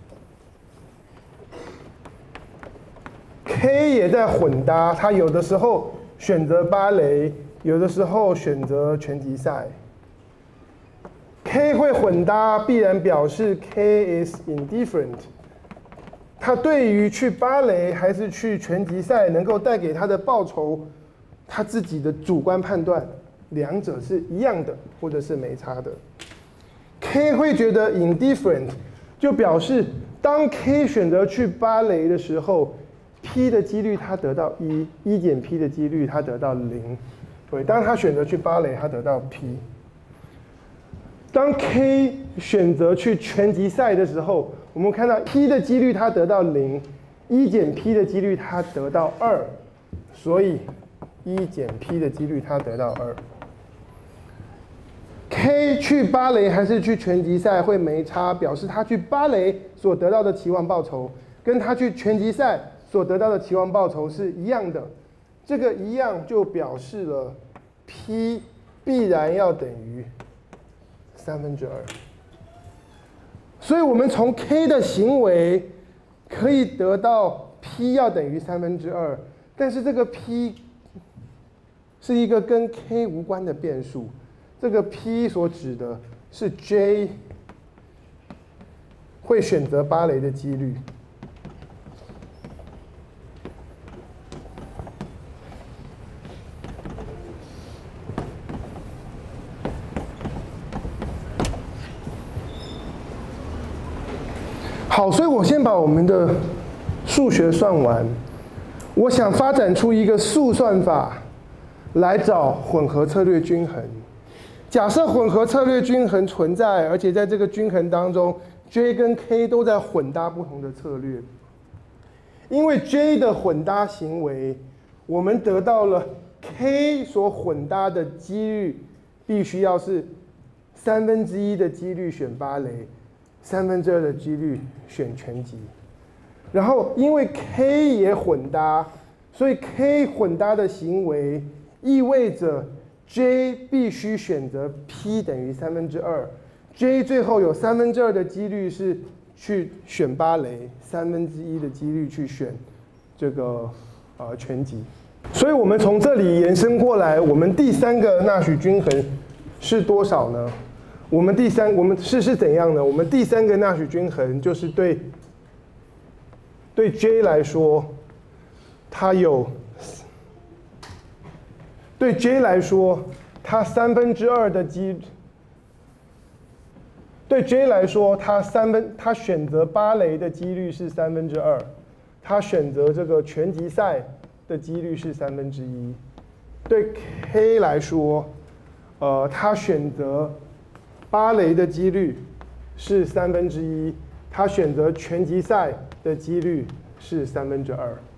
K 也在混搭，它有的时候选择芭蕾，有的时候选择拳击赛。K 会混搭，必然表示 K is indifferent。他对于去芭蕾还是去拳击赛能够带给他的报酬，他自己的主观判断，两者是一样的，或者是没差的。K 会觉得 indifferent， 就表示当 K 选择去芭蕾的时候 ，P 的几率他得到1减 P 的几率他得到0。对，当他选择去芭蕾，他得到 P。当 K 选择去拳击赛的时候，我们看到 P 的几率它得到0， 1减 P 的几率它得到2，所以1减 P 的几率它得到2。K 去芭蕾还是去拳击赛会没差，表示他去芭蕾所得到的期望报酬，跟他去拳击赛所得到的期望报酬是一样的。这个一样就表示了 P 必然要等于2/3。所以我们从 K 的行为可以得到 P 要等于2/3，但是这个 P 是一个跟 K 无关的变数。这个 P 所指的是 J 会选择芭蕾的几率。好，所以我先把我们的数学算完。我想发展出一个速算法来找混合策略均衡。假设混合策略均衡存在，而且在这个均衡当中 ，J 跟 K 都在混搭不同的策略。因为 J 的混搭行为，我们得到了 K 所混搭的几率必须要是1/3的几率选芭蕾，2/3的几率选拳击。然后因为 K 也混搭，所以 K 混搭的行为意味着 J 必须选择 P 等于2/3，J 最后有2/3的几率是去选芭蕾，1/3的几率去选这个拳击。所以我们从这里延伸过来，我们第3个纳许均衡是多少呢？我们是怎样呢？我们第3个纳许均衡就是对 J 来说，它有。对 J 来说，它2/3的几率；对 J 来说，他选择芭蕾的几率是2/3，他选择这个拳击赛的几率是1/3。对 K 来说，他选择芭蕾的几率是1/3，他选择拳击赛的几率是2/3。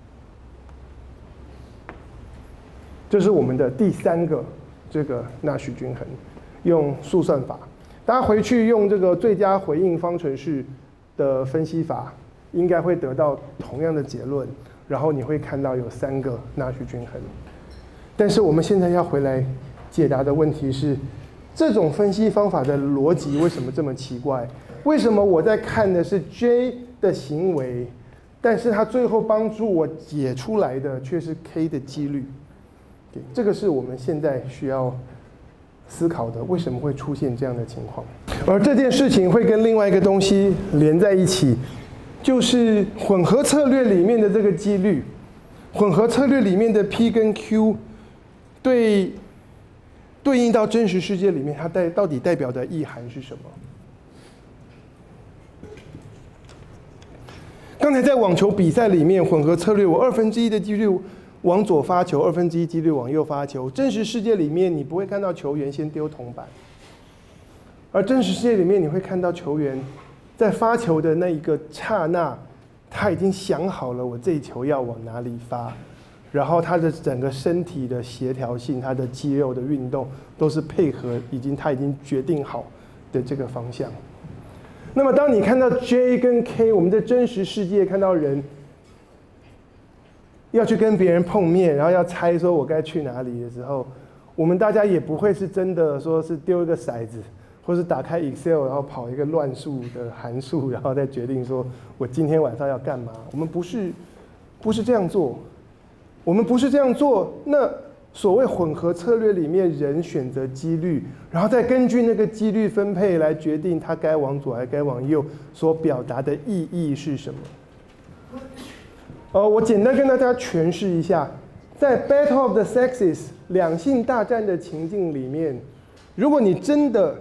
这是我们的第3个这个纳许均衡，用速算法。大家回去用这个最佳回应方程式的分析法，应该会得到同样的结论。然后你会看到有3个纳许均衡。但是我们现在要回来解答的问题是，这种分析方法的逻辑为什么这么奇怪？为什么我在看的是 J 的行为，但是它最后帮助我解出来的却是 K 的几率？这个是我们现在需要思考的，为什么会出现这样的情况？而这件事情会跟另外一个东西连在一起，就是混合策略里面的这个几率，混合策略里面的 P 跟 Q 对应到真实世界里面，它到底代表的意涵是什么？刚才在网球比赛里面，混合策略我1/2的几率往左发球，1/2几率往右发球。真实世界里面，你不会看到球员先丢铜板，而真实世界里面，你会看到球员在发球的那一个刹那，他已经想好了我这一球要往哪里发，然后他的整个身体的协调性，他的肌肉的运动都是配合，他已经决定好的这个方向。那么，当你看到 J 跟 K， 我们在真实世界看到人要去跟别人碰面，然后要猜说我该去哪里的时候，我们大家也不会是真的说是丢一个骰子，或是打开 Excel 然后跑一个乱数的函数，然后再决定说我今天晚上要干嘛。我们不是这样做，我们不是这样做。那所谓混合策略里面，人选择几率，然后再根据那个几率分配来决定他该往左还该往右，所表达的意义是什么？我简单跟大家诠释一下，在 Battle of the Sexes 两性大战的情境里面，如果你真的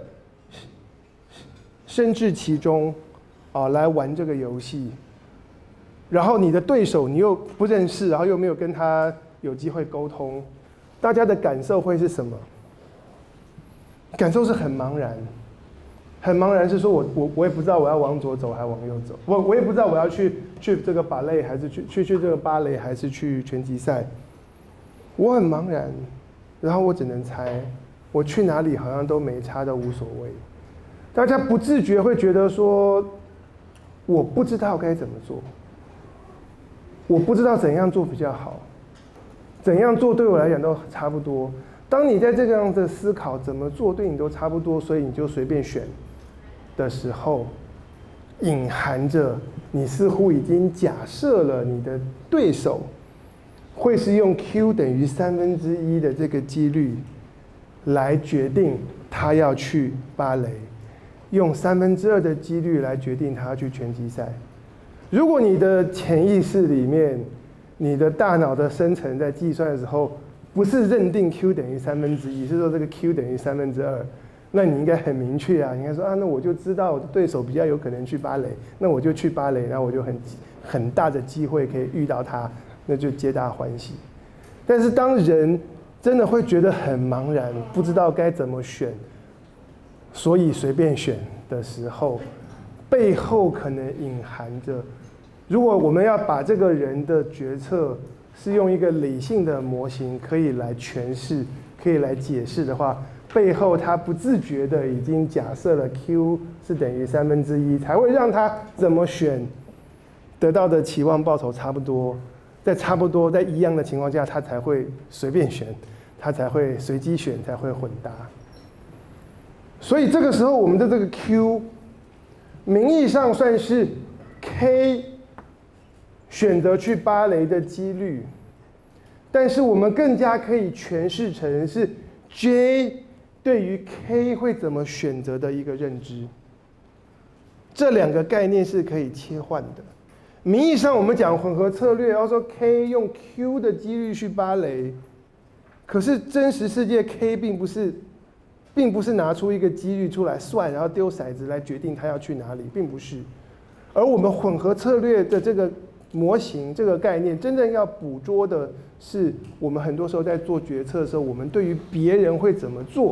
身至其中，来玩这个游戏，然后你的对手你又不认识，然后又没有跟他有机会沟通，大家的感受会是什么？感受是很茫然， 很茫然是说我也不知道我要往左走还是往右走，我也不知道我要去这个芭蕾还是去这个芭蕾还是去拳击赛，我很茫然，然后我只能猜，我去哪里好像都没差，都无所谓。大家不自觉会觉得说，我不知道该怎么做，我不知道怎样做比较好，怎样做对我来讲都差不多。当你在这个样子思考怎么做对你都差不多，所以你就随便选的时候，隐含着你似乎已经假设了你的对手会是用 Q 等于1/3的这个几率来决定他要去芭蕾，用2/3的几率来决定他要去拳击赛。如果你的潜意识里面，你的大脑的生成在计算的时候，不是认定 Q 等于1/3，是说这个 Q 等于2/3，那你应该很明确啊，应该说啊，那我就知道我的对手比较有可能去芭蕾，那我就去芭蕾，然后我就很大的机会可以遇到他，那就皆大欢喜。但是当人真的会觉得很茫然，不知道该怎么选，所以随便选的时候，背后可能隐含着，如果我们要把这个人的决策是用一个理性的模型可以来诠释、可以来解释的话，背后他不自觉的已经假设了 Q 是等于1/3，才会让他怎么选得到的期望报酬差不多，在一样的情况下，他才会随便选，他才会随机选，才会混搭。所以这个时候，我们的这个 Q 名义上算是 K 选择去芭蕾的几率，但是我们更加可以诠释成是 J 对于 K 会怎么选择的一个认知。这两个概念是可以切换的。名义上我们讲混合策略，然后说 K 用 Q 的几率去芭蕾，可是真实世界 K 并不是拿出一个几率出来算，然后丢骰子来决定他要去哪里，并不是。而我们混合策略的这个模型这个概念，真正要捕捉的是，我们很多时候在做决策的时候，我们对于别人会怎么做，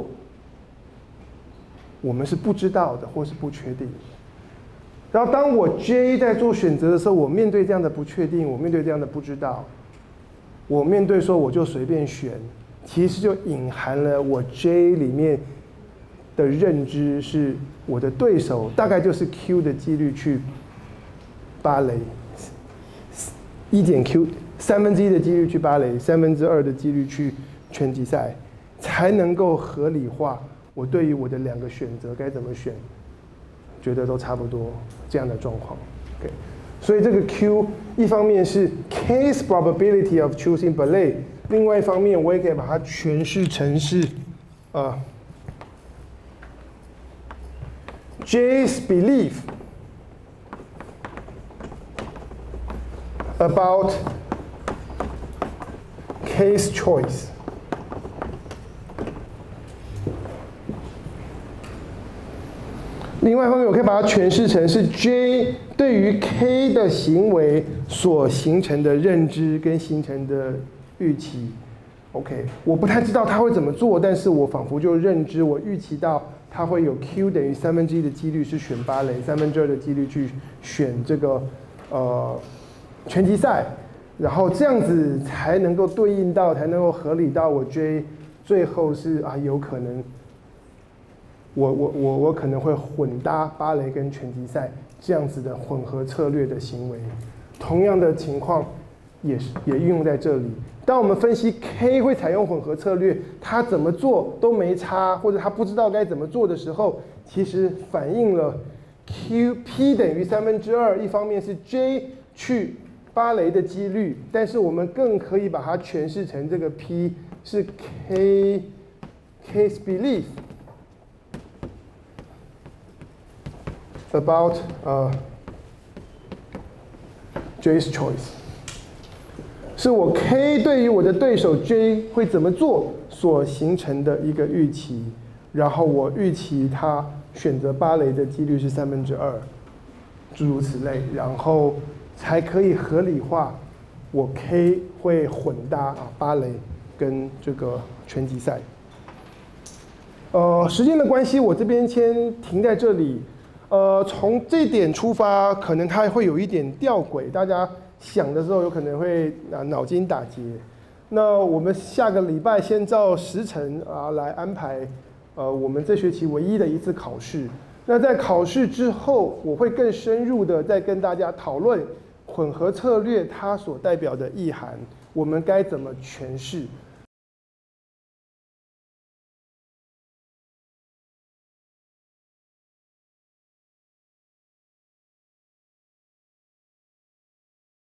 我们是不知道的，或是不确定的。然后当我 J 在做选择的时候，我面对这样的不确定，我面对这样的不知道，我面对说我就随便选，其实就隐含了我 J 里面的认知是，我的对手大概就是 Q 的几率去芭蕾。1.Q 1/3的几率去芭蕾，2/3的几率去拳击赛，才能够合理化我对于我的两个选择该怎么选，觉得都差不多这样的状况。OK， 所以这个 Q 一方面是 case probability of choosing ballet， 另外一方面我也可以把它诠释成是J's belief about case choice。另外一方面，我可以把它诠释成是 J 对于 K 的行为所形成的认知跟形成的预期。OK， 我不太知道他会怎么做，但是我仿佛就认知，我预期到他会有 Q 等于1/3的几率是选芭蕾，2/3的几率去选这个拳击赛，然后这样子才能够对应到，才能够合理到我 J 最后是有可能，我可能会混搭芭蕾跟拳击赛这样子的混合策略的行为。同样的情况也运用在这里。当我们分析 K 会采用混合策略，他怎么做都没差，或者他不知道该怎么做的时候，其实反映了 P 等于2/3，一方面是 J 去芭蕾的几率，但是我们更可以把它诠释成这个 P 是 case belief about J's choice， 是我 K 对于我的对手 J 会怎么做所形成的一个预期，然后我预期他选择芭蕾的几率是2/3，诸如此类，然后才可以合理化我 K 会混搭芭蕾跟这个拳击赛。 时间的关系，我这边先停在这里。从这点出发，可能它会有一点吊诡，大家想的时候有可能会脑筋打结。那我们下个礼拜先照时程来安排，我们这学期唯一的一次考试。那在考试之后，我会更深入的再跟大家讨论混合策略它所代表的意涵，我们该怎么诠释。